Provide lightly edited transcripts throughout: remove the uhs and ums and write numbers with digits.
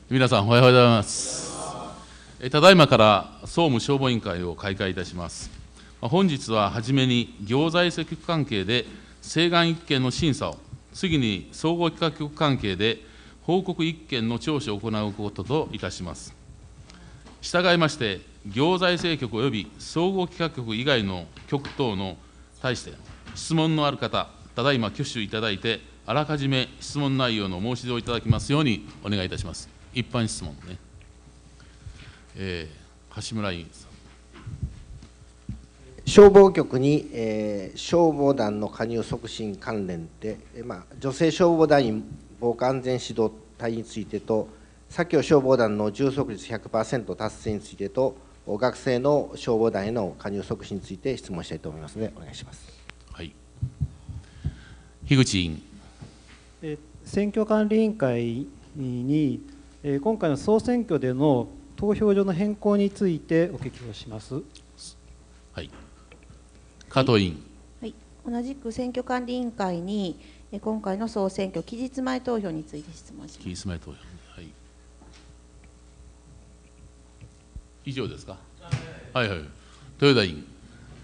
皆さんおはようございます。ただいまから総務消防委員会を開会いたします。本日ははじめに行財政局関係で請願1件の審査を、次に総合企画局関係で報告1件の聴取を行うことといたします。従いまして、行財政局及び総合企画局以外の局等の対して質問のある方、ただいま挙手いただいて、あらかじめ質問内容の申し出をいただきますようにお願いいたします。一般質問ね。橋村委員さん。 消防局に、消防団の加入促進関連で、女性消防団員防火安全指導隊についてと、左京消防団の充足率 100% 達成についてと、学生の消防団への加入促進について質問したいと思いますので、お願いします。 はい。樋口委員。 選挙管理委員会に、今回の総選挙での投票所の変更についてお聞きをします。 はい。加藤委員。 はい、同じく選挙管理委員会に、今回の総選挙期日前投票について質問します。 期日前投票。はい。以上ですか。はいはい。豊田委員。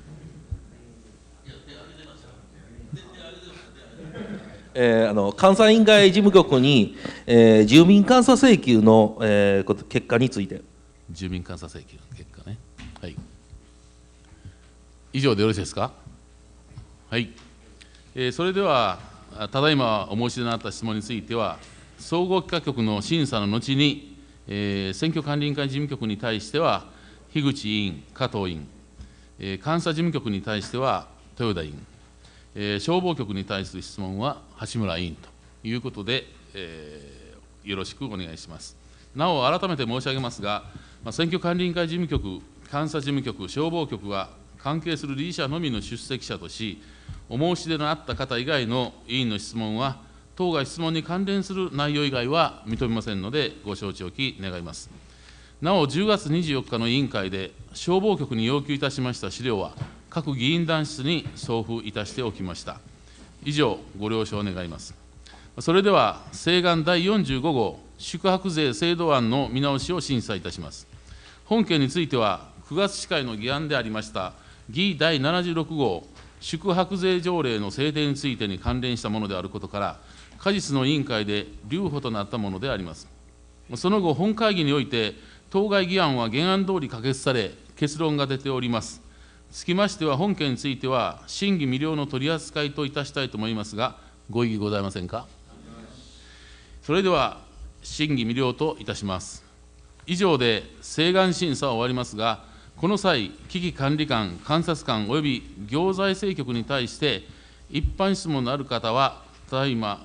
監査委員会事務局に、住民監査請求の、結果について。 住民監査請求の結果ね。はい。以上でよろしいですか。はい。それでは、ただいまお申し出のあった質問については、総合企画局の審査の後に、選挙管理委員会事務局に対しては、樋口委員、加藤委員、監査事務局に対しては、豊田委員、消防局に対する質問は橋村委員ということで、よろしくお願いします。なお、改めて申し上げますが、選挙管理委員会事務局、監査事務局、消防局は、関係する理事者のみの出席者とし、お申し出のあった方以外の委員の質問は、当該質問に関連する内容以外は認めませんので、ご承知おき願います。なお、10月24日の委員会で、消防局に要求いたしました資料は、各議員団室に送付いたしておきました。以上、ご了承願います。それでは、請願第45号、宿泊税制度案の見直しを審査いたします。本件については、9月司会の議案でありました、議第76号、宿泊税条例の制定についてに関連したものであることから、過日の委員会で留保となったものであります。その後、本会議において、当該議案は原案通り可決され、結論が出ております。つきましては、本件については、審議未了の取り扱いといたしたいと思いますが、ご異議ございませんか。それでは、審議未了といたします。以上で請願審査は終わりますが、この際、危機管理官、監察官および行財政局に対して、一般質問のある方は、ただいま、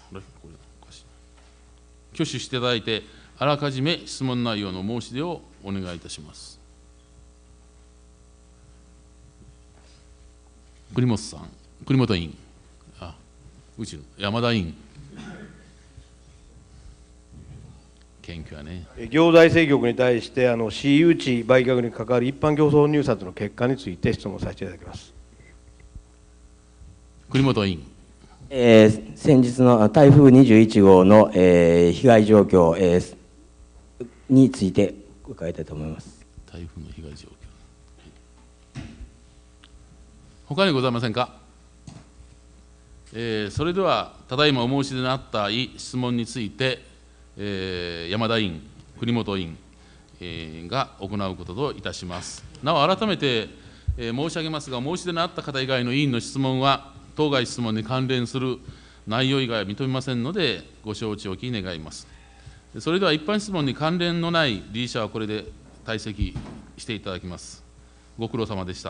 挙手していただいて、あらかじめ質問内容の申し出をお願いいたします。栗本さん、栗本委員、うちの山田委員、謙虚やね。 行財政局に対して、私有地売却に関わる一般競争入札の結果について質問させていただきます。 栗本委員。 先日の台風21号の、被害状況、について伺いたいと思います。 台風の被害状況。他にございませんか。それでは、ただいまお申し出のあった質問について、山田委員、栗本委員、が行うことといたします。なお、改めて、申し上げますが、申し出のあった方以外の委員の質問は、当該質問に関連する内容以外は認めませんので、ご承知おき願います。それでは、一般質問に関連のない理事者はこれで退席していただきます。ご苦労様でした。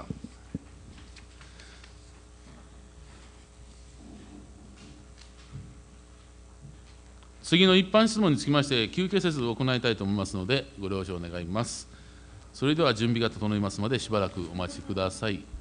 次の一般質問につきまして、休憩せず行いたいと思いますので、ご了承願います。それでは準備が整いますので、しばらくお待ちください。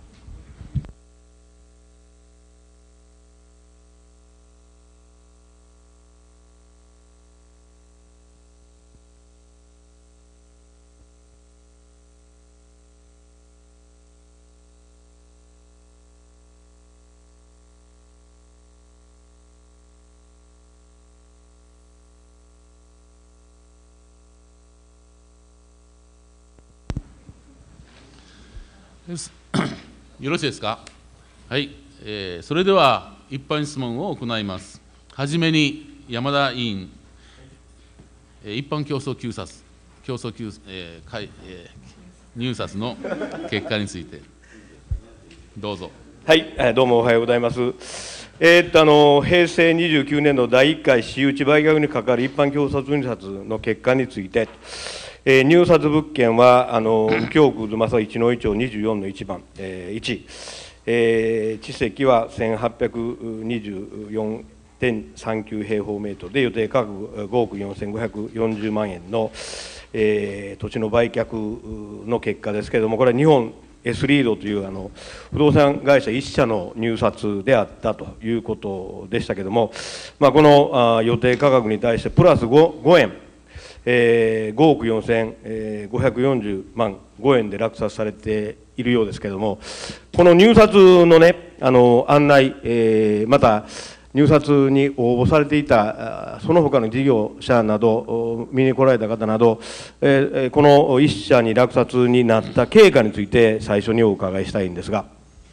よろしいですか。はい、それでは一般質問を行います。はじめに山田委員、一般競争入札の結果について、どうぞ。 はい、どうもおはようございます。平成29年度第1回私有地売却に関わる一般競争入札の結果について、入札物件は右京区渦政1の1丁24の1番、1、地積は1824.39平方メートルで、予定価格5億4540万円の、土地の売却の結果ですけれども、これは日本Sリードという不動産会社1社の入札であったということでしたけれども、この予定価格に対してプラス 5円、5億4540万5円で落札されているようですけれども、この入札のね、案内、また入札に応募されていたその他の事業者など、見に来られた方など、この1社に落札になった経過について最初にお伺いしたいんですが。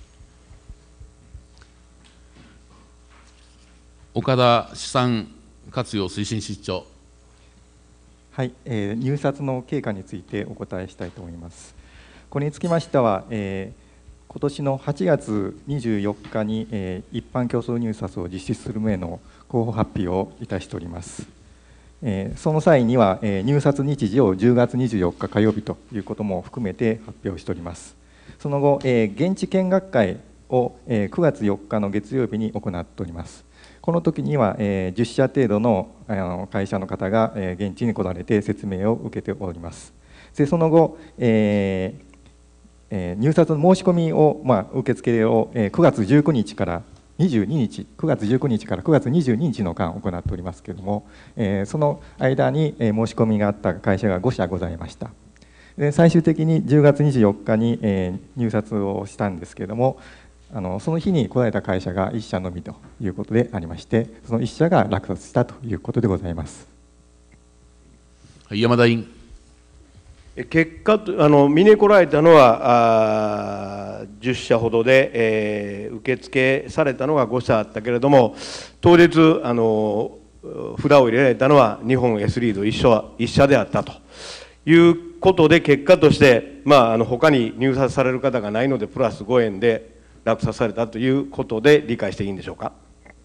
岡田資産活用推進室長。 はい、入札の経過についてお答えしたいと思います。これにつきましては、今年の8月24日に、一般競争入札を実施する旨の候補発表をいたしております。その際には、入札日時を10月24日火曜日ということも含めて発表しております。その後、現地見学会を、9月4日の月曜日に行っております。この時には、10社程度の会社の方が現地に来られて説明を受けております。でその後、入札の申し込みを、受付を9月19日から22日、9月19日から9月22日の間行っておりますけれども、その間に申し込みがあった会社が5社ございました。で最終的に10月24日に入札をしたんですけれども、その日に来られた会社が1社のみということでありまして、その1社が落札したということでございます。 山田委員。 結果見に来られたのは10社ほどで、受付されたのが5社あったけれども、当日札を入れられたのは日本 S リード1社であったということで、結果として、他に入札される方がないのでプラス5円で落札されたということで理解していいんでしょうか。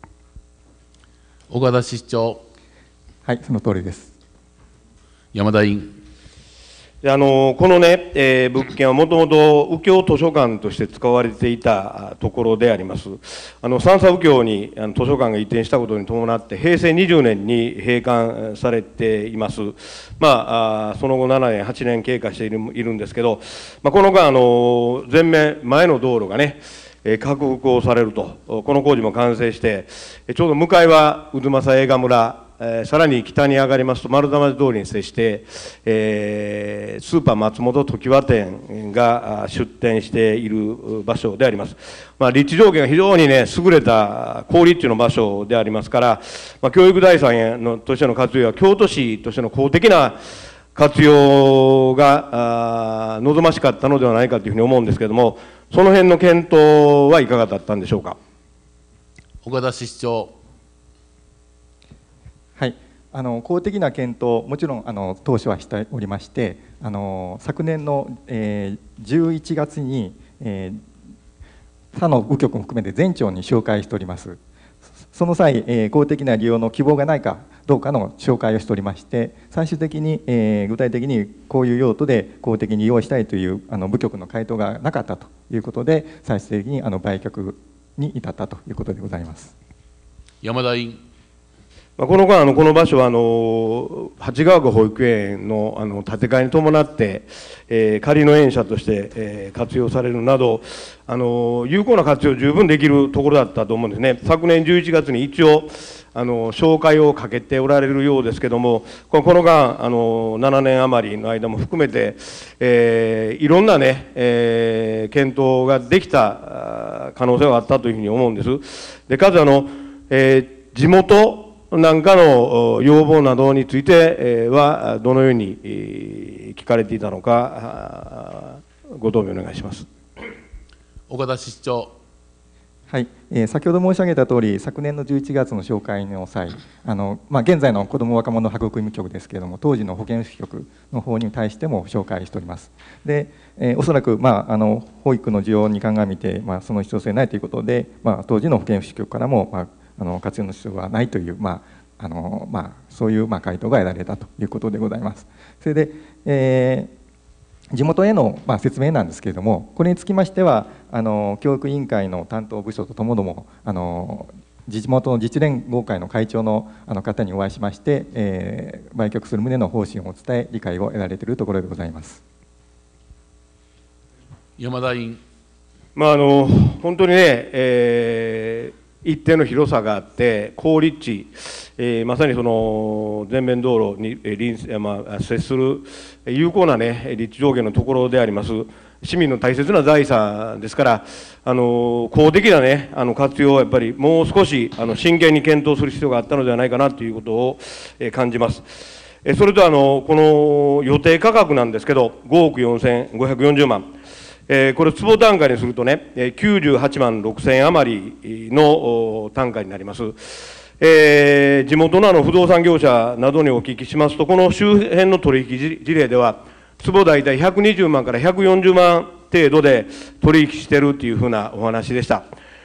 岡田室長。 はい、その通りです。 山田委員。 このね、物件はもともと右京図書館として使われていたところであります。三叉右京に図書館が移転したことに伴って平成20年に閉館されています。その後7年8年経過しているんですけど、この間前の道路がね拡幅をされると、この工事も完成して、ちょうど向かいは渦政映画村、さらに北に上がりますと丸太町通りに接して、スーパー松本常盤店が出店している場所であります。立地条件が非常にね優れた好立地の場所でありますから、教育財産としての活用や京都市としての公的な活用が望ましかったのではないかというふうに思うんですけれども、その辺の検討はいかがだったんでしょうか。 岡田室長。 はい、公的な検討、もちろん当初はしておりまして、昨年の、11月に、他の部局も含めて全庁に紹介しております。その際、公的な利用の希望がないかどうかの紹介をしておりまして、最終的に、具体的にこういう用途で公的に利用したいという部局の回答がなかったということで、最終的に売却に至ったということでございます。 山田委員。 この間この場所は八川区保育園の建て替えに伴って、仮の園舎として、活用されるなど有効な活用十分できるところだったと思うんですね。昨年11月に一応紹介をかけておられるようですけども、この間7年余りの間も含めて、いろんなね、検討ができた可能性があったというふうに思うんです。でかつ地元なんかの要望などについてはどのように聞かれていたのか、ご答弁お願いします。 岡田室長。 はい、先ほど申し上げたとおり、昨年の11月の紹介の際、現在の子ども若者保護組局ですけれども、当時の保健師局の方に対しても紹介しております。で、おそらく、保育の需要に鑑みて、その必要性ないということで、当時の保健師局からも、活用の必要はないという、そういう回答が得られたということでございます。それで、地元への説明なんですけれども、これにつきましては、教育委員会の担当部署とともども、地元の自治連合会の会長の方にお会いしまして、売却する旨の方針をお伝え、理解を得られているところでございます。 山田委員。 本当にね、一定の広さがあって、高立地、まさにその全面道路に接する有効な、立地上限のところであります、市民の大切な財産ですから、公的な、活用をやっぱりもう少し真剣に検討する必要があったのではないかなということを感じます。それとこの予定価格なんですけど、5億4540万。これ、坪単価にするとね、98万6000円余りの単価になります。地元の不動産業者などにお聞きしますと、この周辺の取引事例では、坪大体120万から140万程度で取引しているというふうなお話でした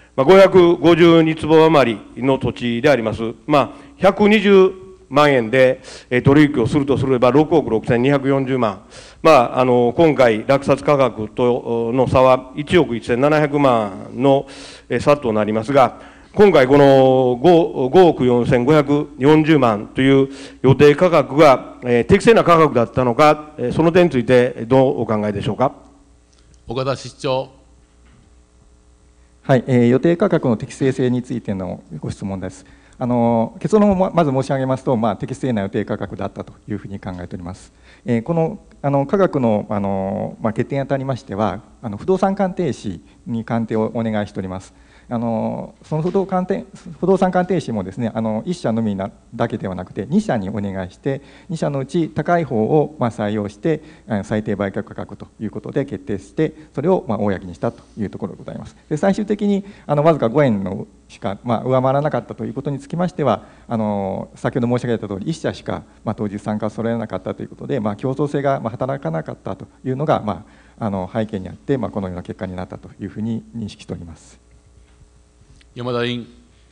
。552坪余りの土地であります。120万円で取引をするとすれば、6億6240万。今回、落札価格との差は1億1700万の差となりますが、今回、この 5億4540万という予定価格が適正な価格だったのか、その点についてどうお考えでしょうか。 岡田室長。 はい、予定価格の適正性についてのご質問です。結論をまず申し上げますと、適正な予定価格だったというふうに考えております。この価格の決定にあたりましては、不動産鑑定士に鑑定をお願いしております。その不動産鑑定士もですね、1社のみだけではなくて2社にお願いして、2社のうち高い方を採用して最低売却価格ということで決定して、それを公にしたというところでございます。で、最終的にわずか5円のしか上回らなかったということにつきましては、先ほど申し上げたとおり1社しか当日参加を揃えなかったということで、競争性が働かなかったというのが背景にあって、このような結果になったというふうに認識しております。 山田委員。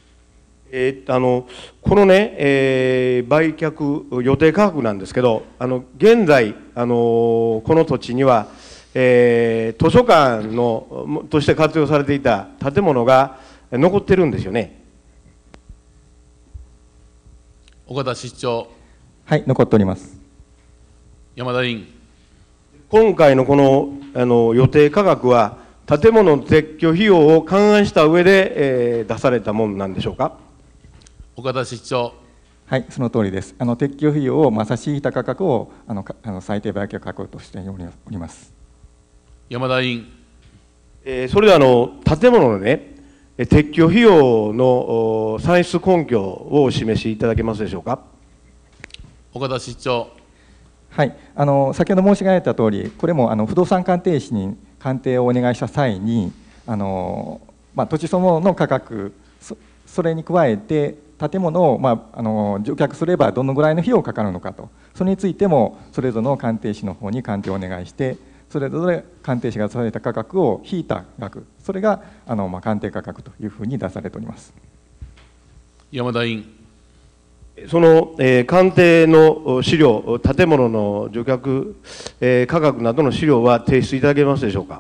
このね、売却予定価格なんですけど、現在この土地には、図書館として活用されていた建物が残ってるんですよね。 岡田室長。 はい、残っております。 山田委員。 今回のこの予定価格は、建物の撤去費用を勘案した上で、出されたものなんでしょうか。 岡田室長。 はい、その通りです。撤去費用を差し引いた価格を最低売却価格としております。 山田委員。 それで建物のね、撤去費用の算出根拠をお示しいただけますでしょうか。 岡田室長。はい、先ほど申し上げたとおり、これも不動産鑑定士に鑑定をお願いした際に、土地そのものの価格、それに加えて建物を除却すればどのぐらいの費用がかかるのかと、それについてもそれぞれの鑑定士の方に鑑定をお願いして、それぞれ鑑定士が出された価格を引いた額、それが鑑定価格というふうに出されております。 山田委員。 その、鑑定の資料、建物の除却、価格などの資料は提出いただけますでしょうか。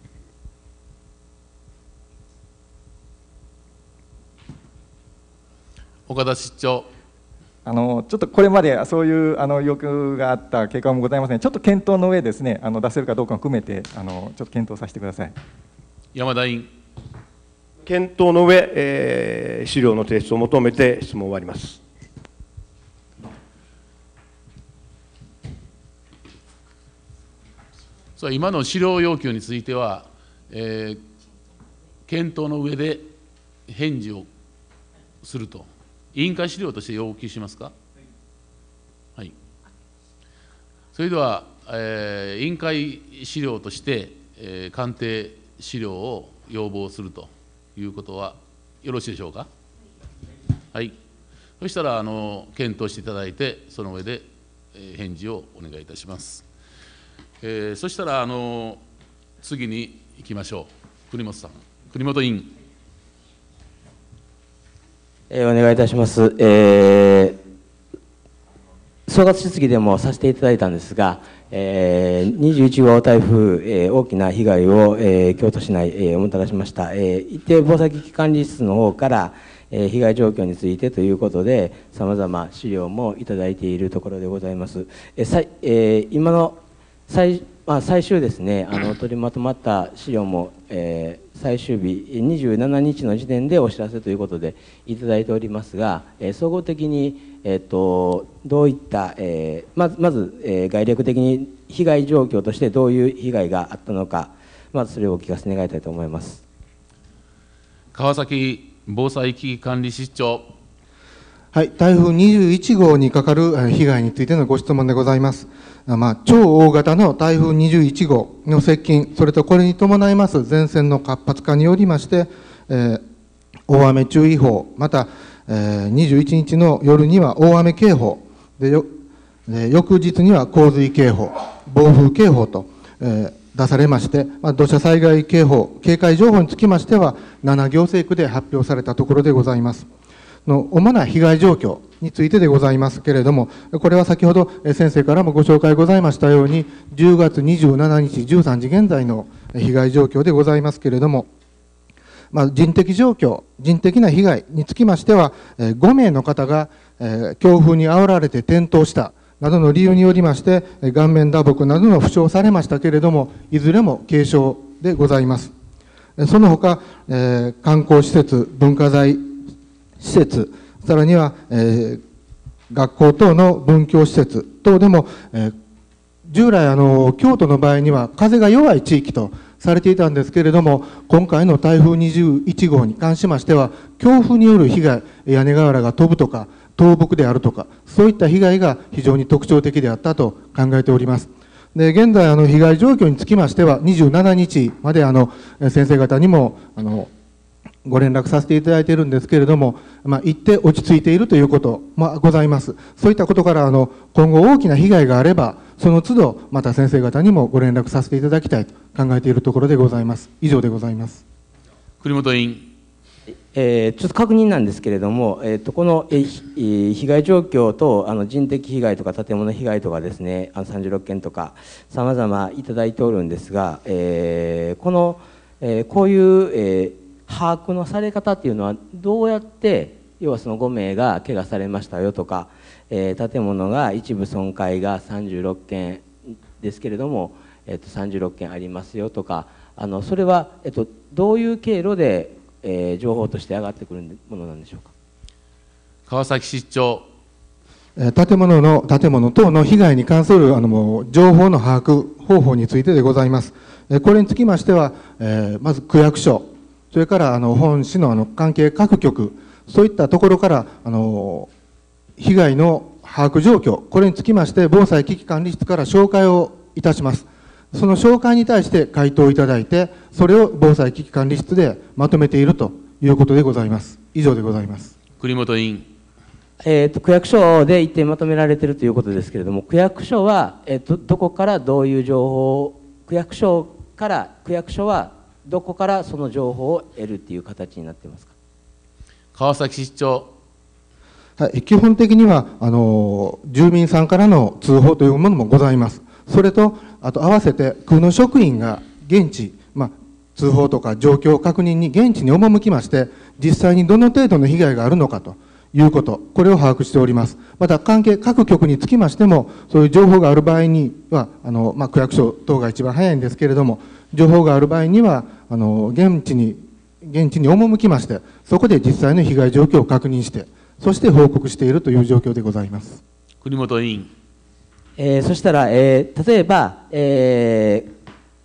岡田室長。 ちょっとこれまでそういう要求があった経過もございません。ちょっと検討の上ですね、出せるかどうかも含めてちょっと検討させてください。 山田委員。 検討の上、資料の提出を求めて質問を終わります。 今の資料要求については、検討の上で返事をすると、委員会資料として要求しますか。はい。それでは、委員会資料として、鑑定資料を要望するということはよろしいでしょうか。はい、そしたら検討していただいて、その上で返事をお願いいたします。そしたら次に行きましょう。国本さん、国本委員。 お願いいたします。総括質疑でもさせていただいたんですが、21号台風、大きな被害を、京都市内、もたらしました。一定防災危機管理室の方から、被害状況についてということで、さまざま資料もいただいているところでございます。今の最終ですね、取りまとまった資料も、最終日27日の時点でお知らせということでいただいておりますが、総合的に、どういった、まず、概略的に被害状況としてどういう被害があったのか、まずそれをお聞かせ願いたいと思います。 川崎防災危機管理室長。 はい、台風21号にかかる被害についてのご質問でございます。超大型の台風21号の接近、それとこれに伴います前線の活発化によりまして、大雨注意報、また、21日の夜には大雨警報で、翌日には洪水警報、暴風警報と、出されまして、土砂災害警報、警戒情報につきましては、7行政区で発表されたところでございます。主な被害状況についてでございますけれども、これは先ほど先生からもご紹介ございましたように、10月27日13時現在の被害状況でございますけれども、人的状況、人的な被害につきましては、5名の方が強風に煽られて転倒したなどの理由によりまして、顔面打撲などの負傷されましたけれども、いずれも軽傷でございます。その他、観光施設、文化財施設、さらには、学校等の文教施設等でも、従来京都の場合には風が弱い地域とされていたんですけれども、今回の台風21号に関しましては、強風による被害、屋根瓦が飛ぶとか、倒木であるとか、そういった被害が非常に特徴的であったと考えております。で、現在被害状況につきましては、27日まで先生方にもご連絡させていただいているんですけれども、一定落ち着いているということもございます。そういったことから今後大きな被害があれば、その都度また先生方にもご連絡させていただきたいと考えているところでございます。以上でございます。 栗本委員。 ちょっと確認なんですけれども、この被害状況と人的被害とか建物被害とかですね、36件とかさまざまいただいておるんですが、こういう、把握のされ方っていうのはどうやって、要はその5名が怪我されましたよとか、建物が一部損壊が36件ですけれども、36件ありますよとか、それは、どういう経路で、情報として上がってくるものなんでしょうか。 川崎室長。 建物等の被害に関する情報の把握方法についてでございます。これにつきましては、まず区役所、それから本市の関係各局、そういったところから被害の把握状況、これにつきまして防災危機管理室から紹介をいたします。その紹介に対して回答いただいて、それを防災危機管理室でまとめているということでございます。以上でございます。 栗本委員。 区役所で一定まとめられているということですけれども、区役所は、どこからどういう情報を、区役所はどこからその情報を得るっていう形になっていますか。 川崎室長。 はい、基本的には住民さんからの通報というものもございます。それと合わせて区の職員が現地、通報とか状況確認に現地に赴きまして、実際にどの程度の被害があるのかということ、これを把握しております。また関係各局につきましても、そういう情報がある場合には区役所等が一番早いんですけれども、情報がある場合には現地に赴きまして、そこで実際の被害状況を確認して、そして報告しているという状況でございます。 栗本委員。 そしたら、例えば、例え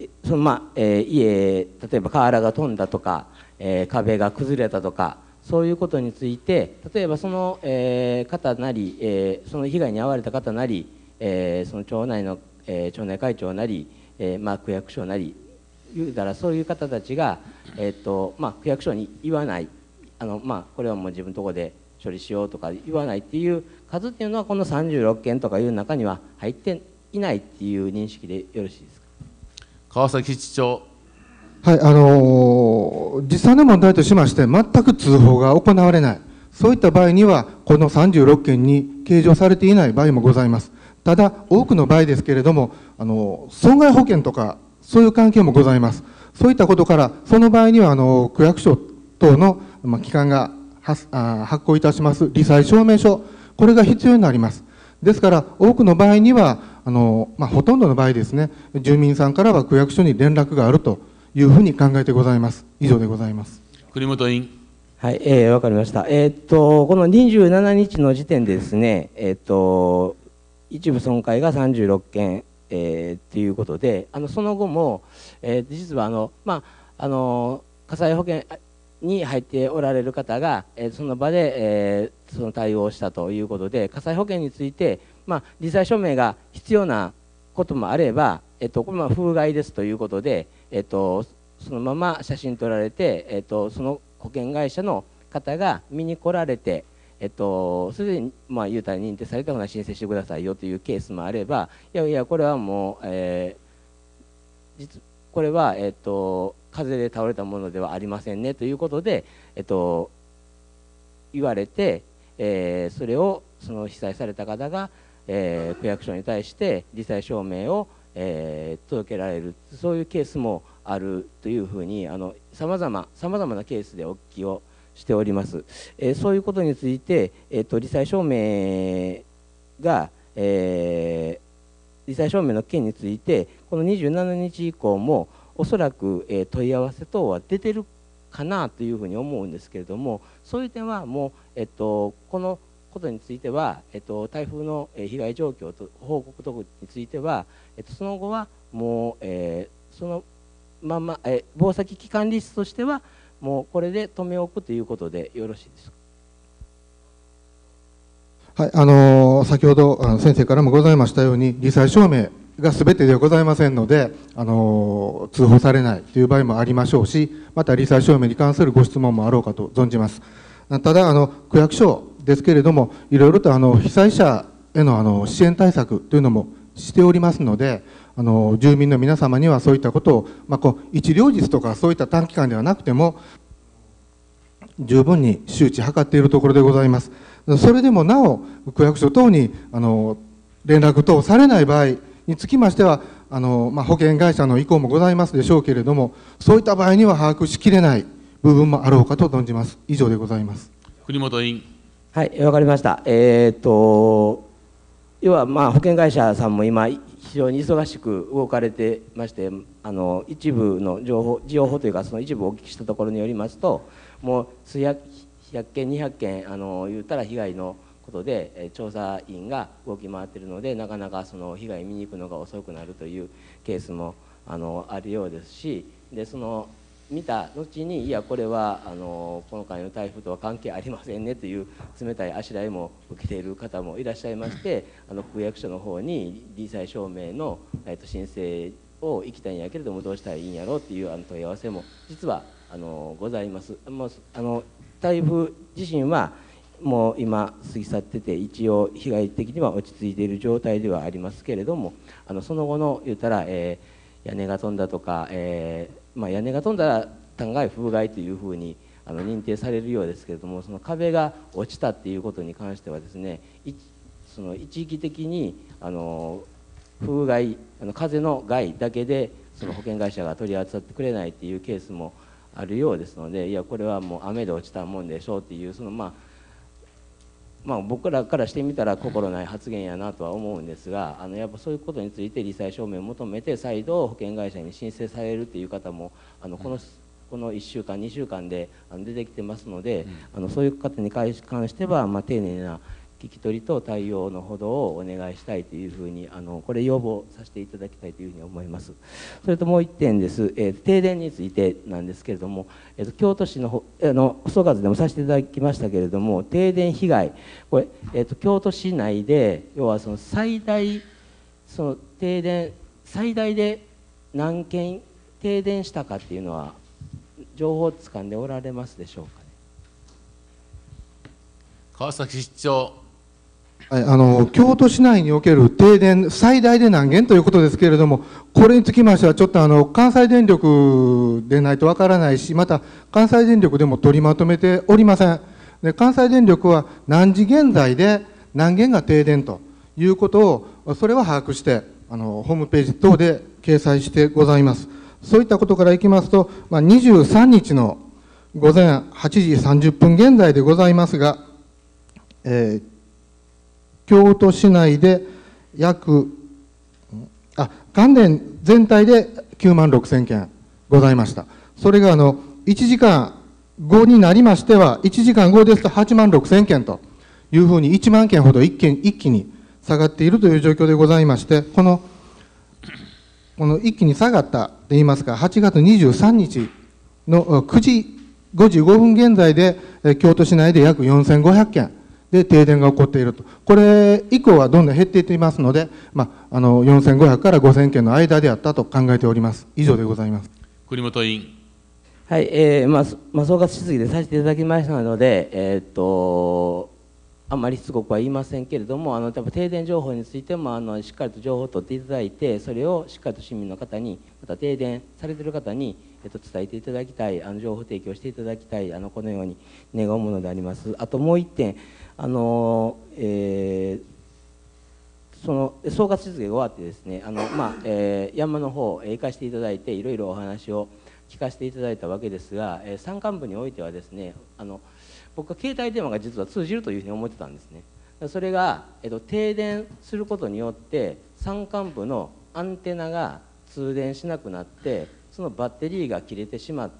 ば瓦が飛んだとか、壁が崩れたとか、そういうことについて、例えばその、方なり、その被害に遭われた方なり、その町内の、町内会長なり、区役所なり言うたらそういう方たちが、区役所に言わない、これはもう自分のところで処理しようとか言わないっていう数っていうのはこの36件とかいう中には入っていないっていう認識でよろしいですか。 川崎市長。 はい、実際の問題としまして、全く通報が行われない、そういった場合には、この36件に計上されていない場合もございます。ただ、多くの場合ですけれども、損害保険とか、そういう関係もございます。そういったことから、その場合には、区役所等の機関が発行いたします罹災証明書、これが必要になります。ですから、多くの場合には、ほとんどの場合ですね、住民さんからは区役所に連絡があるというふうに考えてございます。以上でございます。 栗本委員。 はい、わかりました。この27日の時点でですね、一部損壊が36件、ということで、その後も、実は火災保険に入っておられる方が、その場で、その対応をしたということで、火災保険について、罹災証明が必要なこともあれば、これ風害ですということで、そのまま写真撮られて、その保険会社の方が見に来られて、それで、言うたら認定されたものは申請してくださいよというケースもあれば、いやいや、これはもう、これは、風で倒れたものではありませんねということで、言われて、それをその被災された方が、区役所に対して罹災証明を、届けられる、そういうケースもあるというふうにさまざまなケースでお聞きをしております。そういうことについて、罹災証明が、罹災証明の件についてこの27日以降もおそらく、問い合わせ等は出てるかなというふうに思うんですけれども、そういう点はもう、このことについては、台風の被害状況と報告等については、その後はもう、そのまま、防災危機管理室としてはもうこれで留め置くということでよろしいですか。 はい、先ほど先生からもございましたように、罹災証明がすべてではございませんので、通報されないという場合もありましょうし、また罹災証明に関するご質問もあろうかと存じます。ただ、区役所ですけれども、いろいろと被災者への支援対策というのもしておりますので、住民の皆様にはそういったことを、一両日とかそういった短期間ではなくても、十分に周知図っているところでございます。それでもなお、区役所等に連絡等されない場合につきましては、保険会社の意向もございますでしょうけれども、そういった場合には把握しきれない部分もあろうかと存じます。以上でございます。 栗本委員。 はい、わかりました。要は保険会社さんも今非常に忙しく動かれてまして、一部の情報というかその一部をお聞きしたところによりますと、もう数百件200件言うたら被害のことで調査員が動き回っているので、なかなかその被害見に行くのが遅くなるというケースもあるようですし、でその見た後に、いやこれは今回の台風とは関係ありませんねという冷たいあしらいも受けている方もいらっしゃいまして、区役所の方に罹災証明の申請を行きたいんやけれどもどうしたらいいんやろうという問い合わせも実はございます。もう台風自身はもう今過ぎ去ってて、一応被害的には落ち着いている状態ではありますけれども、その後の言ったら、屋根が飛んだとか、屋根が飛んだら単概風害というふうに認定されるようですけれども、その壁が落ちたっていうことに関してはですね、その一時的に風害風の害だけでその保険会社が取り扱ってくれないっていうケースもあるようですので、いやこれはもう雨で落ちたもんでしょうっていう、その僕らからしてみたら心ない発言やなとは思うんですが、やっぱそういうことについて罹災証明を求めて再度保険会社に申請されるという方もこの1週間2週間で出てきてますので、そういう方に関しては丁寧な聞き取りと対応のほどをお願いしたいというふうにこれ要望させていただきたいというふうに思います。それともう1点です。停電についてなんですけれども、京都市の総括でもさせていただきましたけれども、停電被害これ、京都市内で要はその停電最大で何件停電したかっていうのは情報をつかんでおられますでしょうかね。 川崎市長。 京都市内における停電、最大で何件ということですけれども、これにつきましては、ちょっと関西電力でないとわからないし、また関西電力でも取りまとめておりません。で、関西電力は何時現在で何件が停電ということを、それは把握して、ホームページ等で掲載してございます。そういったことからいきますと、23日の午前8時30分現在でございますが、京都市内で関電全体で9万6000件ございました。それが1時間後になりましては、1時間後ですと8万6000件というふうに1万件ほど一気に下がっているという状況でございまして、この一気に下がったといいますか、8月23日の9時55分現在で、京都市内で約4500件で停電が起こっていると。これ以降はどんどん減っていっていますので、4500から5000件の間であったと考えております。以上でございます。 栗本委員。 はい、総括質疑でさせていただきましたので、あんまりしつこくは言いませんけれども、多分停電情報についてもしっかりと情報を取っていただいて、それをしっかりと市民の方に、また停電されている方に、伝えていただきたい、情報提供していただきたい、このように願うものであります。あともう一点、その総括質疑が終わってですね、山の方行かせていただいて、いろいろお話を聞かせていただいたわけですが、山間部においてはですね、僕は携帯電話が実は通じるというふうに思ってたんですね。それが、停電することによって山間部のアンテナが通電しなくなって、そのバッテリーが切れてしまって、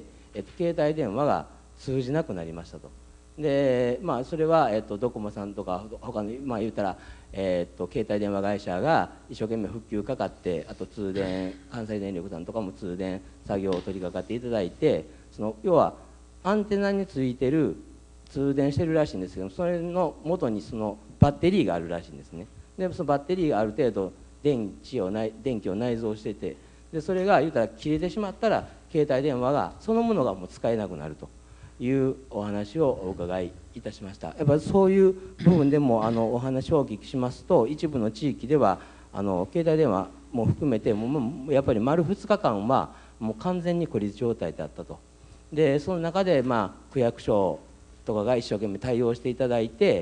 携帯電話が通じなくなりましたと。で、それは、ドコモさんとか他の言ったら、携帯電話会社が一生懸命復旧かかって、あと通電、関西電力さんとかも通電作業を取り掛かっていただいて、要はアンテナについてる通電してるらしいんですけど、それの元にそのバッテリーがあるらしいんですね。でそのバッテリーがある程度電気を内蔵してて、でそれが言うたら切れてしまったら携帯電話がそのものがもう使えなくなるというお話をお伺いいたしました。やっぱりそういう部分でもお話をお聞きしますと、一部の地域では携帯電話も含めてもうやっぱり丸2日間はもう完全に孤立状態であったと。でその中で区役所とかが一生懸命対応していただいて、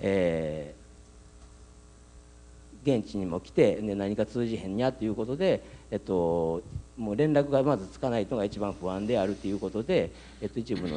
現地にも来て、何か通じへんにゃということで、もう連絡がまずつかないのが一番不安であるということで、一部の、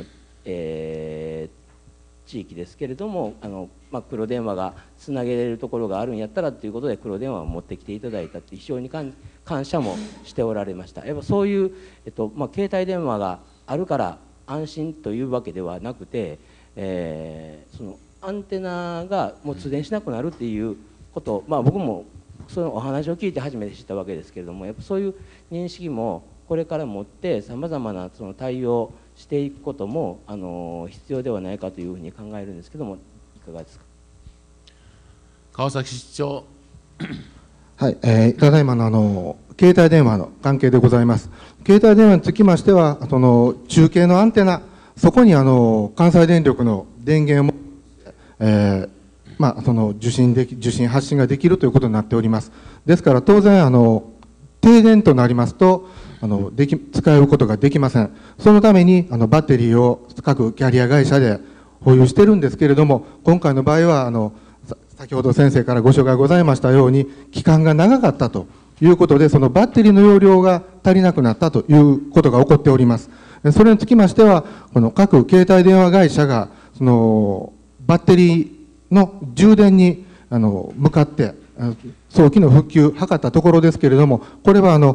地域ですけれども黒電話がつなげれるところがあるんやったらということで黒電話を持ってきていただいたって非常に感謝もしておられました。やっぱそういう、携帯電話があるから安心というわけではなくて、そのアンテナがもう通電しなくなるっていうこと、僕もそのお話を聞いて初めて知ったわけですけれども、やっぱそういう認識もこれから持ってさまざまなその対応していくことも必要ではないかというふうに考えるんですけども、いかがですか。 川崎市長。 はい、ただいまの携帯電話の関係でございます。携帯電話につきましては、その中継のアンテナ、そこに関西電力の電源を、その受信発信ができるということになっております。ですから当然停電となりますと使えることができません。そのためにバッテリーを各キャリア会社で保有しているんですけれども、今回の場合は先ほど先生からご紹介ございましたように期間が長かったということで、そのバッテリーの容量が足りなくなったということが起こっております。それにつきましては、この各携帯電話会社がそのバッテリーの充電に向かって早期の復旧を図ったところですけれども、これは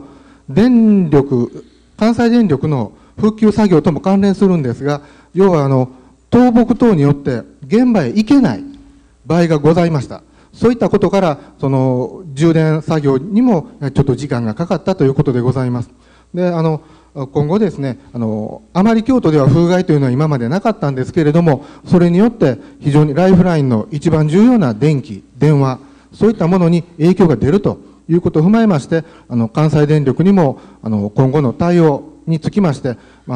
関西電力の復旧作業とも関連するんですが、要は倒木等によって現場へ行けない場合がございました。そういったことからその充電作業にもちょっと時間がかかったということでございます。で今後ですね、あまり京都では風害というのは今までなかったんですけれども、それによって非常にライフラインの一番重要な電気、電話、そういったものに影響が出るということを踏まえまして、関西電力にも今後の対応につきまして、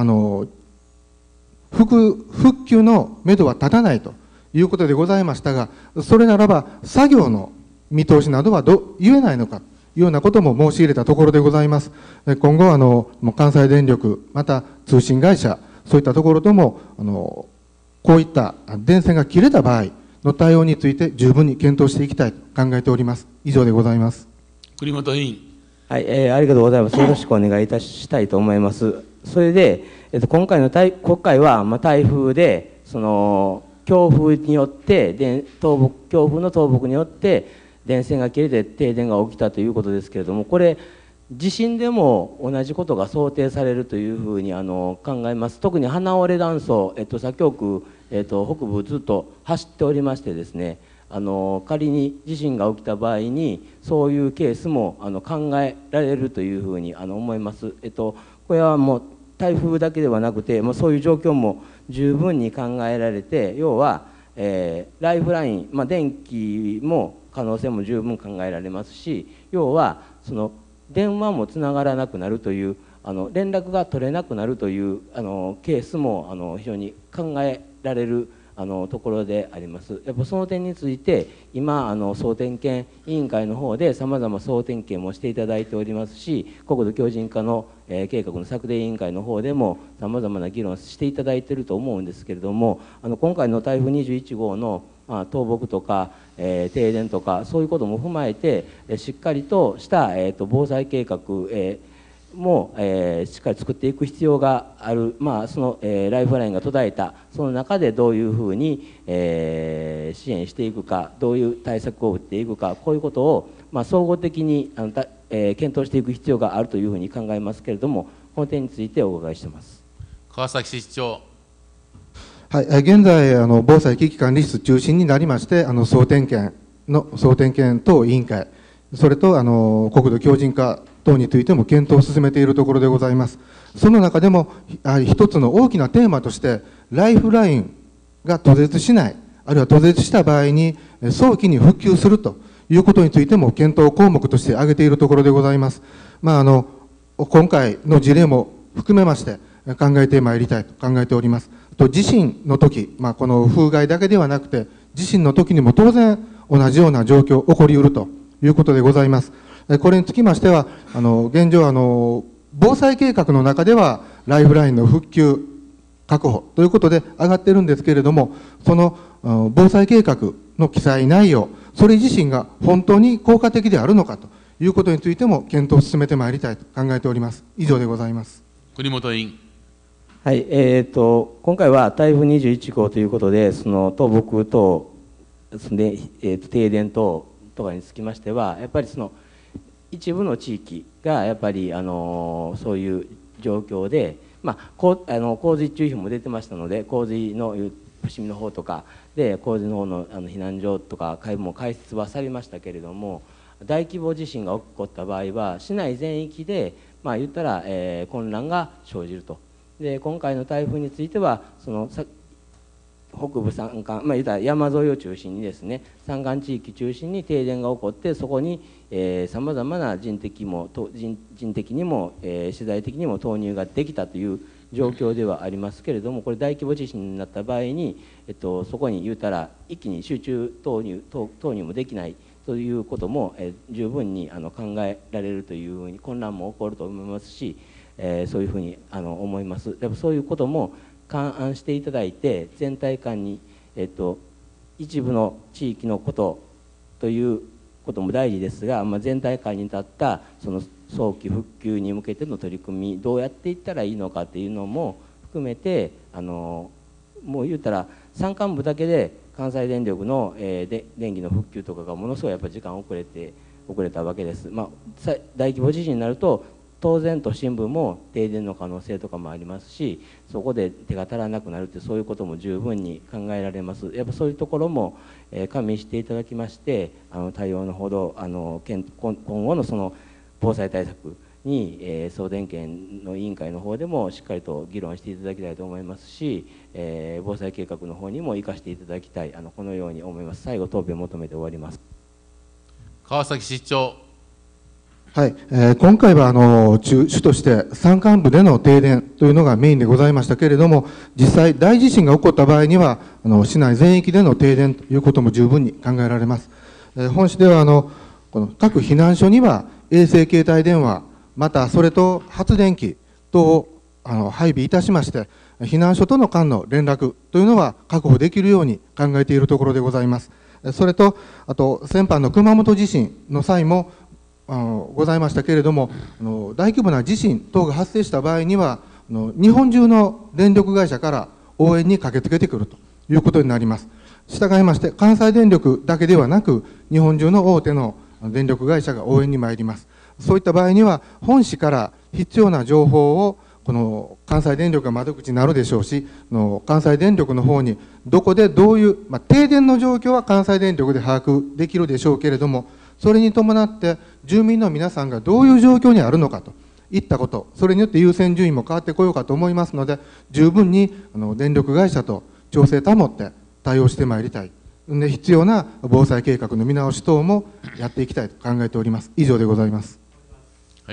復旧のめどは立たないということでございましたが、それならば作業の見通しなどは言えないのかというようなことも申し入れたところでございます。今後関西電力、また通信会社、そういったところともこういった電線が切れた場合の対応について十分に検討していきたいと考えております。以上でございます。 栗本委員。 はい、ありがとうございます。よろしくお願いいたしたいと思います。それで、今回は台風で強風によって強風の倒木によって電線が切れて停電が起きたということですけれども、これ地震でも同じことが想定されるというふうに考えます。特に花折断層、左京区、北部ずっと走っておりましてですね、仮に地震が起きた場合にそういうケースも考えられるというふうに思います。これはもう台風だけではなくて、そういう状況も十分に考えられて、要は、ライフライン、電気も可能性も十分考えられますし、要は電話もつながらなくなるという連絡が取れなくなるというケースも非常に考えられるところであります。やっぱその点について今総点検委員会の方でさまざま総点検もしていただいておりますし、国土強靭化の計画の策定委員会の方でもさまざまな議論をしていただいていると思うんですけれども、今回の台風21号の倒木とか、停電とかそういうことも踏まえてしっかりとした、防災計画、も、しっかり作っていく必要がある、ライフラインが途絶えたその中でどういうふうに、支援していくか、どういう対策を打っていくか、こういうことを、総合的に検討していく必要があるというふうに考えますけれども、この点についてお伺いしています。 川崎市長。 はい、現在防災危機管理室中心になりまして総点検等委員会、それと国土強靭化等についても検討を進めているところでございます。その中でも一つの大きなテーマとしてライフラインが途絶しない、あるいは途絶した場合に早期に復旧するということについても検討項目として挙げているところでございます。今回の事例も含めまして考えてまいりたいと考えております。地震の時、この風害だけではなくて地震の時にも当然同じような状況起こりうるということでございます。これにつきましては現状防災計画の中ではライフラインの復旧確保ということで上がっているんですけれども、その防災計画の記載内容、それ自身が本当に効果的であるのかということについても検討を進めてまいりたいと考えております。以上でございます。 栗本委員。 はい、今回は台風21号ということで、その倒木等で、停電等とかにつきましては、やっぱり一部の地域がやっぱりそういう状況で、洪水注意報も出てましたので、洪水の伏見の方とかで洪水の方の避難所とかも開設はされましたけれども、大規模地震が起こった場合は市内全域で言ったら、混乱が生じると。で今回の台風については北部山間、言ったら山沿いを中心にですね、山間地域中心に停電が起こって、そこにさまざまな人的にも資材的にも投入ができたという状況ではありますけれども、これ大規模地震になった場合に、そこに言うたら一気に集中投入もできないということも、十分に考えられるというふうに混乱も起こると思いますし、そういうふうに思います。やっぱそういうことも勘案していただいて、全体間に、一部の地域のことということも大事ですが、全体間に立ったその早期復旧に向けての取り組み、どうやっていったらいいのかというのも含めて、もう言うたら山間部だけで関西電力の、電気の復旧とかがものすごいやっぱり時間遅れたわけです。大規模地震になると当然都心部も停電の可能性とかもありますし、そこで手が足らなくなるって、そういうことも十分に考えられます。やっぱそういうところも加味していただきまして、対応のほど今後のその防災対策に、総点検の委員会の方でもしっかりと議論していただきたいと思いますし、防災計画の方にも生かしていただきたい、このように思います。最後答弁を求めて終わります。 川崎市長。 はい、今回は主として山間部での停電というのがメインでございましたけれども、実際、大地震が起こった場合には、市内全域での停電ということも十分に考えられます。本市ではこの各避難所には衛星携帯電話、またそれと発電機等を配備いたしまして、避難所との間の連絡というのは確保できるように考えているところでございます。それと、あと先般の熊本地震の際もございましたけれども、大規模な地震等が発生した場合には、日本中の電力会社から応援に駆けつけてくるということになります。したがいまして、関西電力だけではなく、日本中の大手の電力会社が応援に参ります。そういった場合には、本市から必要な情報を、この関西電力が窓口になるでしょうし、関西電力の方にどこでどういう、停電の状況は関西電力で把握できるでしょうけれども、それに伴って住民の皆さんがどういう状況にあるのかといったこと、それによって優先順位も変わってこようかと思いますので、十分に電力会社と調整保って対応してまいりたい。で、必要な防災計画の見直し等もやっていきたいと考えております。以上でございます。 はい。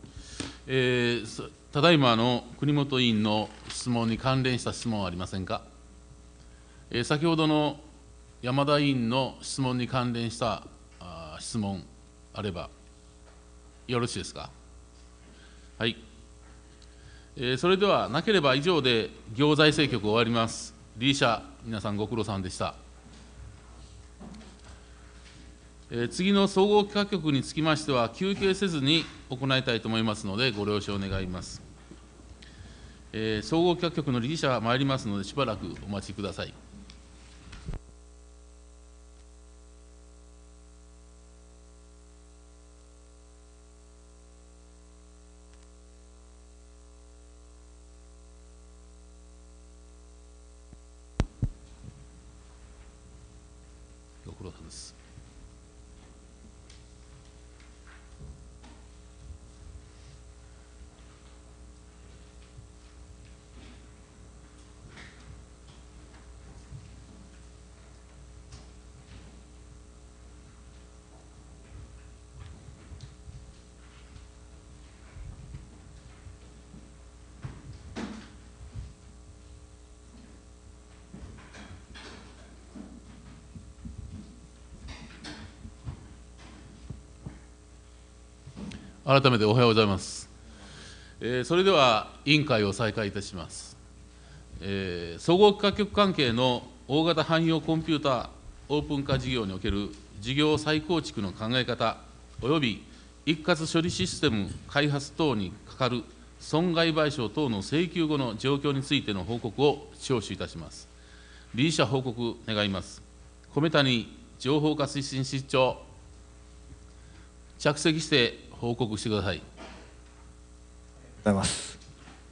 ただいまの国本委員の質問に関連した質問はありませんか。先ほどの山田委員の質問に関連した質問あればよろしいですか。はい。それではなければ以上で行財政局終わります。理事者、皆さんご苦労さんでした。次の総合企画局につきましては、休憩せずに行いたいと思いますので、ご了承願います。総合企画局の理事者が参りますので、しばらくお待ちください。ご苦労さんです。改めておはようございます。それでは委員会を再開いたします。総合企画局関係の大型汎用コンピューターオープン化事業における事業再構築の考え方および一括処理システム開発等にかかる損害賠償等の請求後の状況についての報告を聴取いたします。理事者報告願います。米谷情報化推進室長、着席して報告してください。 ございます。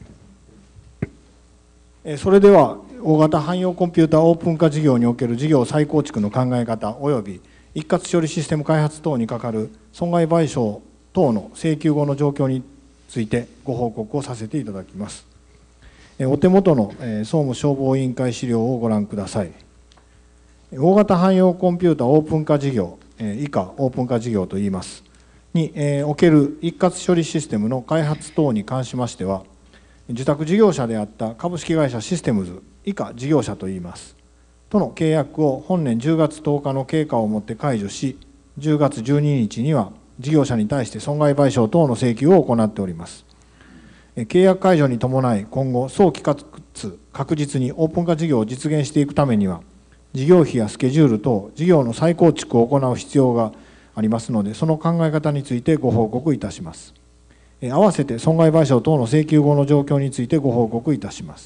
それでは大型汎用コンピューターオープン化事業における事業再構築の考え方および一括処理システム開発等にかかる損害賠償等の請求後の状況についてご報告をさせていただきます。お手元の総務消防委員会資料をご覧ください。大型汎用コンピューターオープン化事業以下オープン化事業といいますにおける一括処理システムの開発等に関しましては、受託事業者であった株式会社システムズ以下事業者といいますとの契約を本年10月10日の経過をもって解除し、10月12日には事業者に対して損害賠償等の請求を行っております。契約解除に伴い、今後早期かつ確実にオープン化事業を実現していくためには、事業費やスケジュール等事業の再構築を行う必要がありますので、その考え方についてご報告いたします。合わせて損害賠償等の請求後の状況についてご報告いたします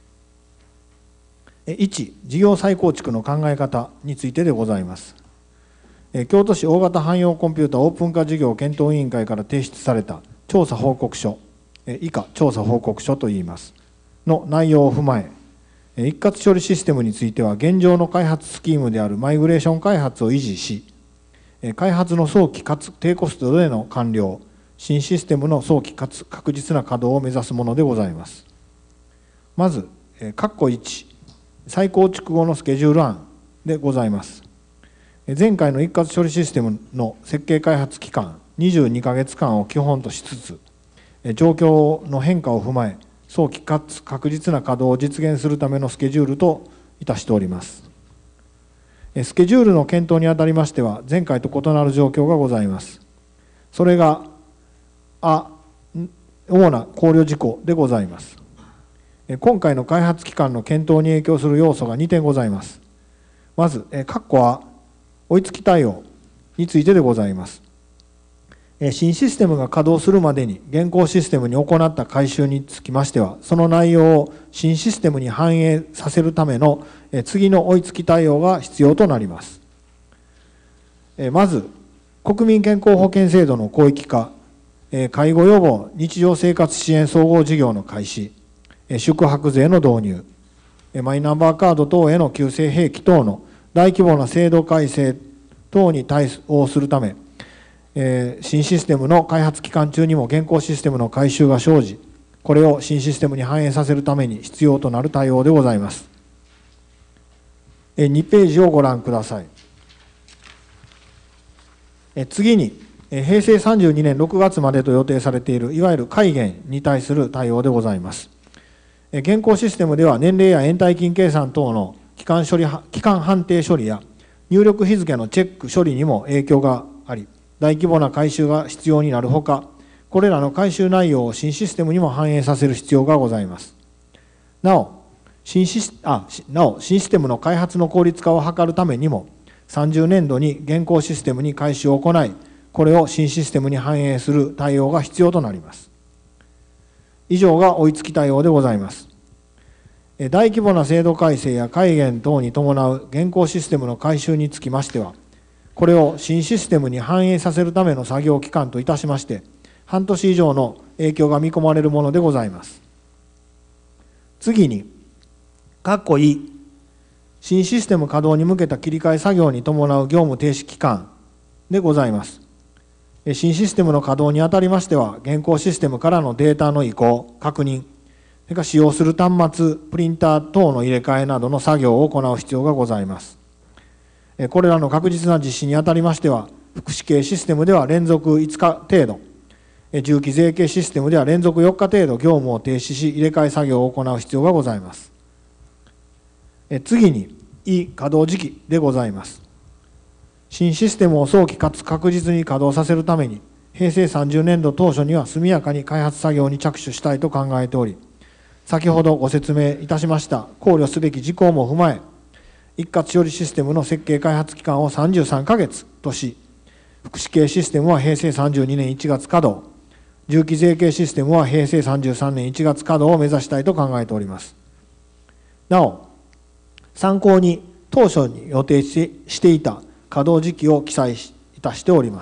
。1、事業再構築の考え方についてでございます。京都市大型汎用コンピューターオープン化事業検討委員会から提出された調査報告書、以下調査報告書といいますの内容を踏まえ、一括処理システムについては現状の開発スキームであるマイグレーション開発を維持し、開発の早期かつ低コストでの完了、新システムの早期かつ確実な稼働を目指すものでございます。まず、括弧1、再構築後のスケジュール案でございます。前回の一括処理システムの設計開発期間 22ヶ月間を基本としつつ、状況の変化を踏まえ、早期かつ確実な稼働を実現するためのスケジュールといたしております。スケジュールの検討にあたりましては、前回と異なる状況がございます。それが、主な考慮事項でございます。今回の開発期間の検討に影響する要素が2点ございます。まず、括弧は追いつき対応についてでございます。新システムが稼働するまでに現行システムに行った改修につきましては、その内容を新システムに反映させるための次の追いつき対応が必要となります。まず、国民健康保険制度の広域化、介護予防日常生活支援総合事業の開始、宿泊税の導入、マイナンバーカード等への旧正兵器等の大規模な制度改正等に対応するため、新システムの開発期間中にも現行システムの改修が生じ、これを新システムに反映させるために必要となる対応でございます。2ページをご覧ください。次に、平成32年6月までと予定されているいわゆる改元に対する対応でございます。現行システムでは年齢や延滞金計算等の期間判定処理や入力日付のチェック処理にも影響があり、大規模な改修が必要になるほか、これらの改修内容を新システムにも反映させる必要がございます。なお、新システムの開発の効率化を図るためにも、30年度に現行システムに改修を行い、これを新システムに反映する対応が必要となります。以上が追いつき対応でございます。大規模な制度改正や改元等に伴う現行システムの改修につきましては、これを新システムに反映させるための作業期間といたしまして、半年以上の影響が見込まれるものでございます。次に、括弧E、新システム稼働に向けた切り替え作業に伴う業務停止期間でございます。新システムの稼働にあたりましては、現行システムからのデータの移行、確認、それから使用する端末、プリンター等の入れ替えなどの作業を行う必要がございます。これらの確実な実施にあたりましては、福祉系システムでは連続5日程度、重機税系システムでは連続4日程度業務を停止し、入れ替え作業を行う必要がございます。次に、稼働時期でございます。新システムを早期かつ確実に稼働させるために、平成30年度当初には速やかに開発作業に着手したいと考えており、先ほどご説明いたしました考慮すべき事項も踏まえ、一括処理システムの設計開発期間を33ヶ月とし、福祉系システムは平成32年1月稼働、重機税系システムは平成33年1月稼働を目指したいと考えております。なお、参考に当初に予定していた稼働時期を記載いたしております。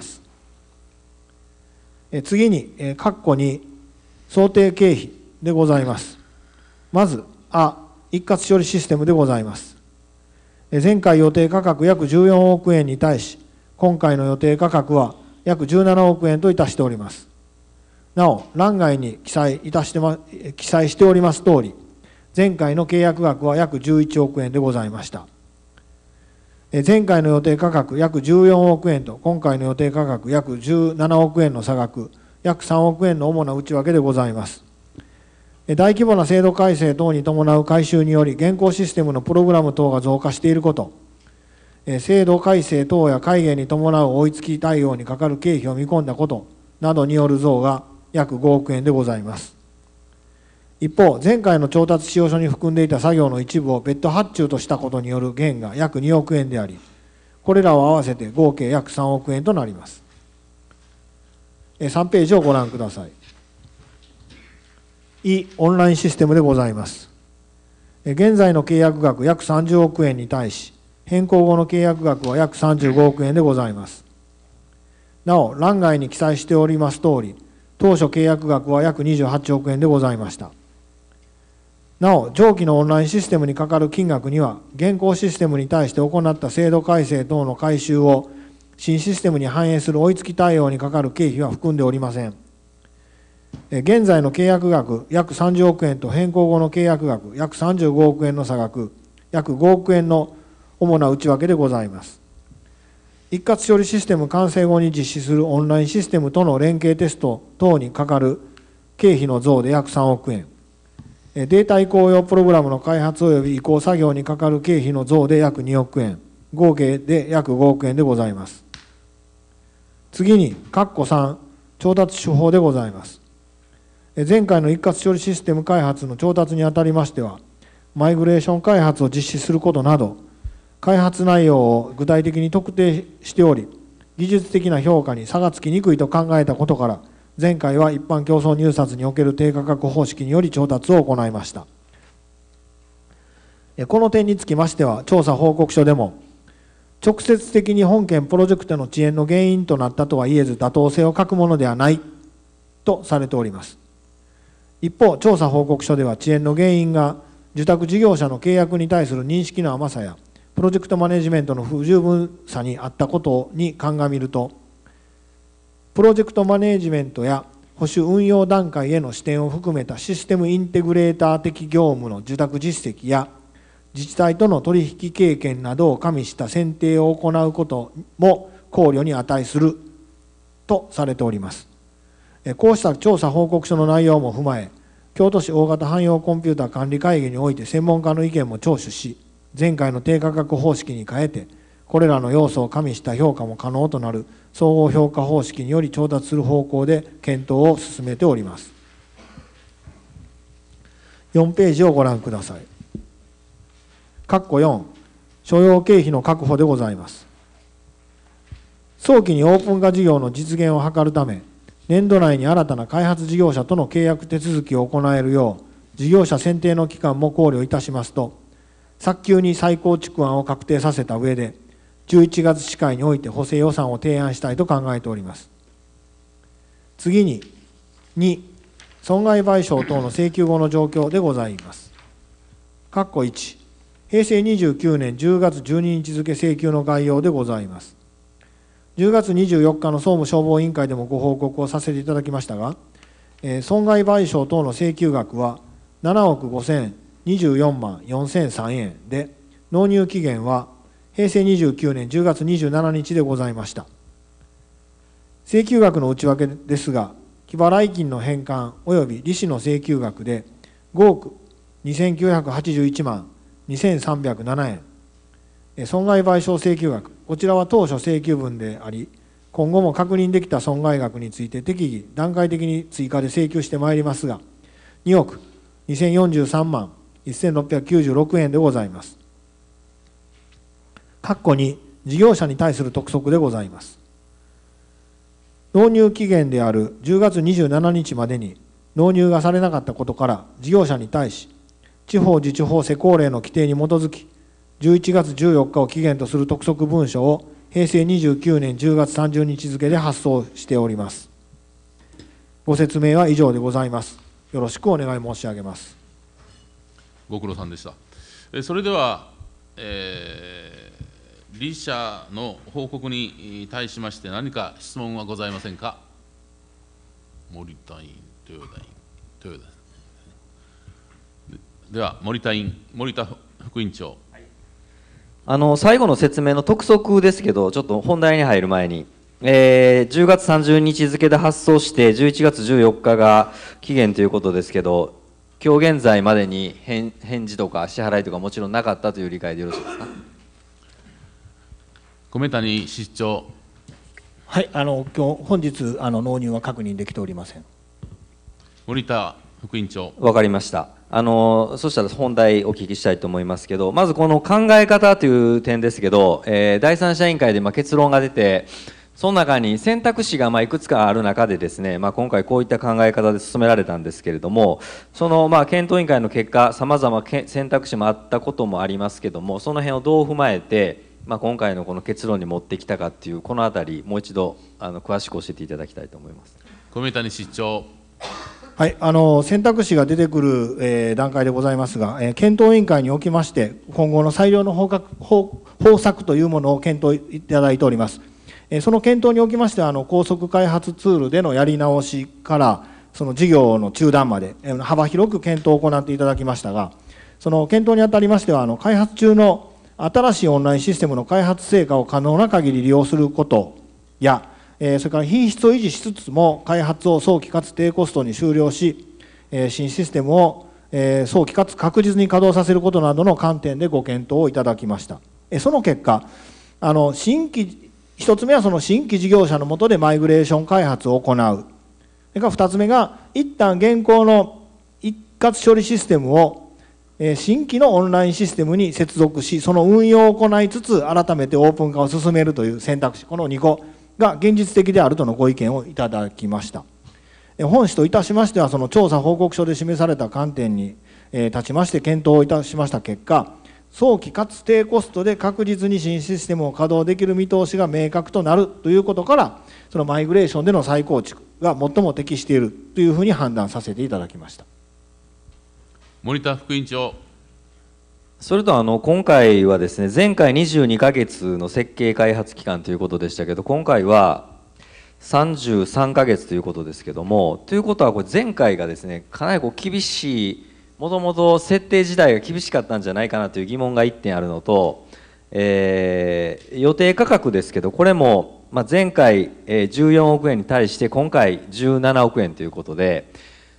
次に、括弧に想定経費でございます。まず、一括処理システムでございます。前回予定価格約14億円に対し、今回の予定価格は約17億円といたしております。なお、欄外に記載しておりますとおり、前回の契約額は約11億円でございました。前回の予定価格約14億円と今回の予定価格約17億円の差額、約3億円の主な内訳でございます。大規模な制度改正等に伴う改修により、現行システムのプログラム等が増加していること、制度改正等や改元に伴う追いつき対応にかかる経費を見込んだことなどによる増が約5億円でございます。一方、前回の調達使用書に含んでいた作業の一部を別途発注としたことによる減が約2億円であり、これらを合わせて合計約3億円となります。3ページをご覧ください。オンラインシステムでございます。現在の契約額約30億円に対し、変更後の契約額は約35億円でございます。なお、欄外に記載しておりますとおり、当初契約額は約28億円でございました。なお、上記のオンラインシステムにかかる金額には、現行システムに対して行った制度改正等の改修を新システムに反映する追いつき対応にかかる経費は含んでおりません。現在の契約額約30億円と変更後の契約額約35億円の差額、約5億円の主な内訳でございます。 一括処理システム完成後に実施するオンラインシステムとの連携テスト等にかかる経費の増で約3億円、データ移行用プログラムの開発及び移行作業にかかる経費の増で約2億円、合計で約5億円でございます。次に、括弧3、調達手法でございます。前回の一括処理システム開発の調達にあたりましては、マイグレーション開発を実施することなど、開発内容を具体的に特定しており、技術的な評価に差がつきにくいと考えたことから、前回は一般競争入札における低価格方式により調達を行いました。この点につきましては、調査報告書でも、直接的に本件プロジェクトの遅延の原因となったとは言えず、妥当性を欠くものではないとされております。一方、調査報告書では遅延の原因が、受託事業者の契約に対する認識の甘さや、プロジェクトマネジメントの不十分さにあったことに鑑みると、プロジェクトマネジメントや保守運用段階への視点を含めたシステムインテグレーター的業務の受託実績や、自治体との取引経験などを加味した選定を行うことも考慮に値するとされております。こうした調査報告書の内容も踏まえ、京都市大型汎用コンピュータ管理会議において専門家の意見も聴取し、前回の低価格方式に変えて、これらの要素を加味した評価も可能となる総合評価方式により調達する方向で検討を進めております。4ページをご覧ください。括弧4、所要経費の確保でございます。早期にオープン化事業の実現を図るため、年度内に新たな開発事業者との契約手続きを行えるよう、事業者選定の期間も考慮いたしますと、早急に再構築案を確定させた上で、11月市会において補正予算を提案したいと考えております。次に、2、損害賠償等の請求後の状況でございます。括弧1、平成29年10月12日付請求の概要でございます。10月24日の総務消防委員会でもご報告をさせていただきましたが、損害賠償等の請求額は7億5024万4003円で、納入期限は平成29年10月27日でございました。請求額の内訳ですが、基払い金の返還及び利子の請求額で5億2981万2307円、損害賠償請求額、こちらは当初請求分であり、今後も確認できた損害額について適宜、段階的に追加で請求してまいりますが、2億2043万1696円でございます。括弧2、事業者に対する督促でございます。納入期限である10月27日までに納入がされなかったことから、事業者に対し、地方自治法施行令の規定に基づき、11月14日を期限とする督促文書を平成29年10月30日付で発送しております。ご説明は以上でございます。よろしくお願い申し上げます。 ご苦労さんでした。それでは、理事者の報告に対しまして何か質問はございませんか。森田委員、豊田委員、では森田委員、森田副委員長。 最後の説明の督促ですけど、ちょっと本題に入る前に、10月30日付で発送して、11月14日が期限ということですけど、今日現在までに返事とか支払いとかもちろんなかったという理解でよろしいですか。 米谷室長。 はい、今日本日納入は確認できておりません。 森田副委員長。 わかりました。そしたら本題お聞きしたいと思いますけど、まずこの考え方という点ですけど、第三者委員会で結論が出て、その中に選択肢がいくつかある中でですね、今回こういった考え方で進められたんですけれども、その検討委員会の結果、さまざま選択肢もあったこともありますけども、その辺をどう踏まえて、今回のこの結論に持ってきたかっていう、このあたり、もう一度詳しく教えていただきたいと思います。 米谷室長。 はい、選択肢が出てくる、段階でございますが、検討委員会におきまして、今後の裁量の方策というものを検討いただいております。その検討におきましては、高速開発ツールでのやり直しから、その事業の中断まで、幅広く検討を行っていただきましたが、その検討にあたりましては、開発中の新しいオンラインシステムの開発成果を可能な限り利用することや、それから品質を維持しつつも開発を早期かつ低コストに終了し、新システムを早期かつ確実に稼働させることなどの観点でご検討をいただきました。その結果、一つ目はその新規事業者の下でマイグレーション開発を行う。それから二つ目が、一旦現行の一括処理システムを新規のオンラインシステムに接続し、その運用を行いつつ、改めてオープン化を進めるという選択肢、この2個が現実的であるとのご意見をいただきました。本市といたしましては、その調査報告書で示された観点に立ちまして検討をいたしました結果、早期かつ低コストで確実に新システムを稼働できる見通しが明確となるということから、そのマイグレーションでの再構築が最も適しているというふうに判断させていただきました。 森田副委員長。 それと今回はですね、前回22ヶ月の設計開発期間ということでしたけど、今回は33ヶ月ということですけども、ということはこれ前回がですね、かなり厳しい、もともと設定自体が厳しかったんじゃないかなという疑問が1点あるのと、予定価格ですけど、これも前回14億円に対して今回17億円ということで、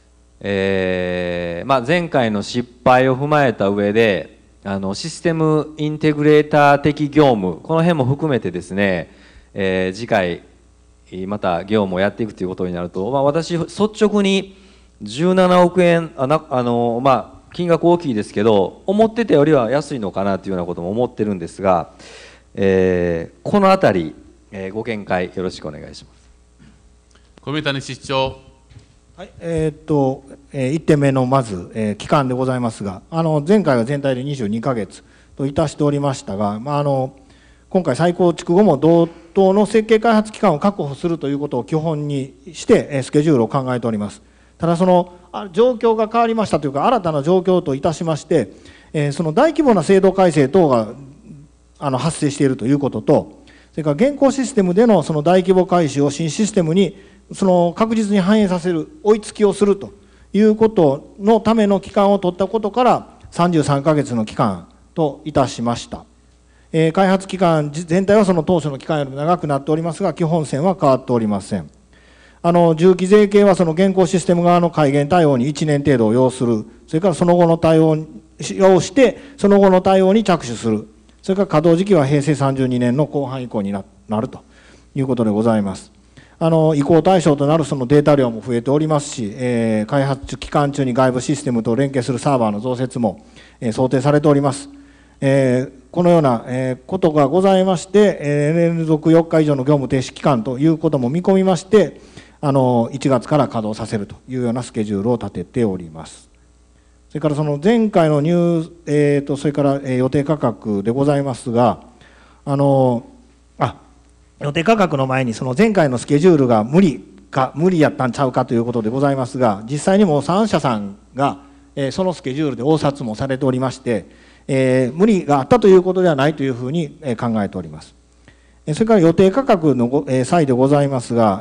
前回の失敗を踏まえた上でシステムインテグレーター的業務、この辺も含めてですね、次回また業務をやっていくということになると、私率直に17億円金額大きいですけど、思ってたよりは安いのかなというようなことも思ってるんですが、このあたり、ご見解よろしくお願いします。 米谷室長。 はい、1点目のまず、期間でございますが、前回は全体で22ヶ月といたしておりましたが、今回再構築後も同等の設計開発期間を確保するということを基本にしてスケジュールを考えております。ただその状況が変わりましたというか、新たな状況といたしまして、その大規模な制度改正等が発生しているということと、それから現行システムでのその大規模改修を新システムにその確実に反映させる、追いつきをするということのための期間を取ったことから33ヶ月の期間といたしました。開発期間全体はその当初の期間よりも長くなっておりますが、基本線は変わっておりません。重機税系はその現行システム側の改元対応に1年程度を要する、それからその後の対応をして、その後の対応に着手する、それから稼働時期は平成32年の後半以降になるということでございます。移行対象となるそのデータ量も増えておりますし、開発期間中に外部システムと連携するサーバーの増設も想定されております。このようなことがございまして、連続4日以上の業務停止期間ということも見込みまして、1月から稼働させるというようなスケジュールを立てております。それからその前回のそれから予定価格でございますが、予定価格の前にその前回のスケジュールが無理やったんちゃうかということでございますが、実際にも3社さんがそのスケジュールで応札もされておりまして、無理があったということではないというふうに考えております。それから予定価格の際でございますが、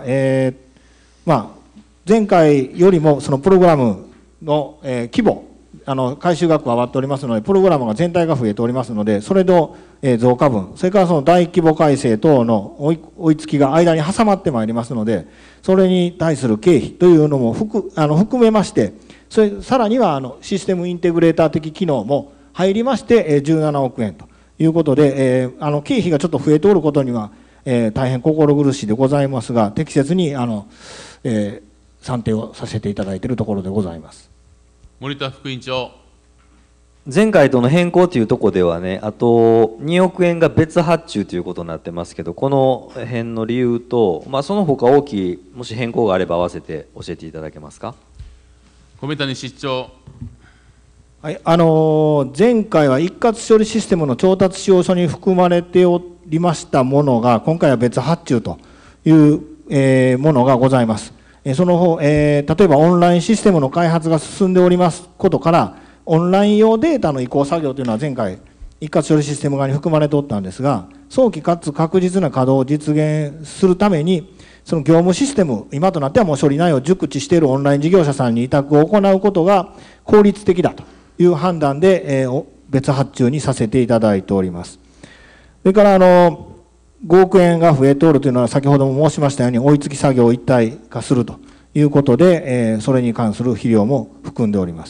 前回よりもそのプログラムの規模、回収額は上がっておりますので、プログラムが全体が増えておりますので、それの増加分、それからその大規模改正等の追いつきが間に挟まってまいりますので、それに対する経費というのも含めまして、さらにはシステムインテグレーター的機能も入りまして17億円ということで、経費がちょっと増えておることには大変心苦しいでございますが、適切に算定をさせていただいているところでございます。 森田副委員長。 前回との変更というところではね、あと2億円が別発注ということになってますけど、この辺の理由と、その他大きいもし変更があれば合わせて教えていただけますか。 米谷室長。 はい、前回は一括処理システムの調達使用書に含まれておりましたものが、今回は別発注というものがございます。その方、例えばオンラインシステムの開発が進んでおりますことから、オンライン用データの移行作業というのは前回一括処理システム側に含まれておったんですが、早期かつ確実な稼働を実現するために、その業務システム、今となってはもう処理内容を熟知しているオンライン事業者さんに委託を行うことが効率的だという判断で、 別発注にさせていただいております。それから5億円が増えておるというのは、先ほども申しましたように、追いつき作業を一体化するということで、それに関する費用も含んでおります。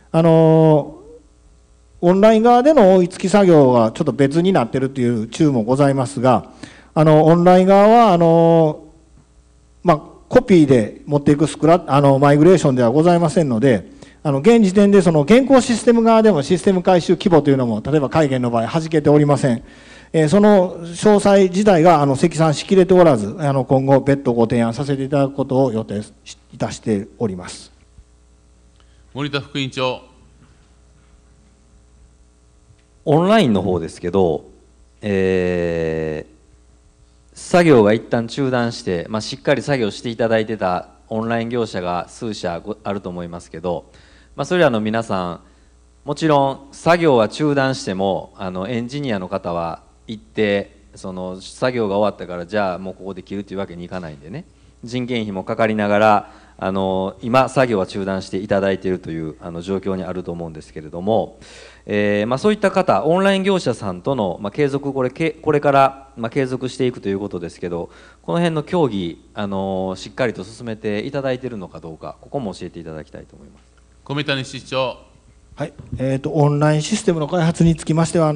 オンライン側での追いつき作業はちょっと別になっているという注もございますが、オンライン側はコピーで持っていくマイグレーションではございませんので、現時点でその現行システム側でもシステム改修規模というのも、例えば海外の場合、はじけておりません。その詳細自体が積算しきれておらず、今後、別途ご提案させていただくことを予定いたしております。 森田副委員長。 オンラインの方ですけど、作業が一旦中断して、しっかり作業していただいてたオンライン業者が数社あると思いますけど、それらの皆さん、もちろん作業は中断してもエンジニアの方は行ってその作業が終わったからじゃあもうここで切るというわけにいかないんでね、人件費もかかりながら今作業は中断していただいているという状況にあると思うんですけれども、そういった方オンライン業者さんとの継続これから継続していくということですけど、この辺の協議しっかりと進めていただいているのかどうか、ここも教えていただきたいと思います。 米谷室長。 はい、オンラインシステムの開発につきましては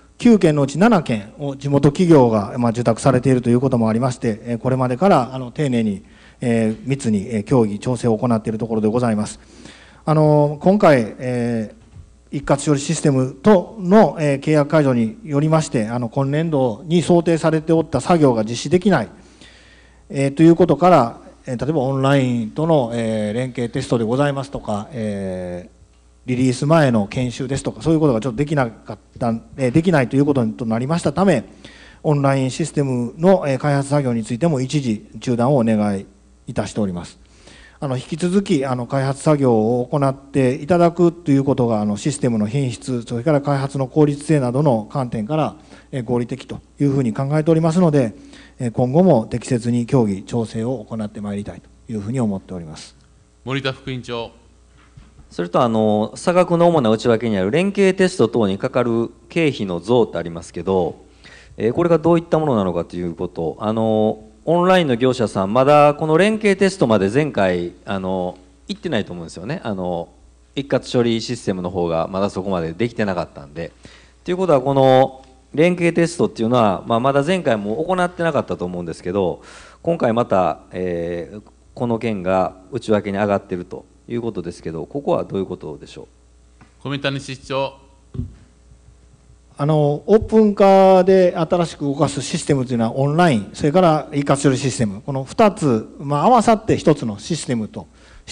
9件のうち7件を地元企業が受託されているということもありまして、これまでから丁寧に密に協議調整を行っているところでございます。今回一括処理システムとの契約解除によりまして今年度に想定されておった作業が実施できないということから、例えばオンラインとの連携テストでございますとか、リリース前の研修ですとか、そういうことがちょっとできないということとなりましたため、オンラインシステムの開発作業についても一時中断をお願いいたしております。引き続き開発作業を行っていただくということがシステムの品質、それから開発の効率性などの観点から合理的というふうに考えておりますので、今後も適切に協議調整を行ってまいりたいというふうに思っております。 森田副委員長。 それと差額の主な内訳にある連携テスト等にかかる経費の増ってありますけど、これがどういったものなのかということ、オンラインの業者さんまだこの連携テストまで前回行ってないと思うんですよね。一括処理システムの方がまだそこまでできてなかったんで。ということはこの連携テストっていうのは、まだ前回も行ってなかったと思うんですけど、今回また、この件が内訳に上がっているということですけど、ここはどういうことでしょう。 米谷室長。 オープン化で新しく動かすシステムというのはオンライン、それから一括処理システム、この2つ、合わさって1つのシステムとして、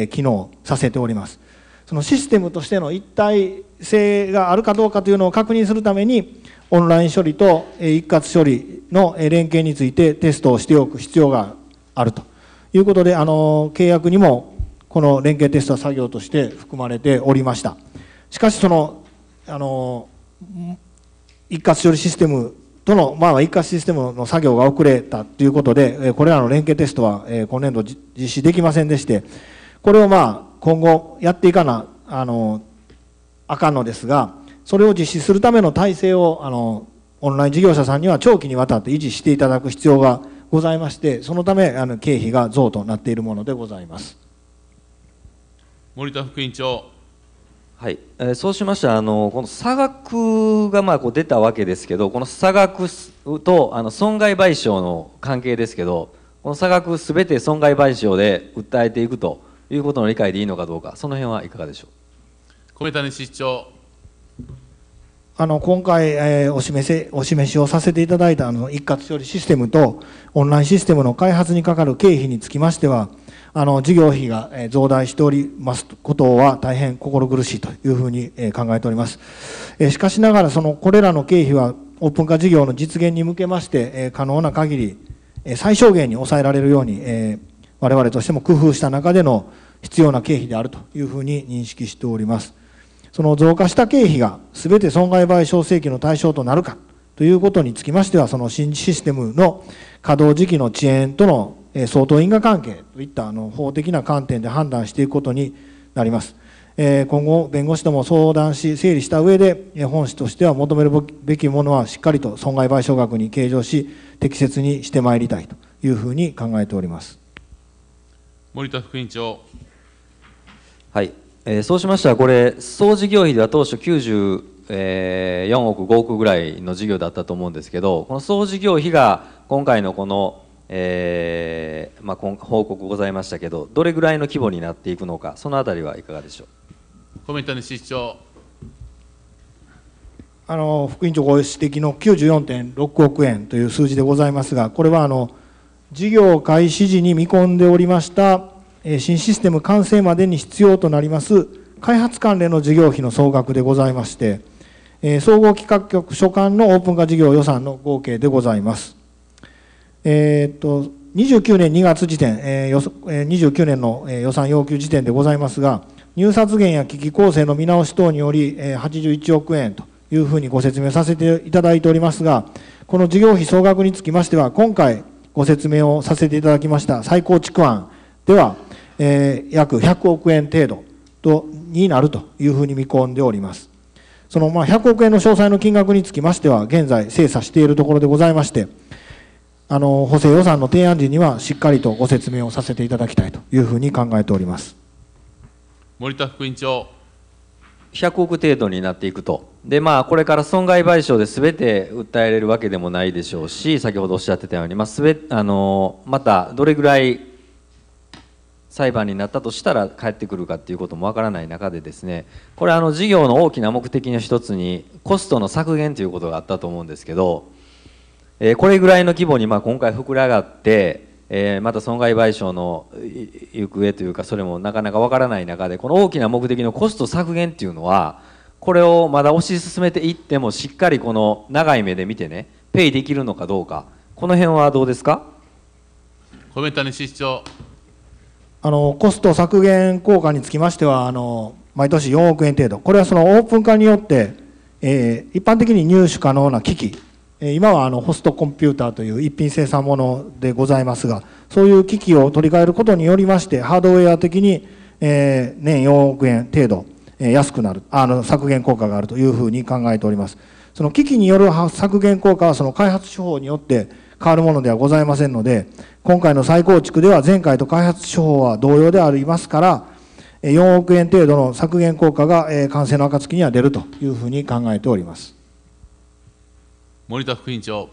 機能させております。そのシステムとしての一体性があるかどうかというのを確認するために、オンライン処理と一括処理の連携についてテストをしておく必要があるということで、契約にもこの連携テストは作業として含まれておりました。しかし一括処理システムとの、一括システムの作業が遅れたということで、これらの連携テストは今年度実施できませんでして、これを今後やっていかなあかんのですが、それを実施するための体制をオンライン事業者さんには長期にわたって維持していただく必要がございまして、そのため経費が増となっているものでございます。 森田副委員長。 はい、そうしましたらこの差額が出たわけですけど、この差額と損害賠償の関係ですけど、この差額すべて損害賠償で訴えていくということの理解でいいのかどうか、その辺はいかがでしょう。 米谷室長。 今回、お示しをさせていただいた一括処理システムとオンラインシステムの開発にかかる経費につきましては、事業費が増大しておりますことは大変心苦しいというふうに考えております。しかしながらこれらの経費はオープン化事業の実現に向けまして可能な限り最小限に抑えられるように我々としても工夫した中での必要な経費であるというふうに認識しております。その増加した経費がすべて損害賠償請求の対象となるかということにつきましては、その新システムの稼働時期の遅延との相当因果関係といった法的な観点で判断していくことになります。 今後弁護士とも相談し整理した上で本市としては求めるべきものはしっかりと損害賠償額に計上し適切にしてまいりたいというふうに考えております。 森田副委員長。 はい、そうしましたらこれ総事業費では当初94億5億ぐらいの事業だったと思うんですけど、この総事業費が今回のこの報告ございましたけど、どれぐらいの規模になっていくのか、そのあたりはいかがでしょう。 米谷室長。 副委員長ご指摘の94.6億円という数字でございますが、これは事業開始時に見込んでおりました新システム完成までに必要となります開発関連の事業費の総額でございまして、総合企画局所管のオープン化事業予算の合計でございます。29年2月時点、29年の予算要求時点でございますが、入札減や機器構成の見直し等により81億円というふうにご説明させていただいておりますが、この事業費総額につきましては、今回ご説明をさせていただきました再構築案では、約100億円程度になるというふうに見込んでおります。その100億円の詳細の金額につきましては、現在精査しているところでございまして、補正予算の提案時にはしっかりとご説明をさせていただきたいというふうに考えております。 森田副委員長。 100億程度になっていくと。で、これから損害賠償で全て訴えれるわけでもないでしょうし、先ほどおっしゃってたように、またどれぐらい裁判になったとしたら返ってくるかっていうこともわからない中でですね、これ事業の大きな目的の一つにコストの削減ということがあったと思うんですけど、これぐらいの規模に今回膨れ上がって、また損害賠償の行方というか、それもなかなかわからない中で、この大きな目的のコスト削減っていうのは、これをまだ推し進めていってもしっかりこの長い目で見てね、ペイできるのかどうか、この辺はどうですか。 米谷室長。 コスト削減効果につきましては毎年4億円程度、これはそのオープン化によって、一般的に入手可能な機器、今はホストコンピューターという一品生産ものでございますが、そういう機器を取り替えることによりましてハードウェア的に、年4億円程度、安くなる削減効果があるというふうに考えております。その機器による削減効果はその開発手法によって変わるものではございませんので、今回の再構築では前回と開発手法は同様でありますから、4億円程度の削減効果が完成の暁には出るというふうに考えております。 森田副委員長。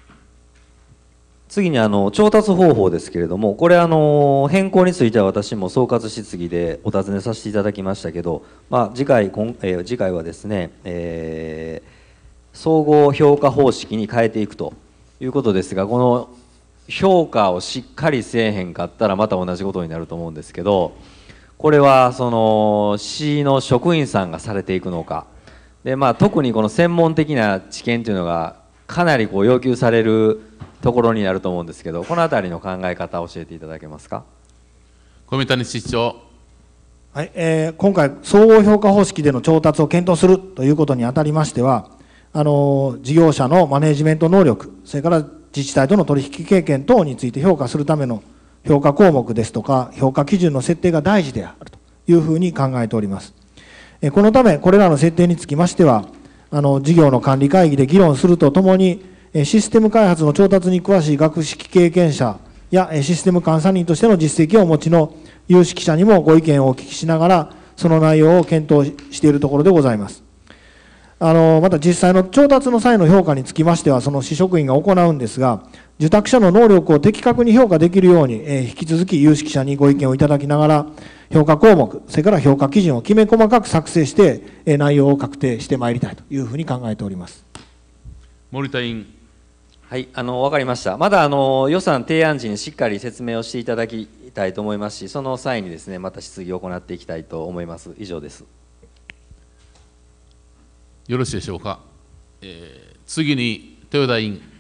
次に調達方法ですけれども、これ変更については私も総括質疑でお尋ねさせていただきましたけど、次回はですね、総合評価方式に変えていくということですが、この評価をしっかりせえへんかったらまた同じことになると思うんですけど、これはその市の職員さんがされていくのかで、特にこの専門的な知見というのがかなり要求されるところになると思うんですけど、このあたりの考え方を教えていただけますか。 米谷室長。 はい、今回総合評価方式での調達を検討するということにあたりましては、事業者のマネジメント能力、それから自治体との取引経験等について評価するための評価項目ですとか評価基準の設定が大事であるというふうに考えております。このためこれらの設定につきましては事業の管理会議で議論するとともにシステム開発の調達に詳しい学識経験者やシステム監査人としての実績をお持ちの有識者にもご意見をお聞きしながらその内容を検討しているところでございます。また実際の調達の際の評価につきましてはその市職員が行うんですが、受託者の能力を的確に評価できるように引き続き有識者にご意見をいただきながら評価項目、それから評価基準をきめ細かく作成して内容を確定してまいりたいというふうに考えております。 森田委員。 はい、分かりました。まだ予算提案時にしっかり説明をしていただきたいと思いますし、その際にですねまた質疑を行っていきたいと思います。以上です。 よろしいでしょうか。次に豊田委員。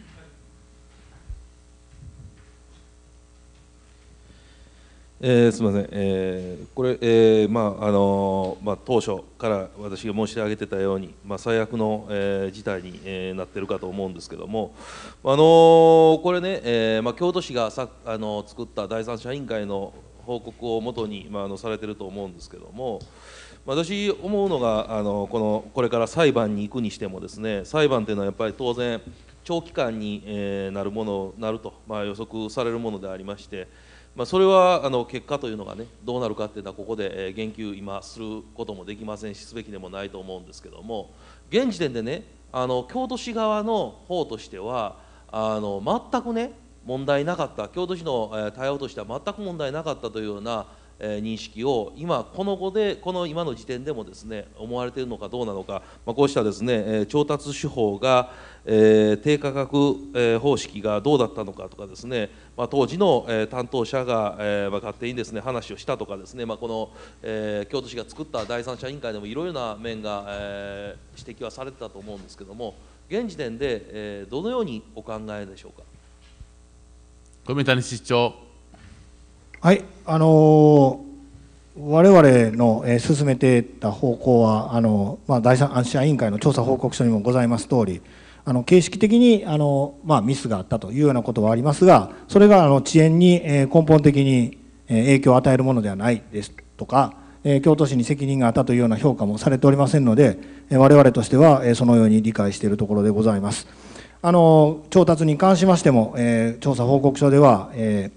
すみません、これ、当初から私が申し上げてたように、最悪の、事態に、なっているかと思うんですけども、これね、京都市が作った第三者委員会の報告をもとに、されていると思うんですけども、 私思うのがこれから裁判に行くにしてもですね、裁判というのはやっぱり当然長期間になると、予測されるものでありまして、それは結果というのがねどうなるかっていうのはここで言及今することもできませんしすべきでもないと思うんですけども、現時点でね京都市側の方としては全くね問題なかった、京都市の対応としては全く問題なかったというような認識を今この今の時点でもですね思われているのかどうなのか、こうしたですね調達手法が低価格方式がどうだったのかとかですね、当時の担当者が勝手にですね話をしたとかですね、この京都市が作った第三者委員会でもいろいろな面が指摘はされてたと思うんですけども、現時点でどのようにお考えでしょうか。 米谷室長。 はい、我々の進めていった方向は第三者委員会の調査報告書にもございます通り、形式的にミスがあったというようなことはありますが、それが遅延に根本的に影響を与えるものではないですとか、京都市に責任があったというような評価もされておりませんので、我々としてはそのように理解しているところでございます。調達に関しましても、調査報告書では、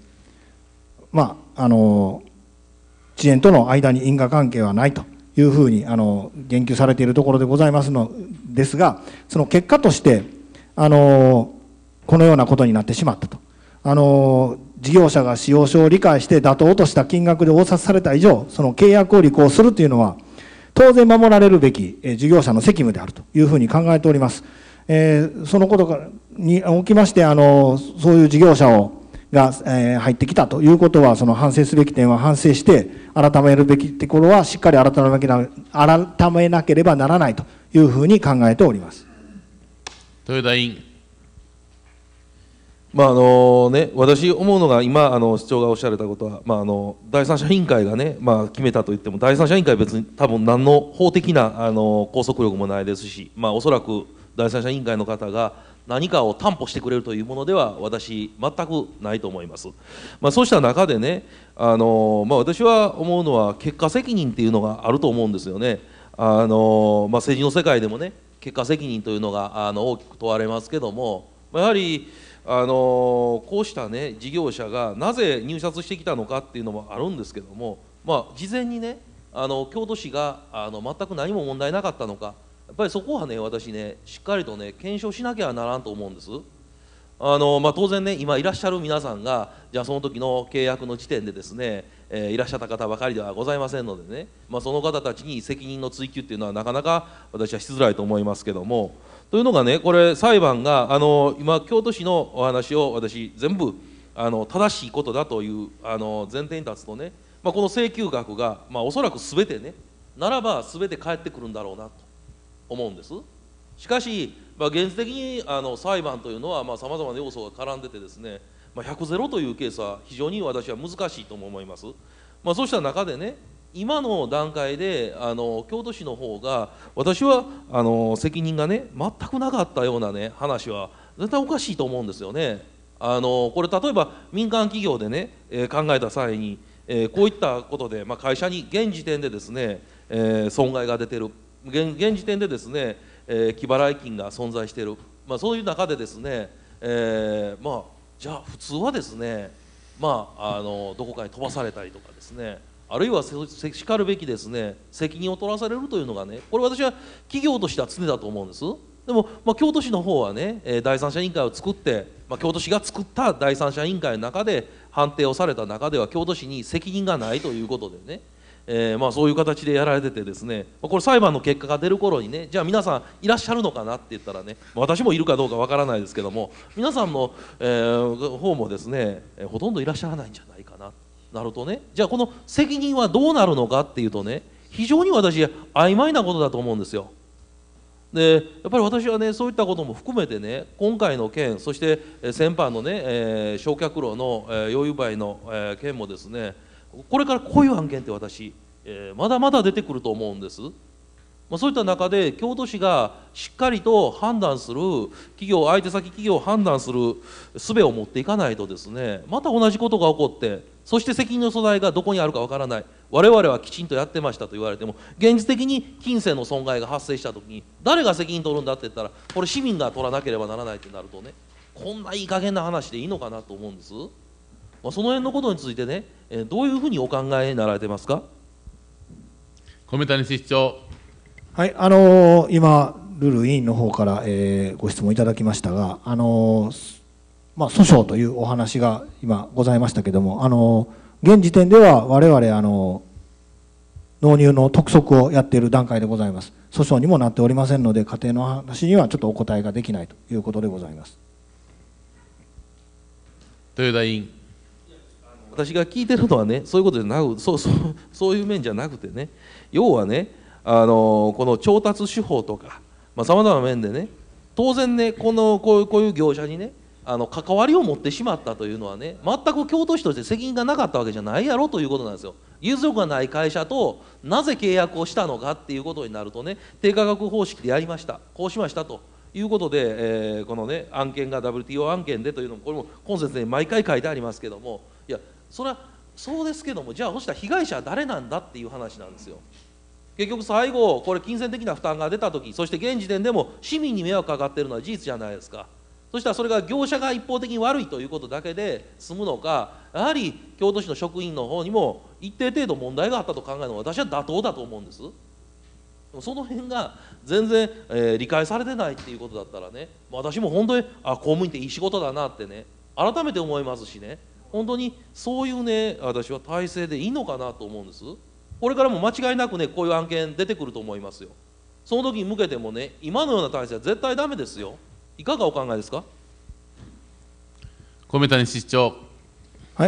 遅延との間に因果関係はないというふうに言及されているところでございますのですが、その結果としてこのようなことになってしまったと。事業者が使用書を理解して妥当とした金額で応札された以上、その契約を履行するというのは当然守られるべき事業者の責務であるというふうに考えております。そのことにおきましてそういう事業者が入ってきたということは、その反省すべき点は反省して改めるべきところはしっかり改めなければならないというふうに考えております。 豊田委員。 私思うのが今市長がおっしゃられたことは、第三者委員会がね、決めたといっても第三者委員会は別に多分何の法的な拘束力もないですし、おそらく第三者委員会の方が何かを担保してくれるというものでは私全くないと思います。そうした中でね私は思うのは結果責任っていうのがあると思うんですよね。政治の世界でもね結果責任というのが大きく問われますけども、やはりこうしたね事業者がなぜ入札してきたのかっていうのもあるんですけども、事前にね京都市が全く何も問題なかったのか、やっぱりそこはね私ねしっかりとね検証しなきゃならんと思うんです。当然ね今いらっしゃる皆さんがじゃあその時の契約の時点でですね、いらっしゃった方ばかりではございませんのでね、その方たちに責任の追及っていうのはなかなか私はしづらいと思いますけども、というのがねこれ裁判が今京都市のお話を私全部正しいことだという前提に立つとね、この請求額がおそらく全てねならば全て返ってくるんだろうなと思うんです。しかし現実的に裁判というのはさまざまな要素が絡んでてですね、100ゼロというケースは非常に私は難しいとも思います。そうした中でね今の段階で京都市の方が私は責任がね全くなかったようなね話は絶対おかしいと思うんですよね。これ例えば民間企業でね考えた際にこういったことで会社に現時点でですね損害が出てる、現時点でですね気払い金が存在している、そういう中でですねじゃあ普通はですねどこかに飛ばされたりとかですね、あるいはしかるべきですね責任を取らされるというのがね、これ私は企業としては常だと思うんです。でも、京都市の方はね第三者委員会を作って、京都市が作った第三者委員会の中で判定をされた中では京都市に責任がないということでね、そういう形でやられててですね、これ裁判の結果が出る頃にねじゃあ皆さんいらっしゃるのかなって言ったらね、私もいるかどうかわからないですけども皆さんの、方もですねほとんどいらっしゃらないんじゃないかななるとね、じゃあこの責任はどうなるのかっていうとね非常に私曖昧なことだと思うんですよ。でやっぱり私はねそういったことも含めてね今回の件、そして先般のね焼却炉の溶融灰の件もですねこれからこういう案件って私まだまだ出てくると思うんです。 そういった中で京都市がしっかりと判断する相手先企業を判断する術を持っていかないとですね、また同じことが起こって、そして責任の所在がどこにあるかわからない、我々はきちんとやってましたと言われても、現実的に金銭の損害が発生したときに誰が責任取るんだって言ったら、これ市民が取らなければならないってなるとね、こんないい加減な話でいいのかなと思うんです。その辺のことについてね、どういうふうにお考えになられてますか。 米谷室長。 はい、今、ルル委員の方から、ご質問いただきましたが、訴訟というお話が今ございましたけれども、現時点では我々納入の督促をやっている段階でございます。訴訟にもなっておりませんので、家庭の話にはちょっとお答えができないということでございます。 豊田委員。 私が聞いてるのはね、そういうことでなく、そういう面じゃなくてね、要はね、この調達手法とかさまざまな面でね、当然ね、こういう業者にね関わりを持ってしまったというのはね、全く京都市として責任がなかったわけじゃないやろということなんですよ。技術力がない会社となぜ契約をしたのかっていうことになるとね、低価格方式でやりました、こうしましたということで、このね案件が WTO 案件でというのも、これも今節で毎回書いてありますけども、いやそれはそうですけども、じゃあそしたら被害者は誰なんだっていう話なんですよ。結局最後これ金銭的な負担が出た時、そして現時点でも市民に迷惑かかっているのは事実じゃないですか。そしたらそれが業者が一方的に悪いということだけで済むのか、やはり京都市の職員の方にも一定程度問題があったと考えるのは私は妥当だと思うんです。その辺が全然、理解されてないっていうことだったらね、私も本当に公務員っていい仕事だなってね改めて思いますしね、本当にそういうね私は体制でいいのかなと思うんです。これからも間違いなくねこういう案件出てくると思いますよ。その時に向けてもね、今のような体制は絶対ダメですよ。いかがお考えですか。 米谷室長。 はい、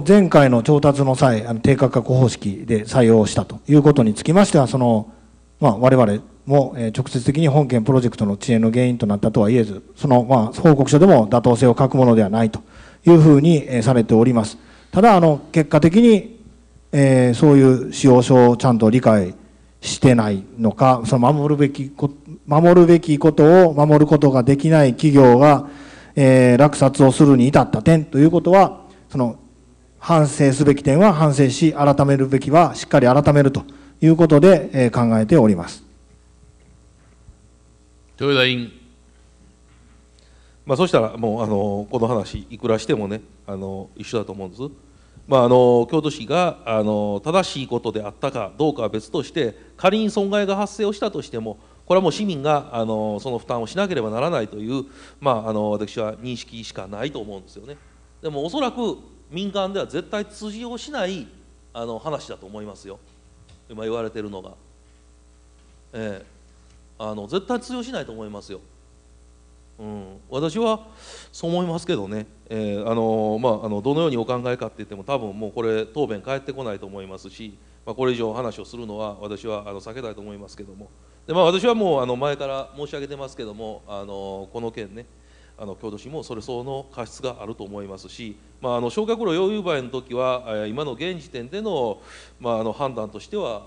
前回の調達の際、低価格方式で採用したということにつきましては、我々も直接的に本件プロジェクトの遅延の原因となったとは言えず、報告書でも妥当性を欠くものではないというふうにされております。ただ結果的にそういう使用書をちゃんと理解してないのか、守るべきことを守ることができない企業が、落札をするに至った点ということは、反省すべき点は反省し、改めるべきはしっかり改めるということで、考えております。 豊田委員。 そしたらもうこの話いくらしてもね一緒だと思うんです。京都市が正しいことであったかどうかは別として、仮に損害が発生をしたとしても、これはもう市民がその負担をしなければならないという、私は認識しかないと思うんですよね。でもおそらく民間では絶対通用しない話だと思いますよ、今言われてるのが。絶対通用しないと思いますよ。私はそう思いますけどね。どのようにお考えかって言っても多分もうこれ答弁返ってこないと思いますし、これ以上話をするのは私は避けたいと思いますけども、で私はもう前から申し上げてますけども、この件ね京都市もそれ相応の過失があると思いますし、焼却炉溶融売の時は今の現時点での、判断としては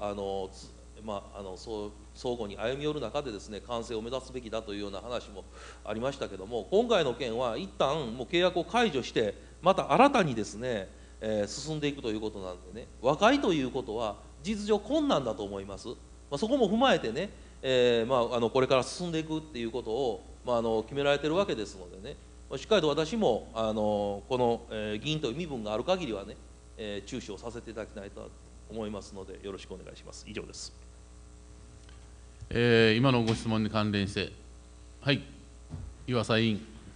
相互に歩み寄る中でですね、完成を目指すべきだというような話もありましたけども、今回の件は一旦もう契約を解除してまた新たにですね、進んでいくということなんでね、和解ということは事実上困難だと思います。そこも踏まえてね、これから進んでいくっていうことを、決められてるわけですのでね、しっかりと私もこの、議員という身分がある限りはね、注視をさせていただきたいと思いますので、よろしくお願いします。以上です。 今のご質問に関連して、はい、岩佐委員。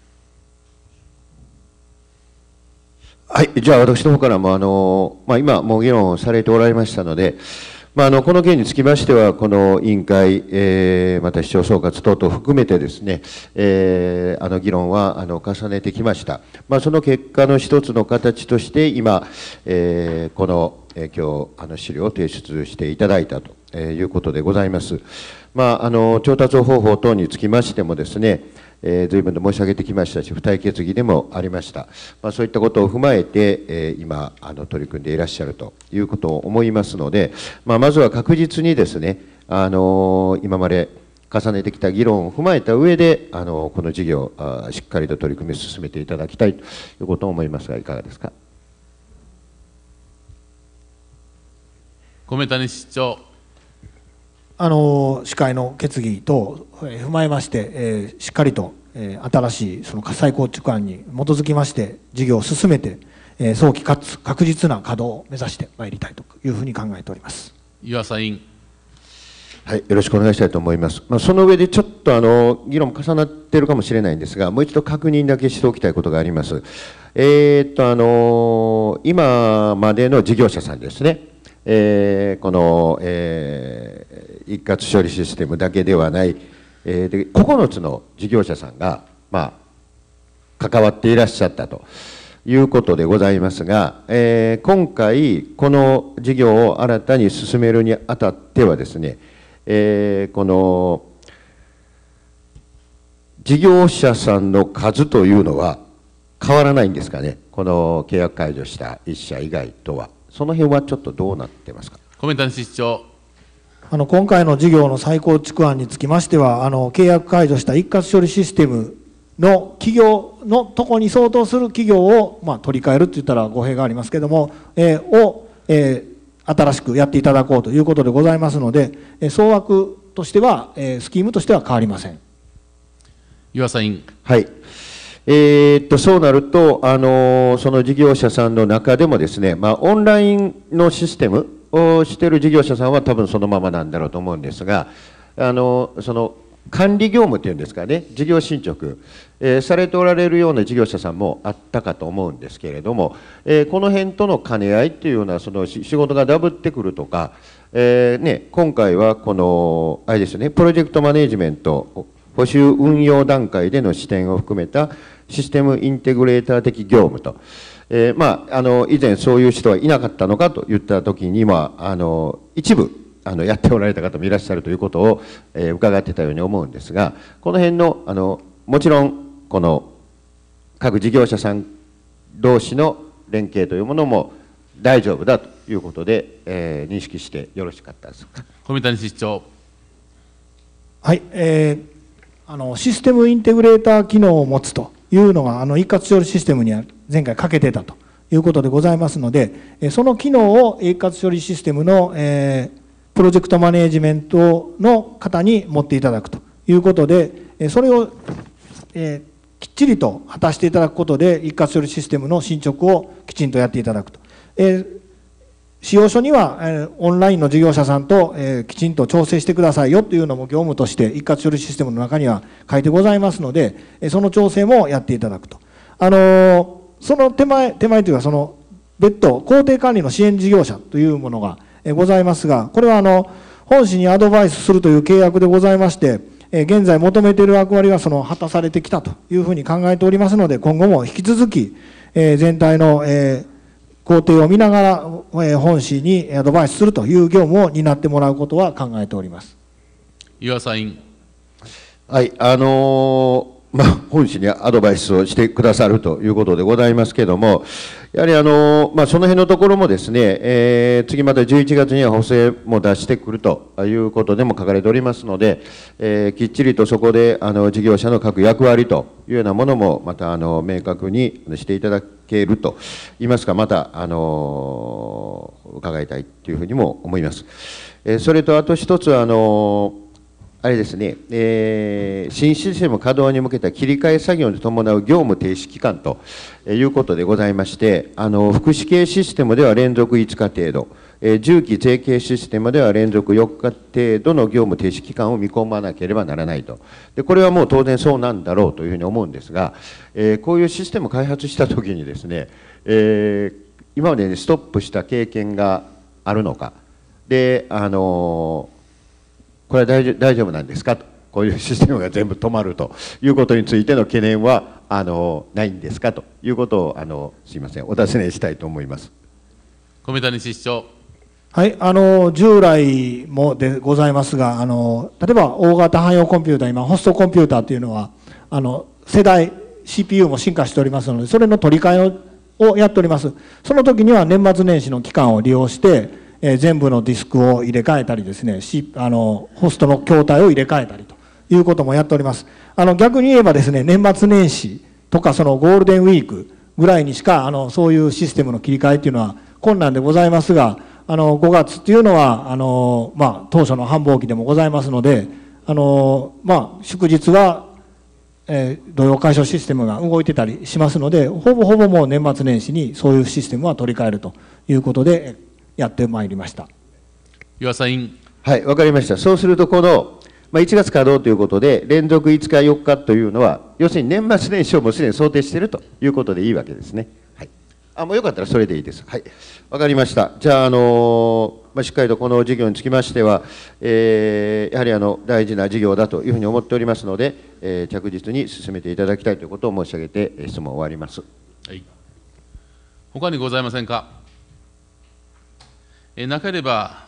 はい、じゃあ私の方からも今もう議論されておられましたので、この件につきましては、この委員会、また市長総括等々含めてですね、議論は重ねてきました。その結果の一つの形として、今、この今日資料を提出していただいたということでございます。調達方法等につきましてもですね、随分と申し上げてきましたし、付帯決議でもありました。そういったことを踏まえて、今取り組んでいらっしゃるということを思いますので、まずは確実にですね、 今まで重ねてきた議論を踏まえた上で、この事業、しっかりと取り組みを進めていただきたいということを思いますが、いかがですか。 米谷室長。 司会の決議等踏まえまして、しっかりと、新しいその再構築案に基づきまして事業を進めて、早期かつ確実な稼働を目指してまいりたいというふうに考えております。 湯浅委員。 はい、よろしくお願いしたいと思います。その上でちょっと議論重なっているかもしれないんですが、もう一度確認だけしておきたいことがあります。今までの事業者さんですね、この、一括処理システムだけではない、で9つの事業者さんが、関わっていらっしゃったということでございますが、今回、この事業を新たに進めるにあたってはですね、この事業者さんの数というのは変わらないんですかね、この契約解除した1社以外とは。その辺はちょっとどうなってますか。 米谷室長。 今回の事業の再構築案につきましては、契約解除した一括処理システムの企業のとこに相当する企業を、取り替えるって言ったら語弊がありますけれども、新しくやっていただこうということでございますので、総額としては、スキームとしては変わりません。 湯浅委員。 はい。そうなると、その事業者さんの中でもですね、オンラインのシステムをしている事業者さんは多分そのままなんだろうと思うんですが、その管理業務というんですかね、事業進捗、されておられるような事業者さんもあったかと思うんですけれども、この辺との兼ね合いっていうような、その仕事がダブってくるとか、今回はこの、あれですね、プロジェクトマネジメント、補修運用段階での視点を含めたシステムインテグレーター的業務と、以前そういう人はいなかったのかと言ったときには、一部やっておられた方もいらっしゃるということを、伺ってたように思うんですが、この辺のもちろんこの各事業者さん同士の連携というものも大丈夫だということで、認識してよろしかったですか。 米谷室長。 はい、システムインテグレーター機能を持つというのが一括処理システムには前回欠けてたということでございますので、その機能を一括処理システムの、プロジェクトマネージメントの方に持っていただくということで、それを、きっちりと果たしていただくことで一括処理システムの進捗をきちんとやっていただくと。使用書にはオンラインの事業者さんときちんと調整してくださいよというのも業務として一括処理システムの中には書いてございますので、その調整もやっていただくと。その手前というか、その別途工程管理の支援事業者というものがございますが、これは本市にアドバイスするという契約でございまして、現在求めている役割は果たされてきたというふうに考えておりますので、今後も引き続き全体の工程を見ながら本市にアドバイスするという業務を担ってもらうことは考えております。 湯浅委員。 はい、本市にアドバイスをしてくださるということでございますけれども、やはりその辺のところもですね、次また11月には補正も出してくるということでも書かれておりますので、きっちりとそこで事業者の各役割というようなものもまた明確にしていただけるといいますか、また伺いたいというふうにも思います。それとあと一つあれですね、新システム稼働に向けた切り替え作業に伴う業務停止期間ということでございまして、福祉系システムでは連続5日程度、重機税系システムでは連続4日程度の業務停止期間を見込まなければならないと。でこれはもう当然そうなんだろうというふうに思うんですが、こういうシステムを開発したときにですね、今までにストップした経験があるのか。でこれは大丈夫なんですかと、こういうシステムが全部止まるということについての懸念はないんですかということをすいません、お尋ねしたいと思います。 米谷室長。 はい、従来もでございますが、例えば大型汎用コンピューター、今ホストコンピューターというのは世代 CPU も進化しておりますので、それの取り替えをやっております。その時には年末年始の期間を利用して全部のディスクを入れ替えたりですね、ホストの筐体を入れ替えたりということもやっております。逆に言えばですね、年末年始とかそのゴールデンウィークぐらいにしかそういうシステムの切り替えっていうのは困難でございますが、5月っていうのは当初の繁忙期でもございますので、祝日は土曜解消システムが動いてたりしますので、ほぼほぼもう年末年始にそういうシステムは取り替えるということでやってまいりました。 岩佐委員。 はい、わかりました。そうすると、この1月稼働ということで、連続5日、4日というのは、要するに年末年始をもうすでに想定しているということでいいわけですね。はい、もうよかったらそれでいいです。はい、わかりました。じゃあ、しっかりとこの事業につきましては、やはり大事な事業だというふうに思っておりますので、着実に進めていただきたいということを申し上げて、質問を終わります。 はい。他にございませんか。なければ、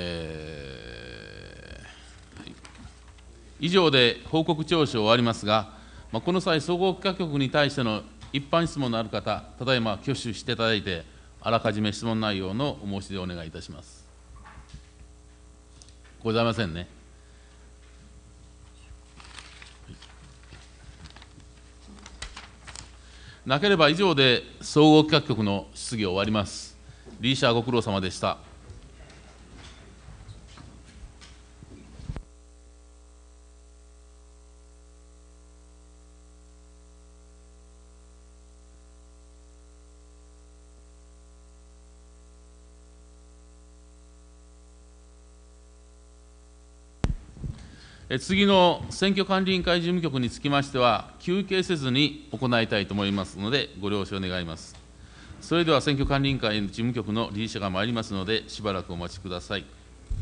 以上で報告聴取を終わりますが、この際、総合企画局に対しての一般質問のある方、ただいま挙手していただいて、あらかじめ質問内容のお申し出をお願いいたします。ございませんね。なければ以上で総合企画局の質疑を終わります。リーシャーご苦労様でした。次の選挙管理委員会事務局につきましては、休憩せずに行いたいと思いますので、ご了承願います。それでは選挙管理委員会事務局の理事者が参りますので、しばらくお待ちください。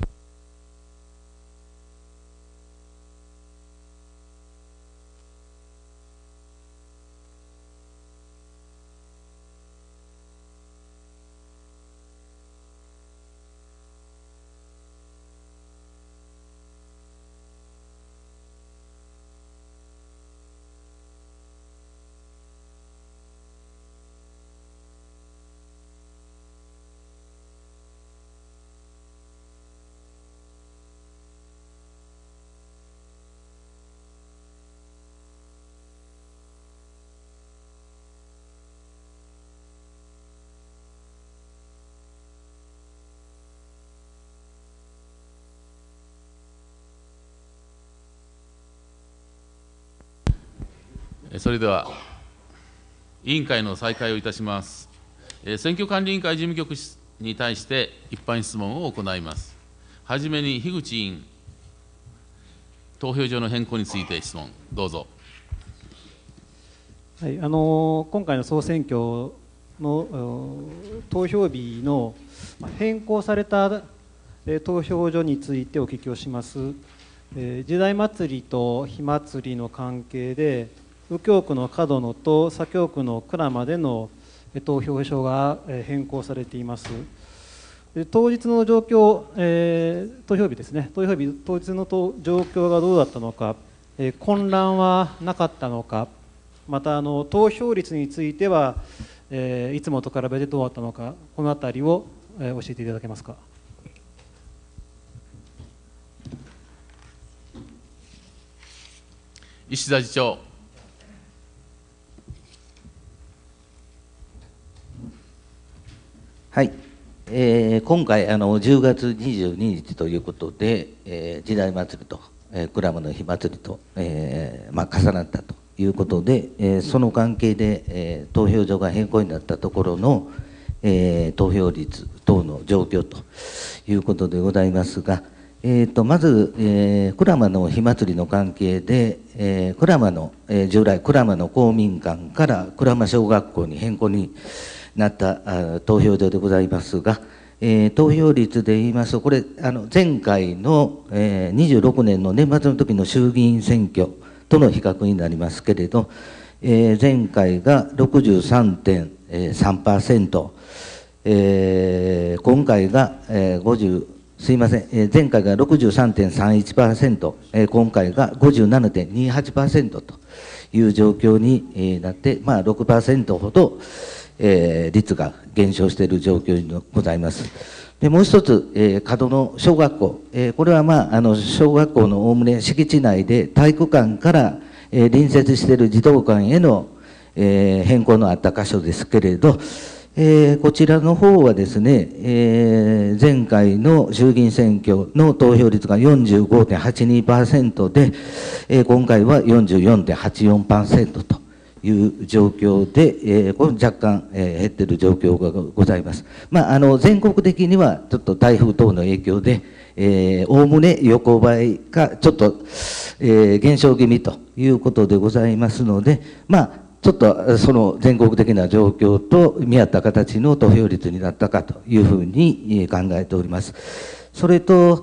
それでは、委員会の再開をいたします。選挙管理委員会事務局に対して一般質問を行います。はじめに樋口委員、投票所の変更について質問、どうぞ。 はい、今回の総選挙の投票日の変更された投票所についてお聞きをします。時代祭りと火祭りの関係で、右京区の門野と左京区の蔵までの投票所が変更されています。当日の状況、投票日ですね、投票日当日の状況がどうだったのか、混乱はなかったのか、また投票率については、いつもと比べてどうだったのか、このあたりを教えていただけますか。 石田次長。 はい、今回10月22日ということで、時代祭りと、蔵間の火祭りと、重なったということで、その関係で、投票所が変更になったところの、投票率等の状況ということでございますが、まず、蔵間の火祭りの関係で、蔵間の、従来蔵間の公民館から蔵間小学校に変更になった投票所でございますが、投票率で言いますと、これ前回の、26年の年末の時の衆議院選挙との比較になりますけれど、前回が 63.3%、今回がすいません、前回が 63.31%、今回が 57.28% という状況になって、6% ほど、率が減少している状況にございます。でもう一つ、門野小学校、これは、小学校のおおむね敷地内で体育館から、隣接している児童館への、変更のあった箇所ですけれど、こちらの方はですね、前回の衆議院選挙の投票率が 45.82% で、今回は 44.84% という状況で、これ若干、減っている状況がございます。全国的にはちょっと台風等の影響で、おおむね横ばいかちょっと、減少気味ということでございますので、ちょっとその全国的な状況と見合った形の投票率になったかというふうに考えております。それと、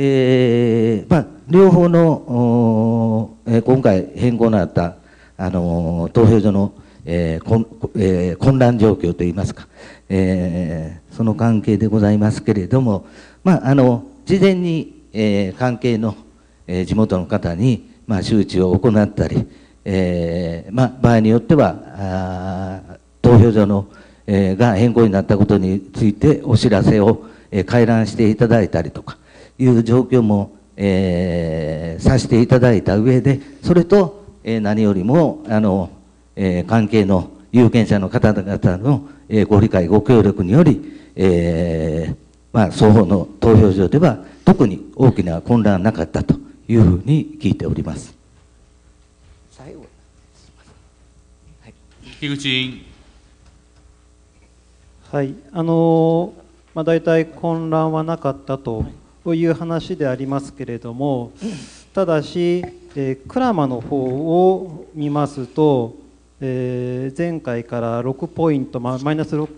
両方の、今回変更のあった投票所の、混乱状況といいますか、その関係でございますけれども、事前に、関係の、地元の方に、周知を行ったり、場合によっては投票所の、が変更になったことについてお知らせを、回覧していただいたりとかいう状況も、させていただいた上で、それと、何よりも関係の有権者の方々の、ご理解ご協力により、双方の投票所では特に大きな混乱はなかったというふうに聞いております。 木口委員。 はい、大体混乱はなかったという話でありますけれども、ただし、鞍馬の方を見ますと、前回から6ポイント、マイナス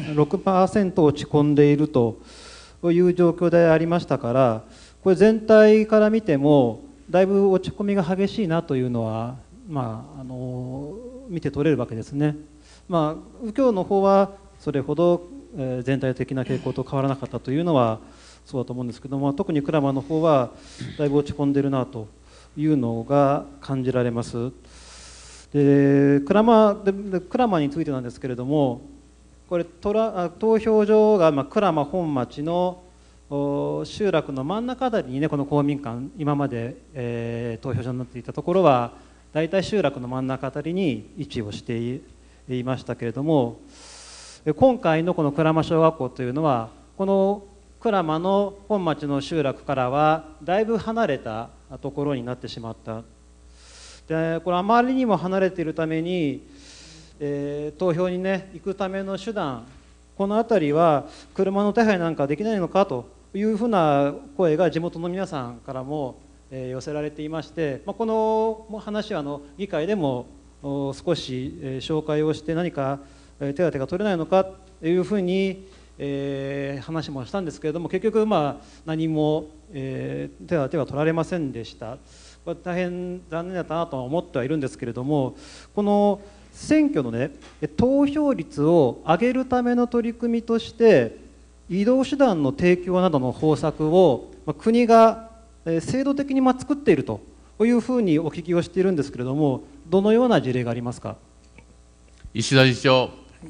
6% 落ち込んでいるという状況でありましたから、これ全体から見てもだいぶ落ち込みが激しいなというのは、見て取れるわけですね。右京の方はそれほど全体的な傾向と変わらなかったというのはそうだと思うんですけども、特に鞍馬の方はだいぶ落ち込んでいるなというのが感じられます。で鞍馬についてなんですけれども、これ投票所が鞍馬本町の集落の真ん中あたりにね、この公民館今まで、投票所になっていたところは大体集落の真ん中あたりに位置をしていましたけれども、今回のこの鞍馬小学校というのはこの鞍馬の本町の集落からはだいぶ離れたところになってしまった。でこれあまりにも離れているために、投票にね行くための手段、この辺りは車の手配なんかできないのかというふうな声が地元の皆さんからも寄せられていまして、この話は議会でも少し紹介をして、何か手当が取れないのかというふうに話もしたんですけれども、結局何も手当は取られませんでした。大変残念だったなとは思ってはいるんですけれども、この選挙のね投票率を上げるための取り組みとして移動手段の提供などの方策を国が制度的に作っているというふうにお聞きをしているんですけれども、どのような事例がありますか。 石田次長。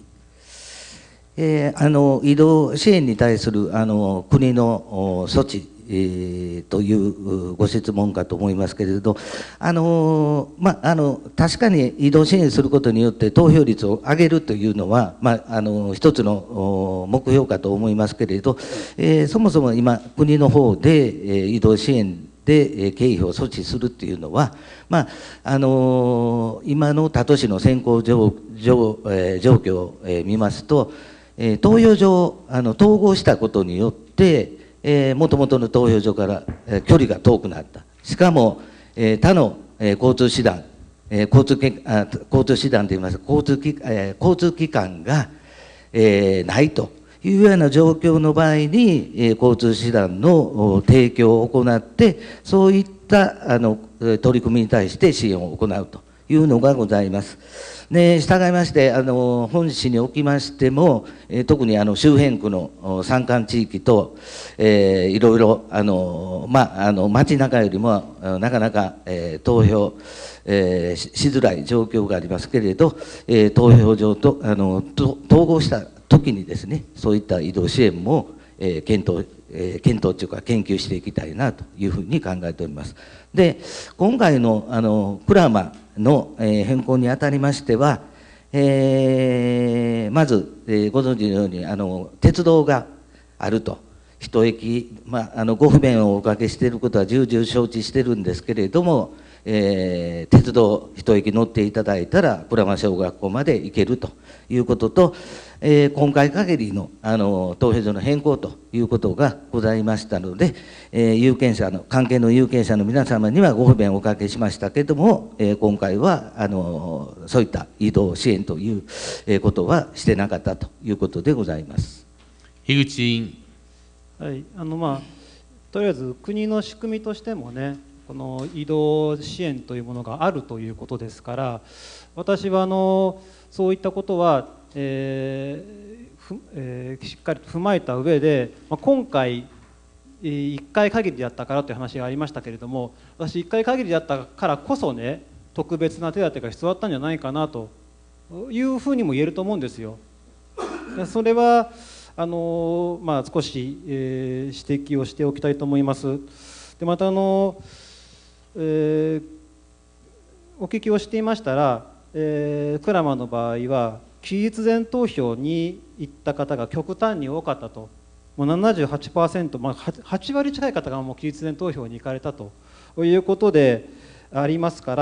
移動支援に対する国の措置、というご質問かと思いますけれど、確かに移動支援することによって投票率を上げるというのは、一つの目標かと思いますけれど、そもそも今国の方で移動支援で経費を措置するっていうのは、今の他都市の選考状況を見ますと、投票所統合したことによってもともとの投票所から距離が遠くなった。しかも他の交通手段といいますか交通機関がないというような状況の場合に交通手段の提供を行って、そういった取り組みに対して支援を行うというのがございます。で従いまして本市におきましても、特に周辺区の山間地域と、いろいろ街中よりもなかなか、投票、しづらい状況がありますけれど、投票所と統合した時にですね、そういった移動支援も、検討というか研究していきたいなというふうに考えております。で今回のプラマの変更にあたりましては、まず、ご存知のように鉄道があると一駅、ご不便をおかけしていることは重々承知してるんですけれども、鉄道一駅乗っていただいたらプラマ小学校まで行けるということと、今回限りの投票所の変更ということがございましたので、関係の有権者の皆様にはご不便をおかけしましたけれども、今回はそういった移動支援ということはしてなかったということでございます。 樋口委員。 はい、とりあえず国の仕組みとしてもね、この移動支援というものがあるということですから、私はそういったことは、しっかりと踏まえた上で、今回1回限りだったからという話がありましたけれども、私1回限りだったからこそね、特別な手当が必要だったんじゃないかなというふうにも言えると思うんですよ。それは少し、指摘をしておきたいと思います。でまたお聞きをしていましたら、クラマの場合は期日前投票に行った方が極端に多かったと、もう 78%、8割近い方がもう期日前投票に行かれたということでありますから、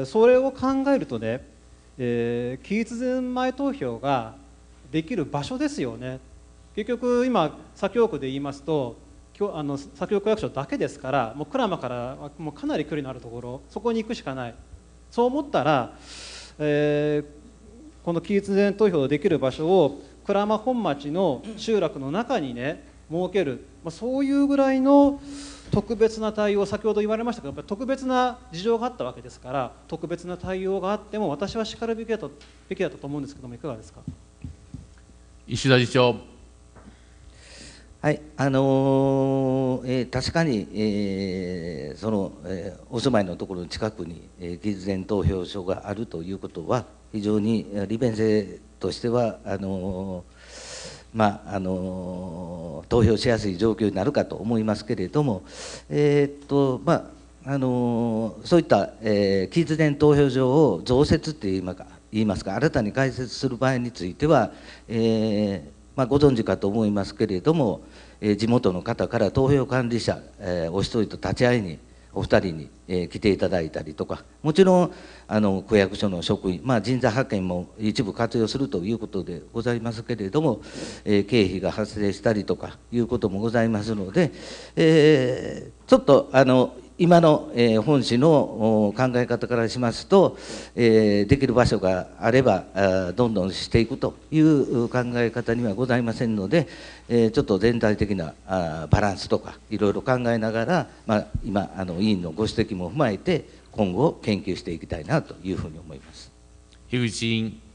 それを考えるとね、期日前投票ができる場所ですよね。結局今左京区で言いますと左京区役所だけですから、もうクラマからもうかなり距離のあるところ、そこに行くしかない。そう思ったら、この期日前投票できる場所をクラマ本町の集落の中にね設ける、そういうぐらいの特別な対応、先ほど言われましたけど、やっぱり特別な事情があったわけですから、特別な対応があっても私はしかるべきだと思うんですけども、いかがですか。 石田次長。 はい、確かに、お住まいのところの近くに、期日前投票所があるということは非常に利便性としては投票しやすい状況になるかと思いますけれども、そういった、期日前投票所を増設って言いますか新たに開設する場合については、ご存知かと思いますけれども、地元の方から投票管理者、お一人と立ち会いにお二人に、来ていただいたりとか、もちろん区役所の職員、人材派遣も一部活用するということでございますけれども、経費が発生したりとかいうこともございますので、ちょっと今の、本市の考え方からしますと、できる場所があればどんどんしていくという考え方にはございませんので、ちょっと全体的なバランスとかいろいろ考えながら、今委員のご指摘も踏まえて今後研究していきたいなというふうに思います。 樋口委員。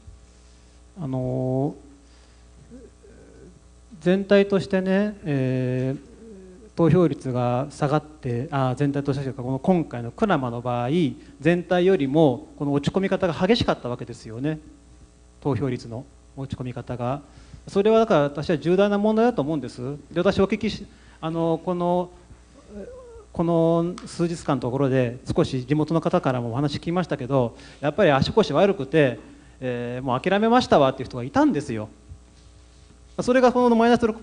全体としてね、投票率が下がって全体としてこの今回のクラマの場合全体よりもこの落ち込み方が激しかったわけですよね。投票率の落ち込み方が、それはだから私は重大な問題だと思うんです。で私お聞きしこの数日間のところで少し地元の方からもお話聞きましたけど、やっぱり足腰悪くて、もう諦めましたわっていう人がいたんですよ。それがこのマイナス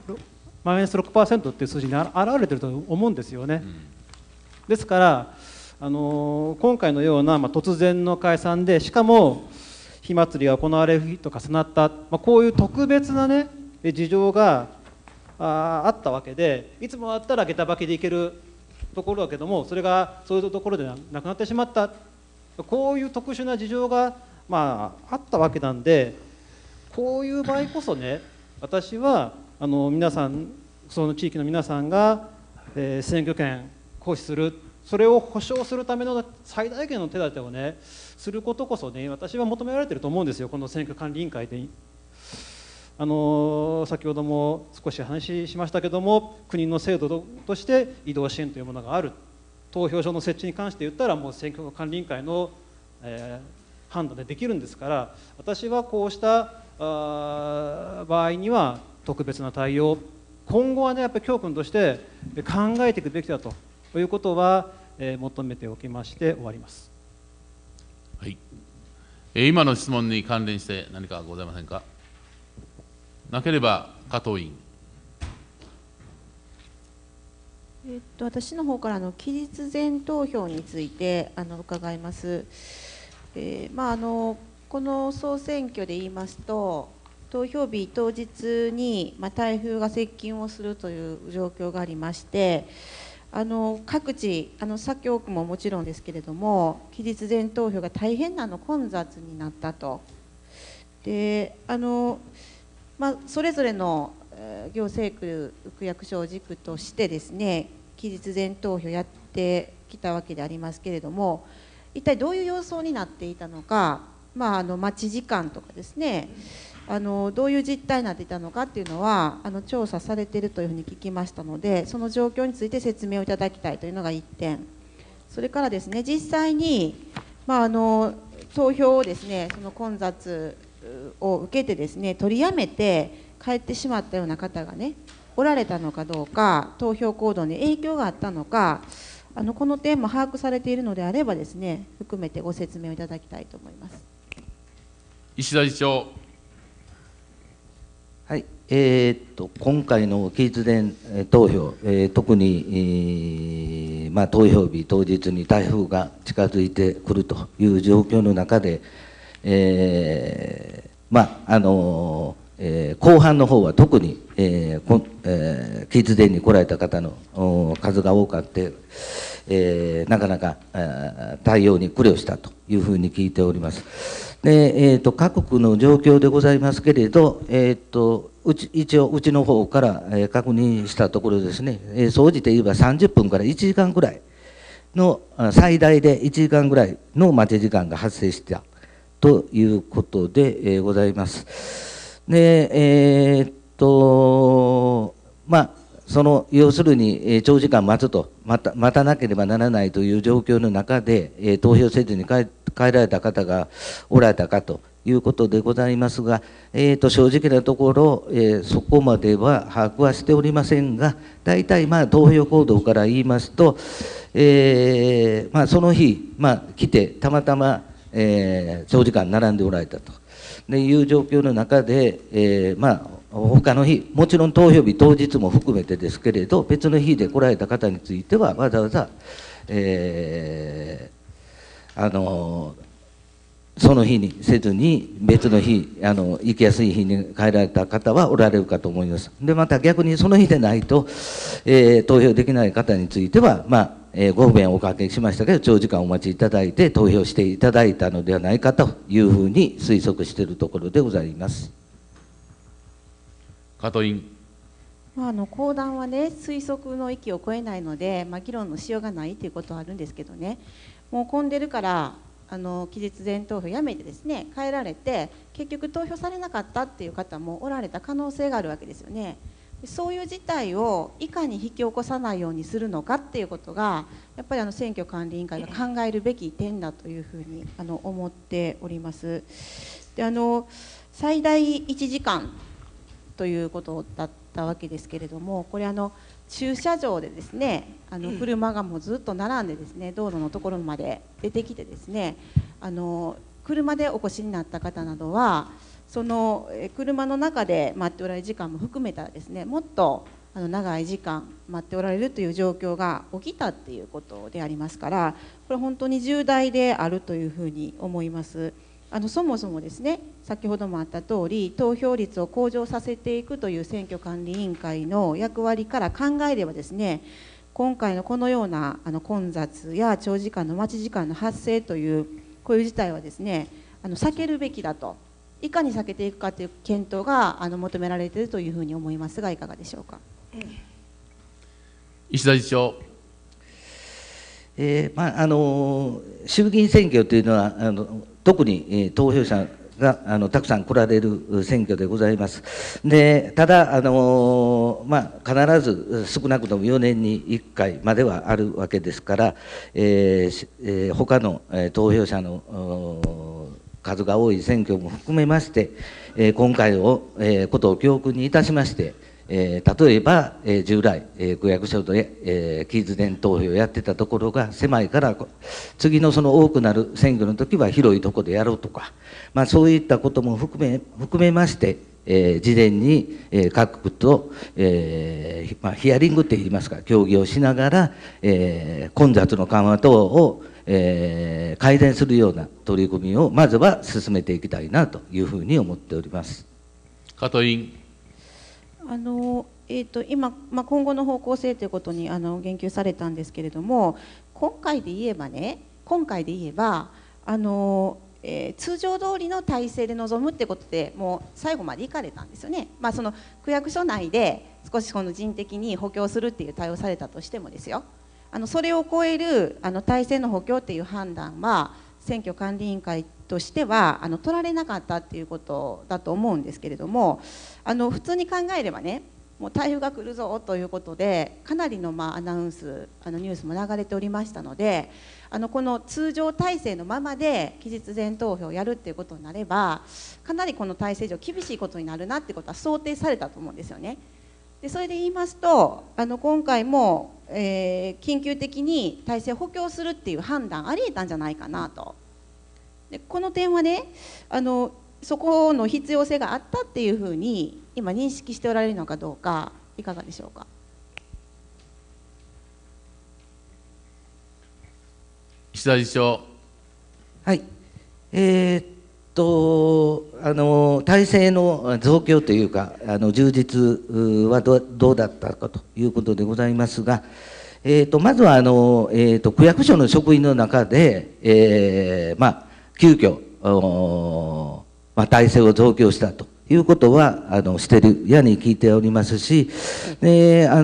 6% っていう数字に表れてると思うんですよね。ですから、今回のような、突然の解散で、しかも火祭りが行われる日と重なった、こういう特別なね事情があったわけで、いつもあったら下駄履きで行けるところだけども、それがそういうところでなくなってしまった、こういう特殊な事情があったわけなんで、こういう場合こそね、私は皆さん、その地域の皆さんが選挙権行使する、 それを保障するための最大限の手立てをねすることこそね、私は求められていると思うんですよ、この選挙管理委員会で。先ほども少し話しましたけども、国の制度として移動支援というものがある。投票所の設置に関して言ったらもう選挙管理委員会の、判断でできるんですから、私はこうした場合には特別な対応、今後はねやっぱり教訓として考えていくべきだということは、求めておきまして終わります。 はい。今の質問に関連して何かございませんか。なければ加藤委員。 私の方から期日前投票について伺います。この総選挙で言いますと、投票日当日に台風が接近をするという状況がありまして、各地左京区ももちろんですけれども、期日前投票が大変な混雑になったと。でそれぞれの行政区区役所を軸としてですね、期日前投票やってきたわけでありますけれども、一体どういう様相になっていたのか、待ち時間とかですね、どういう実態になっていたのかっていうのは調査されているというふうに聞きましたので、その状況について説明をいただきたいというのが1点。それからですね、実際に、投票をですね、その混雑を受けてですね、取りやめて帰ってしまったような方がねおられたのかどうか、投票行動に影響があったのか、この点も把握されているのであればですね、含めてご説明をいただきたいと思います。 石田次長。 はい、今回の期日前投票、特に、投票日当日に台風が近づいてくるという状況の中で、後半の方は特に、期日前に来られた方の数が多かって、なかなか対応に苦慮したというふうに聞いております。で、各区の状況でございますけれど、一応うちの方から確認したところですね、総じて言えば30分から1時間ぐらいの最大で1時間ぐらいの待ち時間が発生したということでございます。で、その要するに長時間待つと待たなければならないという状況の中で投票せずに帰られた方がおられたかということでございますが、正直なところ、そこまでは把握はしておりませんが、大体投票行動から言いますと、その日、来てたまたま、長時間並んでおられたという状況の中で、他の日、もちろん投票日当日も含めてですけれど、別の日で来られた方についてはわざわざ、その日にせずに別の日行きやすい日に帰られた方はおられるかと思います。でまた逆にその日でないと、投票できない方についてはご不便をおかけしましたけど長時間お待ちいただいて投票していただいたのではないかというふうに推測しているところでございます。 加藤委員。 公団はね推測の域を超えないので、議論のしようがないということはあるんですけどね、もう混んでるから期日前投票やめてですね帰られて結局投票されなかったっていう方もおられた可能性があるわけですよね。そういう事態をいかに引き起こさないようにするのかっていうことがやっぱり選挙管理委員会が考えるべき点だというふうに思っております。で最大1時間ということだったわけですけれども、これ駐車場でですね車がもうずっと並んでですね道路のところまで出てきてですね車でお越しになった方などはその車の中で待っておられる時間も含めたらですねもっと長い時間待っておられるという状況が起きたっていうことでありますから、これ本当に重大であるというふうに思います。そもそもですね先ほどもあった通り投票率を向上させていくという選挙管理委員会の役割から考えればですね、今回のこのような混雑や長時間の待ち時間の発生というこういう事態はですね避けるべきだと、いかに避けていくかという検討が求められているというふうに思いますがいかがでしょうか。 石田次長。 衆議院選挙というのは特に投票者がたくさん来られる選挙でございます。でただ必ず少なくとも4年に1回まではあるわけですから、他の投票者の数が多い選挙も含めまして、今回のことを教訓にいたしまして、例えば、従来、区役所で、期日前投票をやってたところが狭いから次のその多くなる選挙の時は広いところでやろうとか、そういったことも含めまして、事前に、各区と、ヒアリングっていいますか協議をしながら、混雑の緩和等を、改善するような取り組みをまずは進めていきたいなというふうに思っております。 加藤委員。 今、今後の方向性ということに言及されたんですけれども、今回で言えば通常通りの体制で臨むってことでもう最後までいかれたんですよね。その区役所内で少しこの人的に補強するっていう対応されたとしてもですよ、それを超える体制の補強っていう判断は選挙管理委員会としては取られなかったっていうことだと思うんですけれども、普通に考えればね、もう台風が来るぞということでかなりのアナウンスニュースも流れておりましたので、この通常体制のままで期日前投票をやるっていうことになればかなりこの体制上厳しいことになるなってことは想定されたと思うんですよね。でそれで言いますと今回も、緊急的に体制を補強するっていう判断ありえたんじゃないかなと。でこの点はねそこの必要性があったっていうふうに今認識しておられるのかどうかいかがでしょうか。 石田理事長。 はい。体制の増強というか充実はどうだったかということでございますが、まずは区役所の職員の中で、急遽体制を増強したということはしてるやに聞いておりますし、可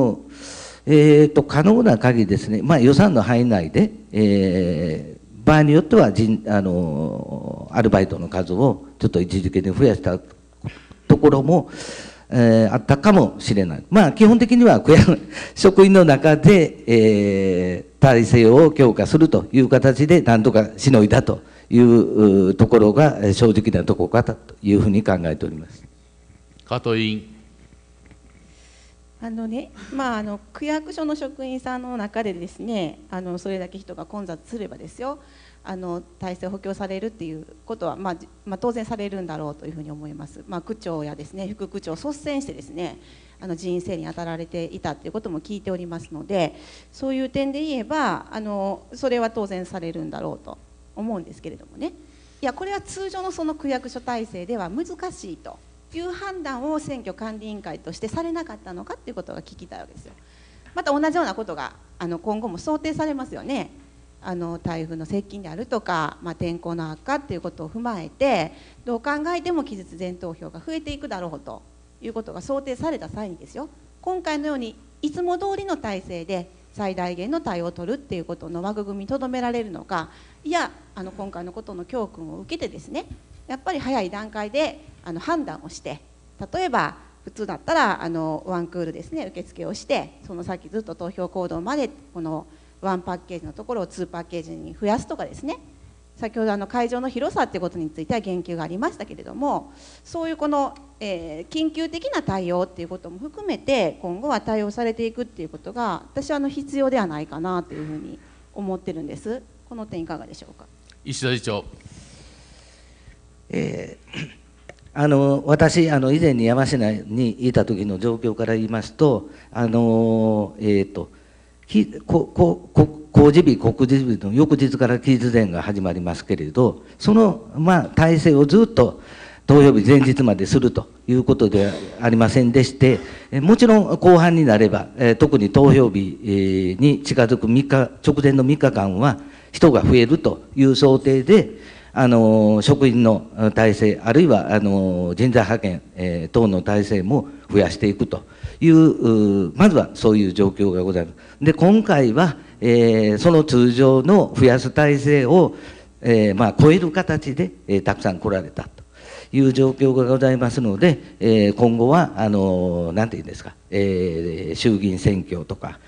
能な限りですね、予算の範囲内で、場合によってはアルバイトの数をちょっと一時的に増やしたところも、あったかもしれない。基本的には職員の中で、体制を強化するという形で何とかしのいだというところが正直なところかというふうに考えております。 加藤委員。 区役所の職員さんの中でですねそれだけ人が混雑すればですよ体制を補強されるっていうことは、当然されるんだろうというふうに思います。区長やですね副区長を率先してですね人員整理に当たられていたということも聞いておりますので、そういう点で言えばそれは当然されるんだろうと思うんですけれどもね、いやこれは通常のその区役所体制では難しいという判断を選挙管理委員会としてされなかったのかということが聞きたいわけですよ。また同じようなことが今後も想定されますよね。台風の接近であるとか、天候の悪化ということを踏まえてどう考えても期日前投票が増えていくだろうということが想定された際にですよ、今回のようにいつも通りの体制で最大限の対応を取るっていうことの枠組みにとどめられるのか、いや今回のことの教訓を受けてですねやっぱり早い段階で判断をして、例えば普通だったらワンクールですね受付をして、その先ずっと投票行動までこのワンパッケージのところを2パッケージに増やすとかですね、先ほど会場の広さということについては言及がありましたけれども、そういうこの、緊急的な対応っていうことも含めて今後は対応されていくっていうことが私は必要ではないかなというふうに思ってるんです。この点いかがでしょうか。 石田理事長。 私以前に山科にいた時の状況から言いますと公示日告示日の翌日から期日前が始まりますけれど、その体制をずっと投票日前日までするということではありませんでして、もちろん後半になれば特に投票日に近づく直前の3日間は人が増えるという想定で職員の体制あるいは人材派遣、等の体制も増やしていくというまずはそういう状況がございます。で今回は、 その通常の増やす体制を、超える形で、たくさん来られたという状況がございますので、今後はなんていうんですか、衆議院選挙とか、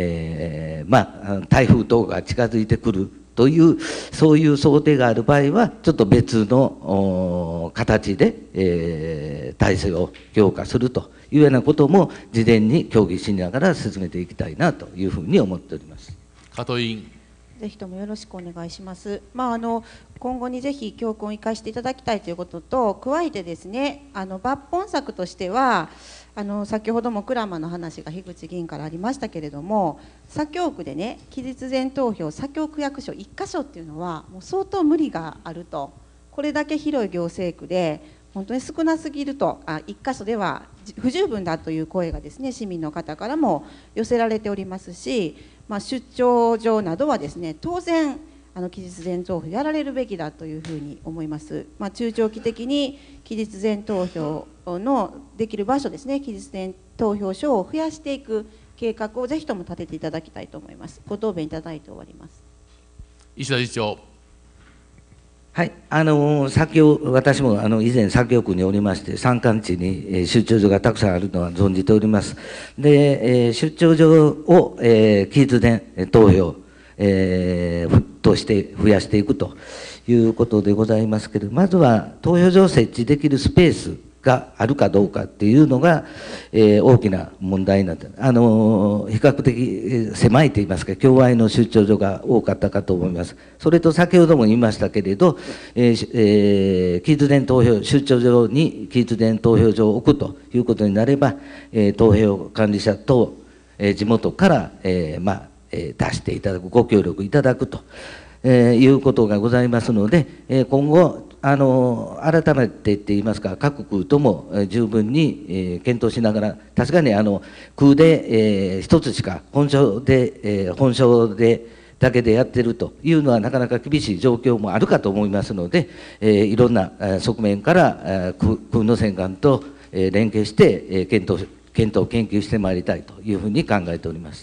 台風等が近づいてくるというそういう想定がある場合はちょっと別の形で、体制を強化するというようなことも事前に協議しながら進めていきたいなというふうに思っております。 加藤委員。 ぜひともよろしくお願いします。今後にぜひ教訓を生かしていただきたいということと、加えてですね、抜本策としては先ほども鞍馬の話が樋口議員からありましたけれども、左京区でね、期日前投票左京区役所1箇所っていうのはもう相当無理があると、これだけ広い行政区で本当に少なすぎると、1箇所では不十分だという声がですね、市民の方からも寄せられておりますし、出張所などはですね、当然期日前投票やられるべきだというふうに思います。中長期的に期日前投票のできる場所ですね、期日前投票所を増やしていく計画をぜひとも立てていただきたいと思います。ご答弁いただいて終わります。 石田理事長。 はい、私も以前、左京区におりまして、山間地に出張所がたくさんあるのは存じております。で、出張所を期日前投票として増やしていくということでございますけれど、まずは投票所を設置できるスペースがあるかどうかっていうのが、大きな問題になって、比較的狭いといいますか、共愛の出張所が多かったかと思います。それと先ほども言いましたけれど、期日前投票、出張所に期日前投票所を置くということになれば、投票管理者と地元から、出していただく、ご協力いただくということがございますので、今後、改めて言いますか、各区とも十分に検討しながら、確かに区で一つしか本所でだけでやっているというのはなかなか厳しい状況もあるかと思いますので、いろんな側面から区の選管と連携して検討研究してまいりたいというふうに考えております。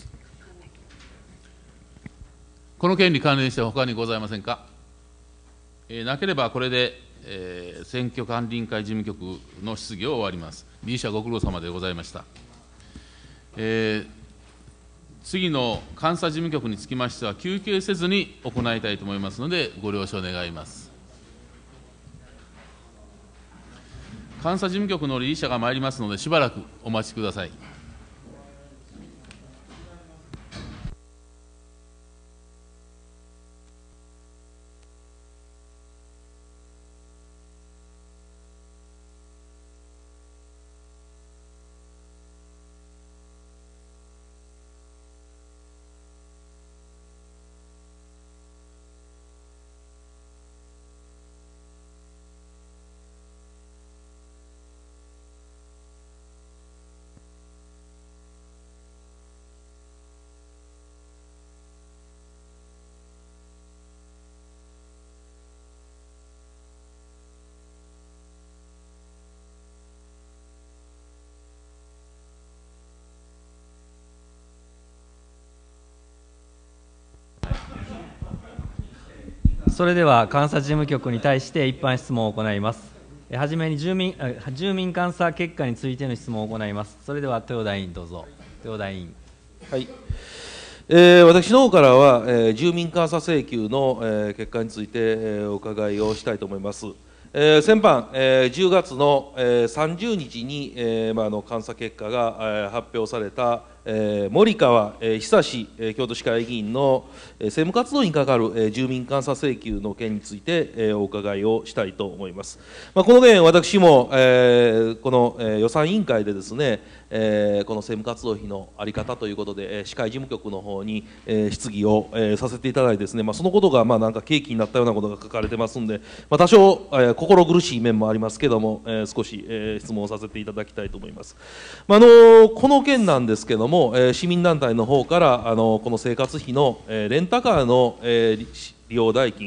この件に関連して他にございませんか。なければこれで、選挙管理委員会事務局の質疑を終わります。理事者ご苦労様でございました。次の監査事務局につきましては、休憩せずに行いたいと思いますので、ご了承願います。監査事務局の理事者が参りますので、しばらくお待ちください。 それでは監査事務局に対して一般質問を行います。はじめに住民監査結果についての質問を行います。それでは豊田委員どうぞ。豊田委員。 はい。私の方からは、住民監査請求の、結果について、お伺いをしたいと思います。先般、10月の、30日に、監査結果が、発表された、森川久志京都市会議員の政務活動に係る住民監査請求の件についてお伺いをしたいと思います。この件、私もこの予算委員会でですね、この政務活動費の在り方ということで、市会事務局の方に質疑をさせていただいてですね、そのことがなんか契機になったようなことが書かれてますんで、多少心苦しい面もありますけども、少し質問をさせていただきたいと思います。この件なんですけども、市民団体の方からこの生活費のレンタカーの利用代金、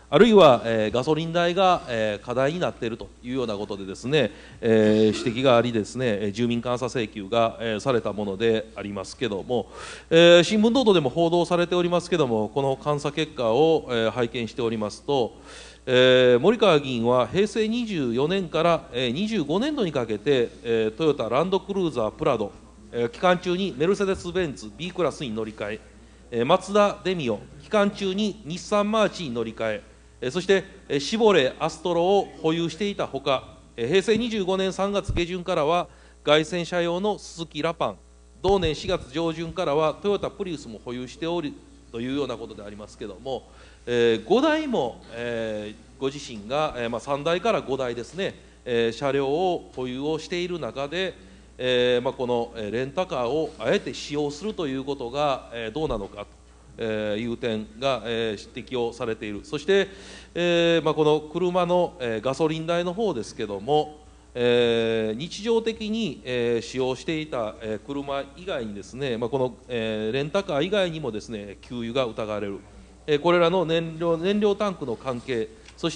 あるいは、ガソリン代が、課題になっているというようなことでですね、指摘がありですね、住民監査請求が、されたものでありますけども、新聞等々でも報道されておりますけども、この監査結果を、拝見しておりますと、森川議員は平成24年から25年度にかけて、トヨタランドクルーザープラド、期間中にメルセデス・ベンツ B クラスに乗り換え、マツダ・デミオ期間中に日産マーチに乗り換え、そしてシボレー・アストロを保有していたほか、平成25年3月下旬からは凱旋車用のスズキ・ラパン、同年4月上旬からはトヨタプリウスも保有しておりというようなことでありますけれども、5台も、ご自身が、3台から5台ですね、車両を保有をしている中で、このレンタカーをあえて使用するということが、どうなのかという点が、指摘をされている。そして、この車の、ガソリン代の方ですけども、日常的に、使用していた、車以外にですね、この、レンタカー以外にもですね、給油が疑われる。これらの燃料タンクの関係、そして、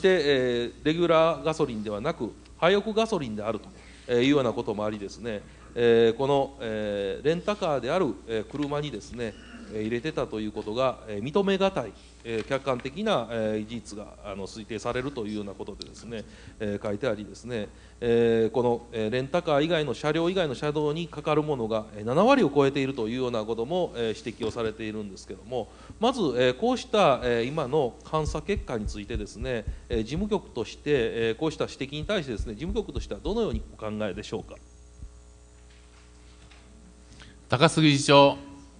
レギュラーガソリンではなくハイオクガソリンであるというようなこともありですね、この、レンタカーである、車にですね入れてたということが認めがたい、客観的な事実が推定されるというようなことでですね、書いてありですね、このレンタカー以外の車両以外の車道にかかるものが7割を超えているというようなことも指摘をされているんですけども、まずこうした今の監査結果についてですね、事務局としてこうした指摘に対してですね、事務局としてはどのようにお考えでしょうか。 高杉次長。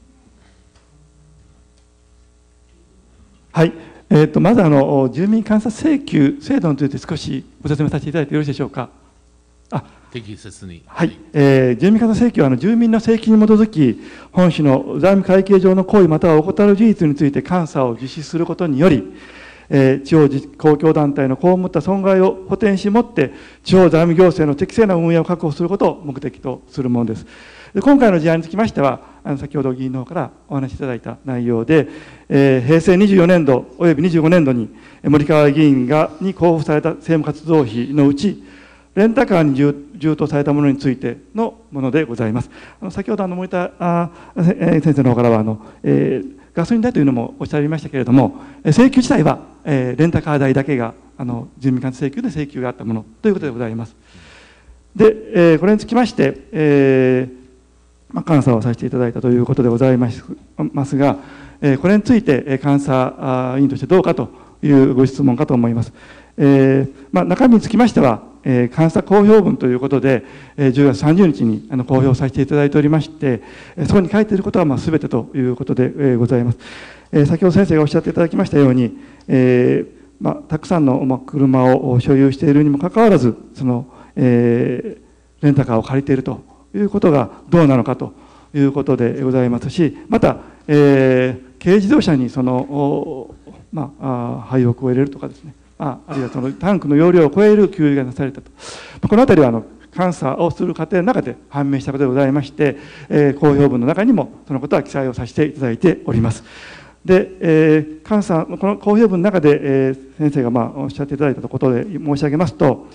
はい、まず住民監査請求制度について少しご説明させていただいてよろしいでしょうか。 適切に。 はい、住民監査請求は住民の請求に基づき、本市の財務会計上の行為または怠る事実について監査を実施することにより、地方公共団体の被った損害を補填しもって、地方財務行政の適正な運営を確保することを目的とするものです。今回の事案につきましては、先ほど議員の方からお話しいただいた内容で、平成24年度および25年度に森川議員に交付された政務活動費のうち、レンタカーに充当されたものについてのものでございます。先ほど森田先生の方からはガソリン代というのもおっしゃいましたけれども、請求自体はレンタカー代だけが住民監査請求で請求があったものということでございます。で、これにつきまして、監査をさせていただいたということでございますが、これについて監査委員としてどうかというご質問かと思います。中身につきましては、監査公表文ということで、10月30日に公表させていただいておりまして、そこに書いていることは全てということでございます。先ほど先生がおっしゃっていただきましたように、たくさんの車を所有しているにもかかわらず、レンタカーを借りているということがどうなのかということでございますし、また、軽自動車に廃屋を入れるとかですね、あるいはタンクの容量を超える給油がなされたと、このあたりは監査をする過程の中で判明したことでございまして、公表文の中にもそのことは記載をさせていただいております。で、監査この公表文の中で、先生がおっしゃっていただいたことで申し上げますと、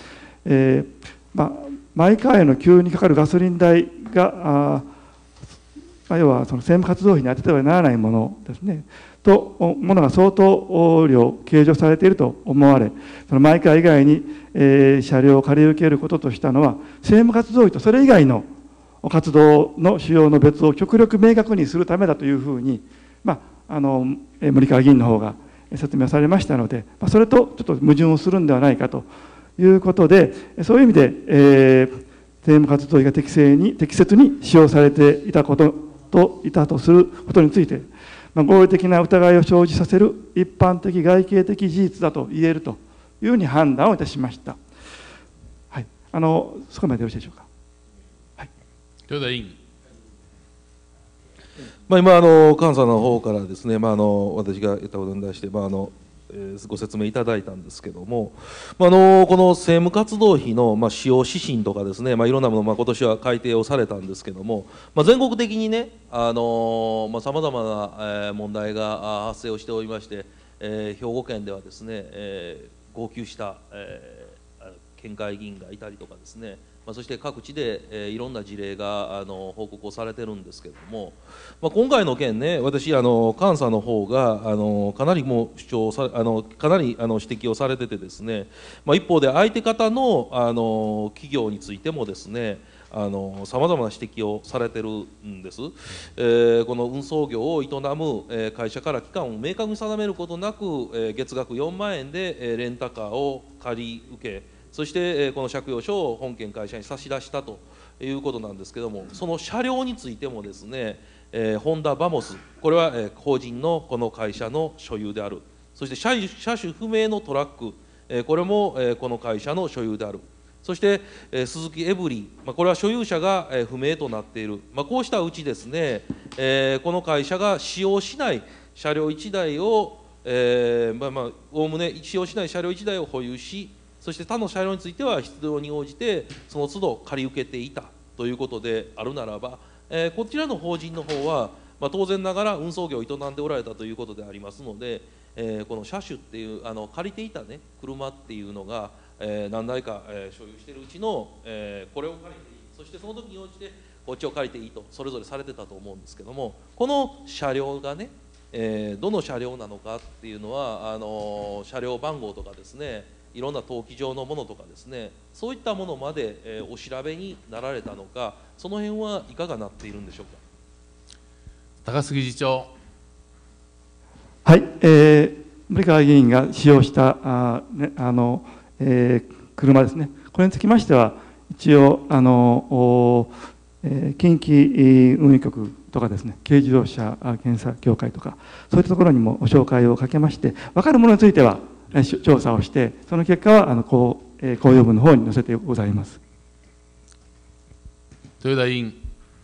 マイカーへの給油にかかるガソリン代が要はその政務活動費に充ててはならないものですねものが相当量計上されていると思われ、そのマイカー以外に、車両を借り受けることとしたのは政務活動費とそれ以外の活動の使用の別を極力明確にするためだというふうに、森川議員の方が説明されましたので、それとちょっと矛盾をするんではないかということで、そういう意味で、政務活動費が適切に使用されていたとすることについて、合理的な疑いを生じさせる一般的外形的事実だと言えるというふうに判断をいたしました。はい、そこまでよろしいでしょうか。はい、 豊田委員。 今監査の方からですね、私が言ったことに対してご説明いただいたんですけども、この政務活動費の使用指針とかですね、いろんなもの今年は改定をされたんですけども、全国的にねさまざまな問題が発生をしておりまして、 兵庫県ではですね、号泣した、県会議員がいたりとかですね、そして各地で、いろんな事例が報告をされてるんですけども、今回の件ね、私監査の方がかなりもう主張さかなり指摘をされててですね、一方で相手方の企業についてもですね、さまざまな指摘をされてるんです。この運送業を営む会社から期間を明確に定めることなく、月額4万円でレンタカーを借り受け、そしてこの借用書を本件会社に差し出したということなんですけども、その車両についてもですね、ホンダバモス、これは法人のこの会社の所有である。そして車種不明のトラック、これもこの会社の所有である。そしてスズキエブリー、これは所有者が不明となっている。こうしたうちですね、この会社が使用しない車両1台をおおむね使用しない車両1台を保有し、そして他の車両については必要に応じてその都度借り受けていたということであるならば、こちらの法人の方は、当然ながら運送業を営んでおられたということでありますので、この車種っていう借りていたね車っていうのが、何台か、所有しているうちの、これを借りていい、そしてその時に応じてこっちを借りていいとそれぞれされてたと思うんですけども、この車両がね、どの車両なのかっていうのは車両番号とかですね、いろんな登記上のものとかですね、そういったものまで、お調べになられたのか、その辺はいかがなっているんでしょうか。 高杉次長。 はい、森川議員が使用した車ですね、これにつきましては、一応近畿運輸局とかですね、軽自動車検査協会とか、そういったところにも紹介をかけまして、分かるものについては調査をして、その結果は公用文の方に載せてございます。 豊田委員。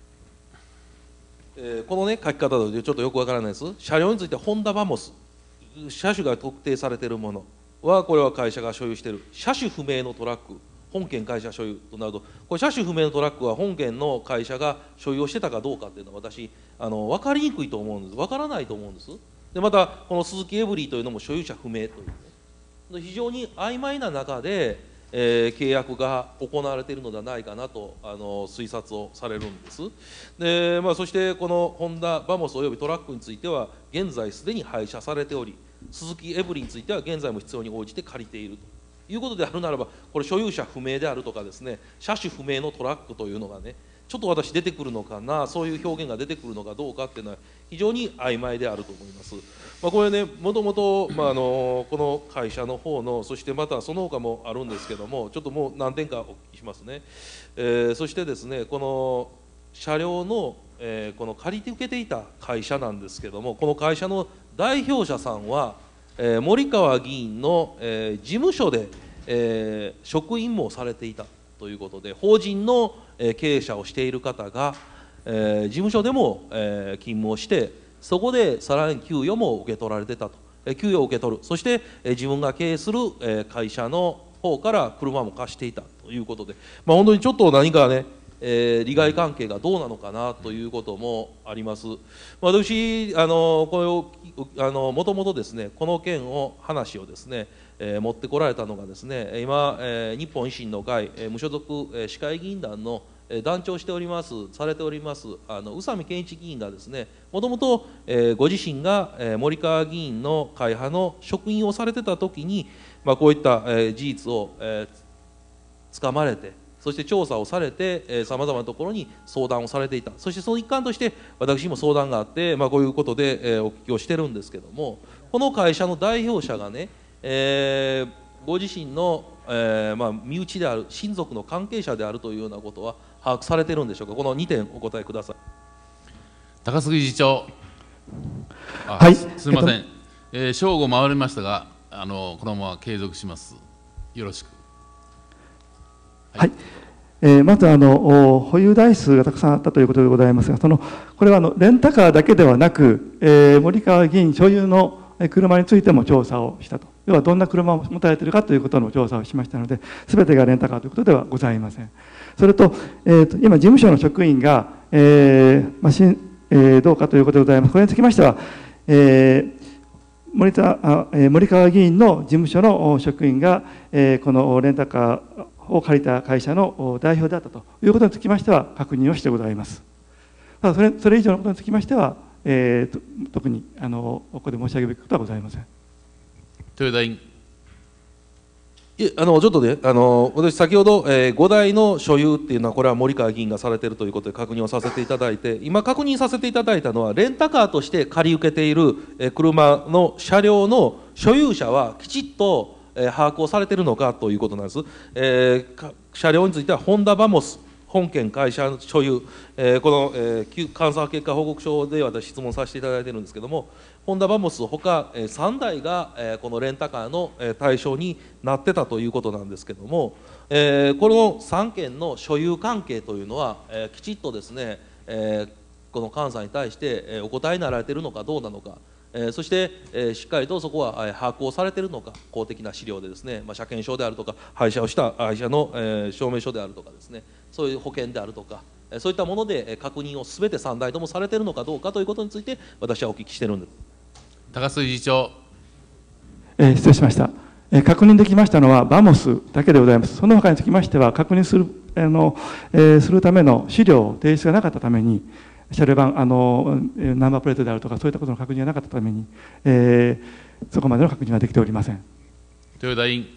このね書き方でちょっとよくわからないです。車両についてホンダバモス、車種が特定されているものはこれは会社が所有している。車種不明のトラック、本件会社所有となると、これ車種不明のトラックは本件の会社が所有をしてたかどうかっていうのは私分かりにくいと思うんです。分からないと思うんです。でまたこのスズキエブリーというのも所有者不明というね、非常に曖昧な中で、契約が行われているのではないかなと推察をされるんです。で、そしてこのホンダバモスおよびトラックについては現在すでに廃車されており、スズキエブリーについては現在も必要に応じて借りているということであるならば、これ所有者不明であるとかですね、車種不明のトラックというのがね、ちょっと私出てくるのかな、そういう表現が出てくるのかどうかっていうのは非常に曖昧であると思います。これね、もともとこの会社の方の、そしてまたその他もあるんですけども、ちょっともう何点かお聞きしますね。そしてですね、この車両の、この借りて受けていた会社なんですけども、この会社の代表者さんは、森川議員の、事務所で、職員もされていたということで、法人の、経営者をしている方が、事務所でも、勤務をして、そこでさらに給与も受け取られてたと、給与を受け取る、そして、自分が経営する、会社の方から車も貸していたということで、本当にちょっと何かね、利害関係がどうなのかなということもあります。私これをもともとですね、この件を話をですね、持ってこられたのがですね、今、日本維新の会無所属市会議員団の団長をしておりますされております宇佐美健一議員がですね、もともとご自身が森川議員の会派の職員をされてた時に、こういった事実をつかまれて、そして調査をされてさまざまなところに相談をされていた。そしてその一環として私も相談があって、こういうことでお聞きをしてるんですけども、この会社の代表者がね、ご自身の身内である親族の関係者であるというようなことは把握されてるんでしょうか。この2点お答えください。 高杉次長。 はい、 すみません、正午回りましたがこのまま継続します。よろしく。 はい、まず保有台数がたくさんあったということでございますが、これはレンタカーだけではなく、森川議員所有の車についても調査をしたと。要はどんな車を持たれているかということの調査をしましたので、すべてがレンタカーということではございません。それと、今、事務所の職員が、どうかということでございます。これにつきましては、 森川議員の事務所の職員が、このレンタカーを借りた会社の代表であったということにつきましては確認をしてございます。ただそれ以上のことにつきましては、特にここで申し上げるべきことはございません。 豊田委員。 ちょっとね、私、先ほど、5台の所有っていうのは、これは森川議員がされているということで確認をさせていただいて、今、確認させていただいたのは、レンタカーとして借り受けている車の車両の所有者はきちっと把握をされているのかということなんです。車両については、ホンダバモス、本件会社の所有、この、監査結果報告書で私、質問させていただいているんですけれども、ホンダバモスほか3台がこのレンタカーの対象になってたということなんですけれども、この3件の所有関係というのは、きちっとですね、この監査に対してお答えになられているのかどうなのか、そしてしっかりとそこは把握をされているのか、公的な資料でですね、車検証であるとか、廃車の証明書であるとかですね、そういう保険であるとか、そういったもので確認をすべて3台ともされているのかどうかということについて、私はお聞きしているんです。 高須理事長。 失礼しました。確認できましたのはバモスだけでございます。その他につきましては、確認するための資料提出がなかったために、車両番ナンバープレートであるとか、そういったことの確認がなかったために、そこまでの確認はできておりません。 豊田委員。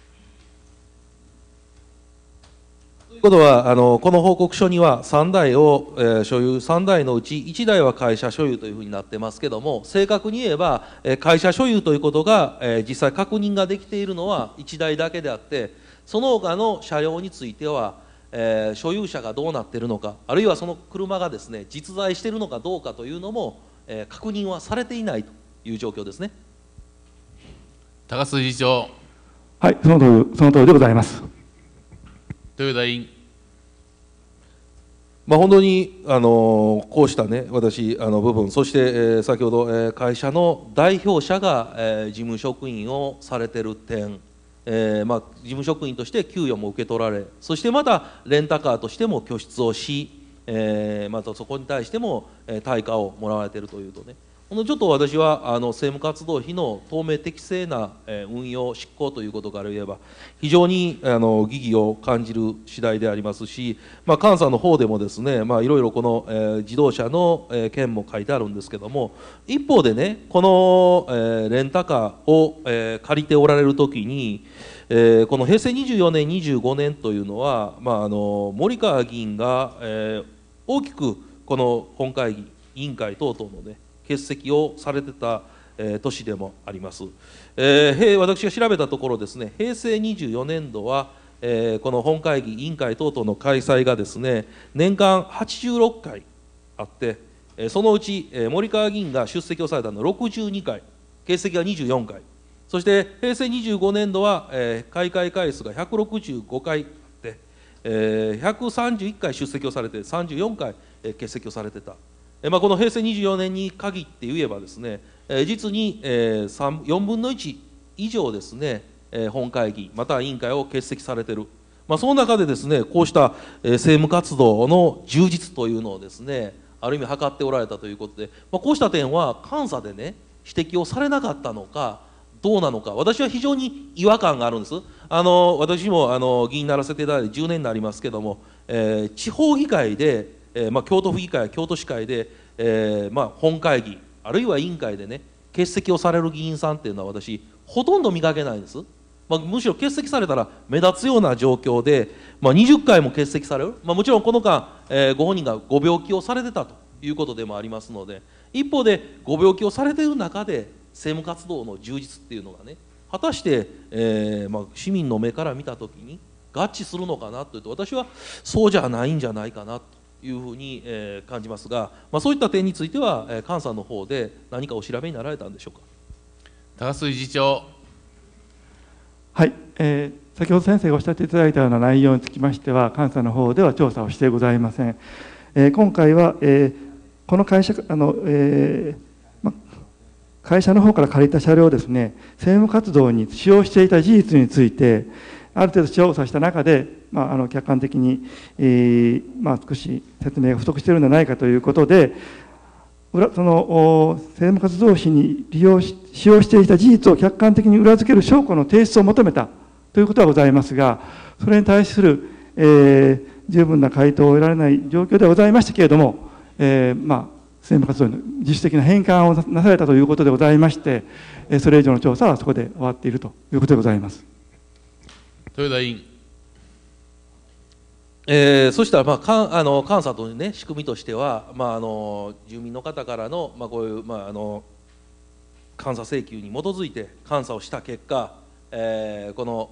ということは、この報告書には3台を、所有、3台のうち1台は会社所有というふうになってますけども、正確に言えば、会社所有ということが、実際確認ができているのは1台だけであって、その他の車両については、所有者がどうなっているのか、あるいはその車がですね、実在しているのかどうかというのも、確認はされていないという状況ですね。 高須理事長。 はい、その通りでございます。 豊田委員。 本当にこうしたね、私部分、そして先ほど会社の代表者が事務職員をされている点、事務職員として給与も受け取られ、そしてまたレンタカーとしても拠出をし、またそこに対しても対価をもらわれているというとね、ちょっと私は政務活動費の透明適正な運用執行ということから言えば非常に疑義を感じる次第でありますし、監査の方でもですね、いろいろこの自動車の件も書いてあるんですけども、一方でね、このレンタカーを借りておられる時にこの平成24年25年というのは、森川議員が大きくこの本会議委員会等々のね欠席をされてた年でもあります。私が調べたところですね、平成24年度はこの本会議委員会等々の開催がですね、年間86回あって、そのうち森川議員が出席をされたのは62回、欠席が24回、そして平成25年度は開会回数が165回あって、131回出席をされて34回欠席をされてた。この平成24年に限って言えばですね、実に4分の1以上ですね、本会議または委員会を欠席されている、その中でですね、こうした政務活動の充実というのをですね、ある意味図っておられたということで、こうした点は監査でね指摘をされなかったのかどうなのか、私は非常に違和感があるんです。私も議員にならせていただいて10年になりますけども、地方議会で京都府議会や京都市会で、本会議あるいは委員会でね欠席をされる議員さんっていうのは私ほとんど見かけないんです。むしろ欠席されたら目立つような状況で、20回も欠席される、もちろんこの間、ご本人がご病気をされてたということでもありますので、一方でご病気をされている中で政務活動の充実っていうのがね果たして、市民の目から見た時に合致するのかなというと、私はそうじゃないんじゃないかなというふうに感じますが、そういった点については監査の方で何かお調べになられたんでしょうか。 高須理事長。 はい、先ほど先生がおっしゃっていただいたような内容につきましては監査の方では調査をしてございません。今回は、この会社会社の方から借りた車両をですね、政務活動に使用していた事実についてある程度調査した中で、客観的に、少し説明が不足しているのではないかということで、 その政務活動費に使用していた事実を客観的に裏付ける証拠の提出を求めたということはございますが、それに対する、十分な回答を得られない状況ではございましたけれども、政務活動の自主的な返還をなされたということでございまして、それ以上の調査はそこで終わっているということでございます。 豊田委員。 そしたら、監査と、ね、仕組みとしては、住民の方からの、こういう、監査請求に基づいて監査をした結果、この、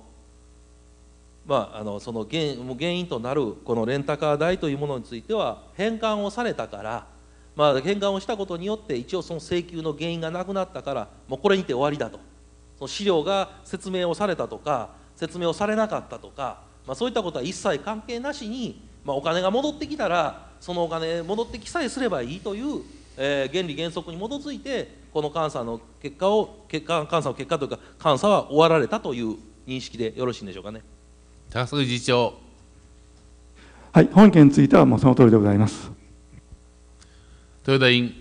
その原因となるこのレンタカー代というものについては返還をされたから、返還をしたことによって一応その請求の原因がなくなったから、もうこれにて終わりだと、その資料が説明をされたとか説明をされなかったとか、そういったことは一切関係なしに、お金が戻ってきたらそのお金戻ってきさえすればいいという、原理原則に基づいてこの監査の結果というか監査は終わられたという認識でよろしいんでしょうかね。 高杉次長。 はい、本件についてはもうその通りでございます。 豊田委員。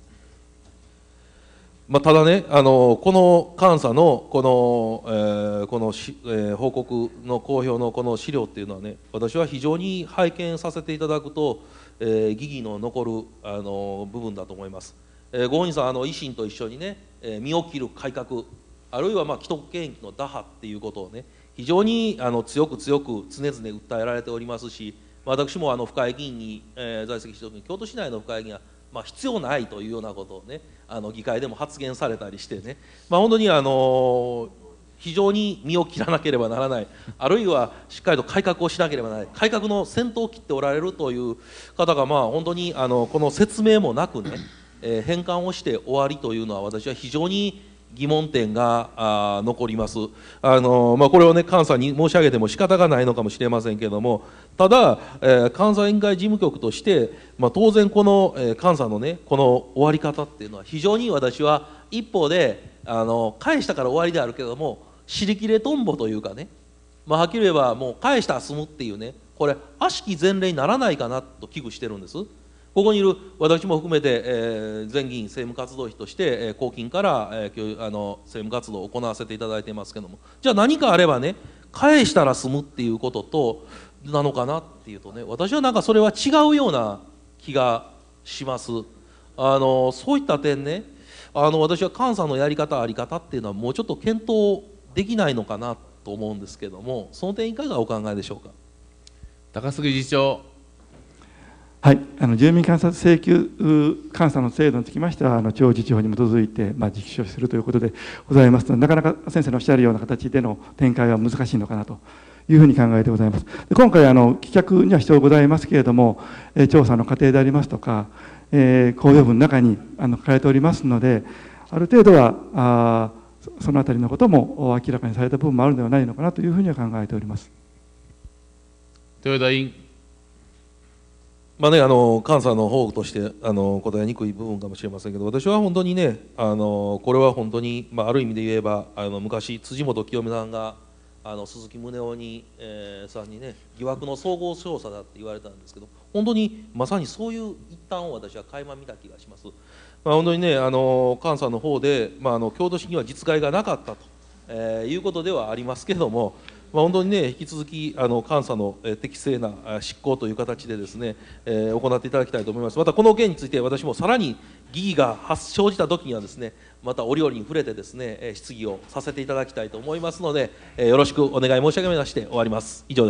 ただね、この監査のこの報告の公表のこの資料っていうのはね、私は非常に拝見させていただくと、疑義の残る部分だと思います。ご本人さん、維新と一緒にね、身を切る改革、あるいは既得権益の打破っていうことをね、非常に強く常々訴えられておりますし、私も府会議員に、在籍しておる京都市内の府会議員は必要ないというようなことをね、議会でも発言されたりしてね、本当に非常に身を切らなければならない、あるいはしっかりと改革をしなければならない、改革の先頭を切っておられるという方が、本当にこの説明もなくね、返還をして終わりというのは、私は非常に疑問点が残ります。これをね、監査に申し上げても仕方がないのかもしれませんけれども、ただ、監査委員会事務局として、当然この監査のね、この終わり方っていうのは非常に私は一方で返したから終わりであるけれども、尻切れとんぼというかね、はっきり言えばもう返したら済むっていうね、これ悪しき前例にならないかなと危惧してるんです。ここにいる私も含めて、全議員政務活動費として公金から政務活動を行わせていただいていますけども、じゃあ何かあればね、返したら済むっていうこととなのかなっていうとね、私はなんかそれは違うような気がします。そういった点ね、私は監査のやり方あり方っていうのはもうちょっと検討できないのかなと思うんですけども、その点いかがお考えでしょうか。 高杉次長。 はい、住民監査請求監査の制度につきましては、地方自治法に基づいて、実施をするということでございますので、なかなか先生のおっしゃるような形での展開は難しいのかなというふうに考えてございます。で今回棄却には必要ございますけれども、調査の過程でありますとか、公表文の中に書かれておりますので、ある程度はそのあたりのことも明らかにされた部分もあるのではないのかなというふうには考えております。 豊田委員。 監査の方として答えにくい部分かもしれませんけど、私は本当にね、これは本当に、ある意味で言えば昔辻元清美さんが鈴木宗男さんにね、疑惑の総合調査だって言われたんですけど、本当にまさにそういう一端を私は垣間見た気がします。本当にね、監査の方で、京都市には実害がなかったと、いうことではありますけれども、本当にね、引き続き監査の適正な執行という形でですね、行っていただきたいと思います。またこの件について私もさらに疑義が生じたときにはですね、また折々に触れてですね、質疑をさせていただきたいと思いますので、よろしくお願い申し上げまして終わります。以上です。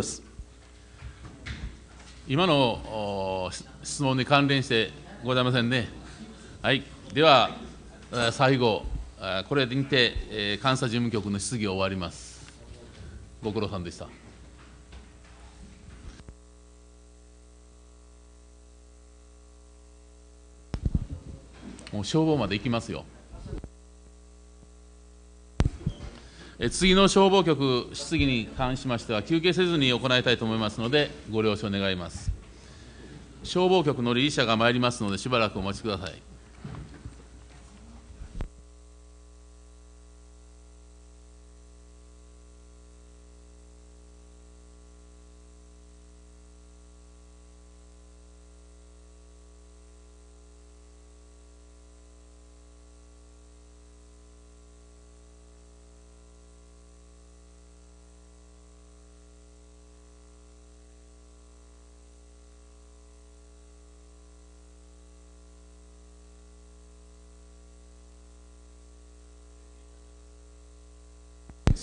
今の質問に関連してございませんね。はい、では最後、これにて監査事務局の質疑を終わります。ご苦労さんでした。もう消防まで行きますよ。次の消防局質疑に関しましては休憩せずに行いたいと思いますのでご了承願います。消防局の理事者が参りますのでしばらくお待ちください。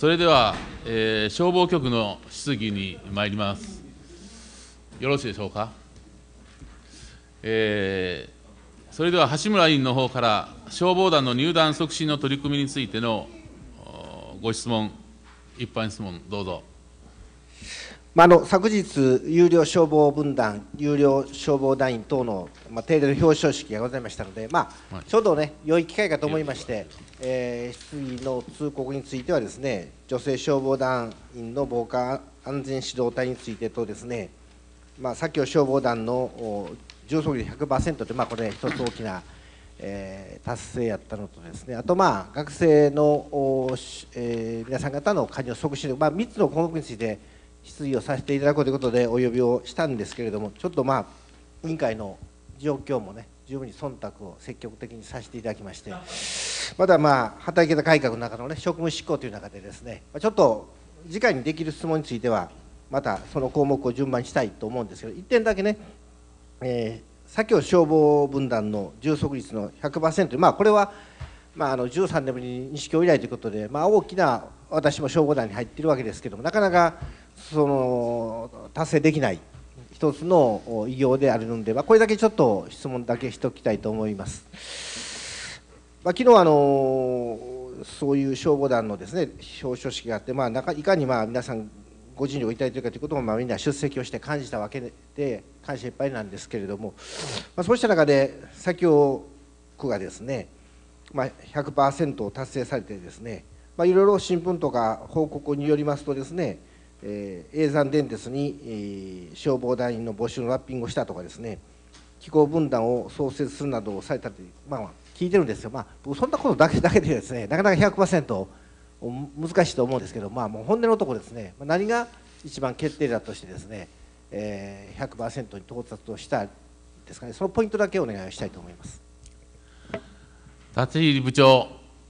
それでは、消防局の質疑に参ります。よろしいでしょうか。それでは橋村委員の方から消防団の入団促進の取り組みについてのご質問、一般質問、どうぞ。 昨日、有料消防分団、有料消防団員等の、定例の表彰式がございましたので、ちょうどね、良い機会かと思いまして、質疑の通告についてはですね、女性消防団員の防火安全指導隊についてとですね、左京消防団の充足率 100% という、これ、一つ大きな、達成やったのとですね、あと、学生の、皆さん方の加入促進、3つの項目について質疑をさせていただこうということでお呼びをしたんですけれども、ちょっと委員会の状況もね、十分に忖度を積極的にさせていただきまして、また働き方改革の中のね、職務執行という中でですね、ちょっと次回にできる質問については、またその項目を順番にしたいと思うんですけど、1点だけね、左京消防分団の充足率の 100%、これは、13年ぶりに西京以来ということで、大きな私も消防団に入っているわけですけれども、なかなか達成できない一つの偉業であるので、これだけちょっと質問だけしておきたいと思います。昨日そういう消防団のですね、表彰式があって、いかに皆さんご尽力いただいているかということもみんな出席をして感じたわけで、感謝いっぱいなんですけれども、そうした中で左京区がですね、100% を達成されてですね、いろいろ新聞とか報告によりますとですね、叡山電鉄に、消防団員の募集のラッピングをしたとかですね、機構分団を創設するなどをされたという、聞いてるんですよ。僕そんなことだけでですね、なかなか 100% 難しいと思うんですけど、もう本音のところですね、何が一番決定だとしてですね、100% に到達をしたですかね、そのポイントだけお願いしたいと思います。 立入部長。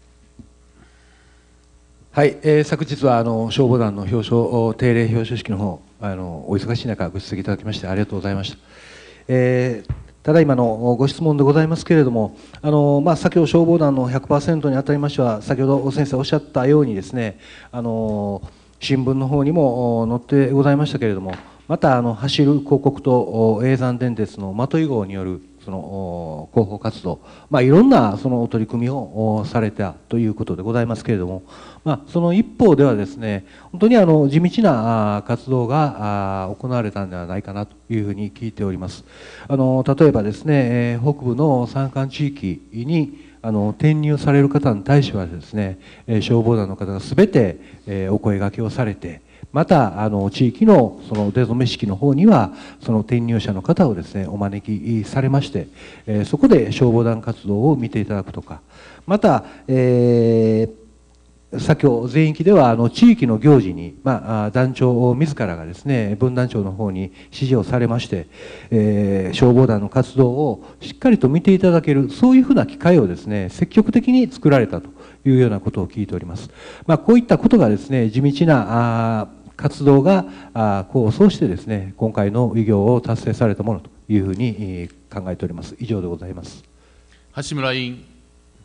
はい、昨日は消防団の定例表彰式の方、お忙しい中ご出席いただきましてありがとうございました。ただいまのご質問でございますけれども、先ほど消防団の 100% にあたりましては、先ほど先生おっしゃったようにですね、新聞の方にも載ってございましたけれども、また走る広告と叡山電鉄のまとい号によるその広報活動、いろんなその取り組みをされたということでございますけれども、その一方ではですね、本当に地道な活動が行われたんではないかなというふうに聞いております。例えばですね、北部の山間地域に転入される方に対してはですね、消防団の方がすべてお声掛けをされて、また地域のその出初め式の方にはその転入者の方をですねお招きされまして、そこで消防団活動を見ていただくとか、また、先ほど全域では地域の行事に、団長自らがですね分団長の方に指示をされまして、消防団の活動をしっかりと見ていただける、そういうふうな機会をですね積極的に作られたというようなことを聞いております。こういったことがですね地道な活動が功を奏してですね今回の偉業を達成されたものというふうに考えております。以上でございます。 橋村委員。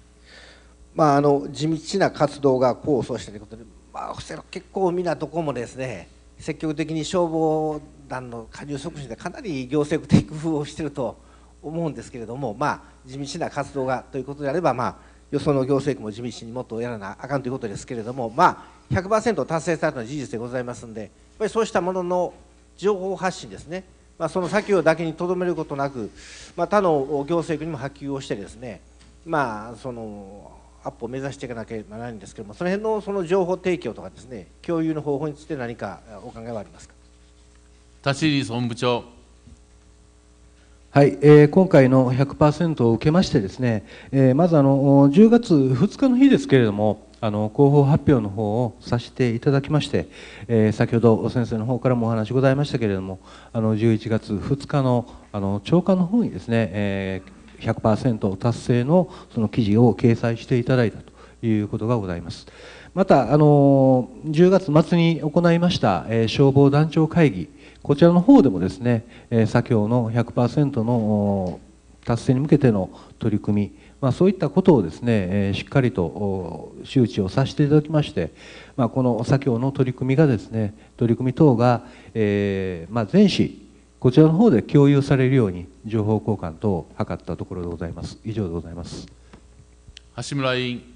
地道な活動が功を奏したということで、結構みんなどこもですね積極的に消防団の加入促進でかなり行政的工夫をしていると思うんですけれども、地道な活動がということであれば、よその行政区も地道にもっとやらなあかんということですけれども、100% 達成されたのは事実でございますので、やっぱりそうしたものの情報発信ですね、その作業だけにとどめることなく、他の行政区にも波及をしてですね、そのアップを目指していかなければならないんですけれども、その辺のその情報提供とかですね、共有の方法について何かお考えはありますか。 立入総務部長。 はい、今回の 100% を受けましてですね、まず10月2日の日ですけれども、広報発表の方をさせていただきまして、先ほど先生の方からもお話ございましたけれども、11月2日の朝刊の方にですね、100% 達成のその記事を掲載していただいたということがございます。また10月末に行いました消防団長会議、こちらの方でもですね、先ほどの 100% の達成に向けての取り組みそういったことをですね、しっかりと周知をさせていただきまして、この左京の取り組みがですね、取り組み等が、全市こちらの方で共有されるように情報交換等を図ったところでございます。以上でございます。 橋村委員。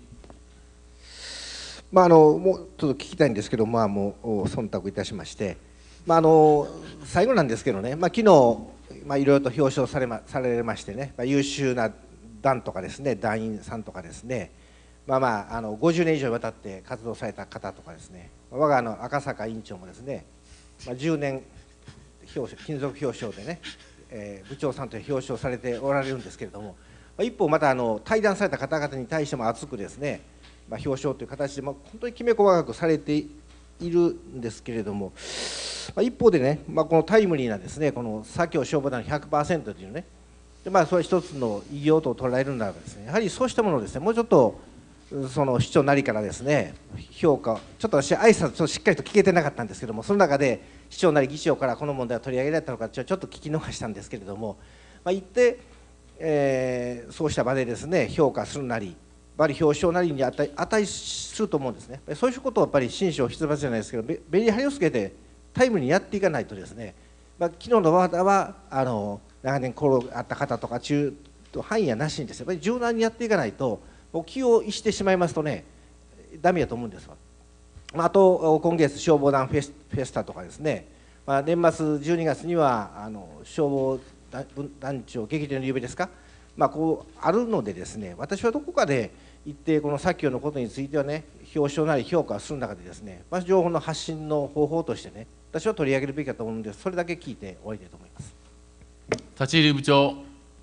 もうちょっと聞きたいんですけど、もう忖度いたしまして、最後なんですけどね、昨日、いろいろと表彰されましてね、優秀な団とかですね、団員さんとかですね、50年以上にわたって活動された方とかですね、我が赤坂委員長もですね、10年金属表彰でね、部長さんと表彰されておられるんですけれども、一方また退団された方々に対しても熱くですね、表彰という形で本当にきめ細かくされているんですけれども、一方でね、このタイムリーなですね、この左京消防団の 100% というね、それ一つの偉業と捉えるならばですね、やはりそうしたものをですね、もうちょっとその市長なりからですね、評価、ちょっと私挨拶ちょっとしっかりと聞けてなかったんですけども、その中で市長なり議長からこの問題を取り上げられたのかちょっと聞き逃したんですけれども、言って、そうした場でですね、評価するなり、表彰なりに値すると思うんですね。そういうことをやっぱり真摯を必要じゃないですけど、ベリー張りをつけてタイムにやっていかないとですね、昨日のワーダは長年心があった方とか中途範囲やなしにですね、やっぱり柔軟にやっていかないと、気を逸してしまいますとね、ダメだと思うんですわ。あと今月消防団フェスタとかですね、年末12月には消防団長激励の夕べですか、こうあるのでですね、私はどこかで一定この左京のことについてはね、表彰なり評価をする中でですね、情報の発信の方法としてね、私は取り上げるべきだと思うので、それだけ聞いて終わりたいと思います。 立入部長。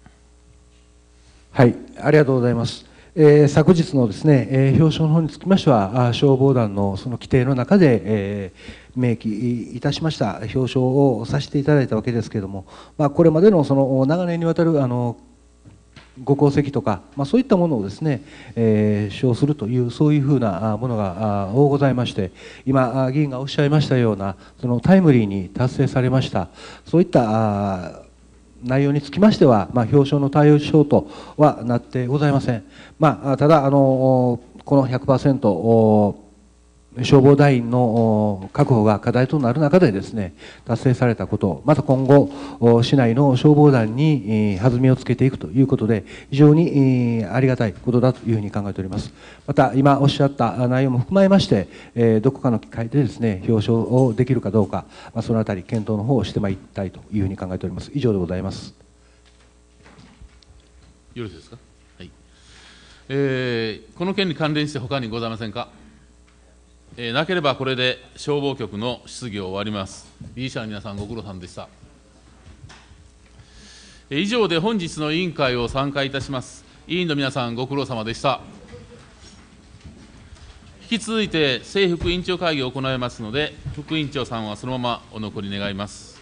はい、ありがとうございます。昨日のですね、表彰の方につきましては、消防団のその規定の中で、明記いたしました表彰をさせていただいたわけですけれども、これまでのその長年にわたるご功績とか、そういったものをですね、賞するという、そういうふうなものが多ございまして、今、議員がおっしゃいましたような、そのタイムリーに達成されました、そういった内容につきましては、表彰の対象とはなってございません。ただこの 100% 消防団員の確保が課題となる中でですね、達成されたこと、また今後市内の消防団に弾みをつけていくということで、非常にありがたいことだというふうに考えております。また今おっしゃった内容も含まえまして、どこかの機会でですね、表彰をできるかどうか、そのあたり検討の方をしてまいりたいというふうに考えております。以上でございます。 よろしいですか。はい。この件に関連して他にございませんか。なければこれで消防局の質疑を終わります。理事者の皆さんご苦労さんでした。以上で本日の委員会を散会いたします。委員の皆さんご苦労様でした。引き続いて正副委員長会議を行いますので、副委員長さんはそのままお残り願います。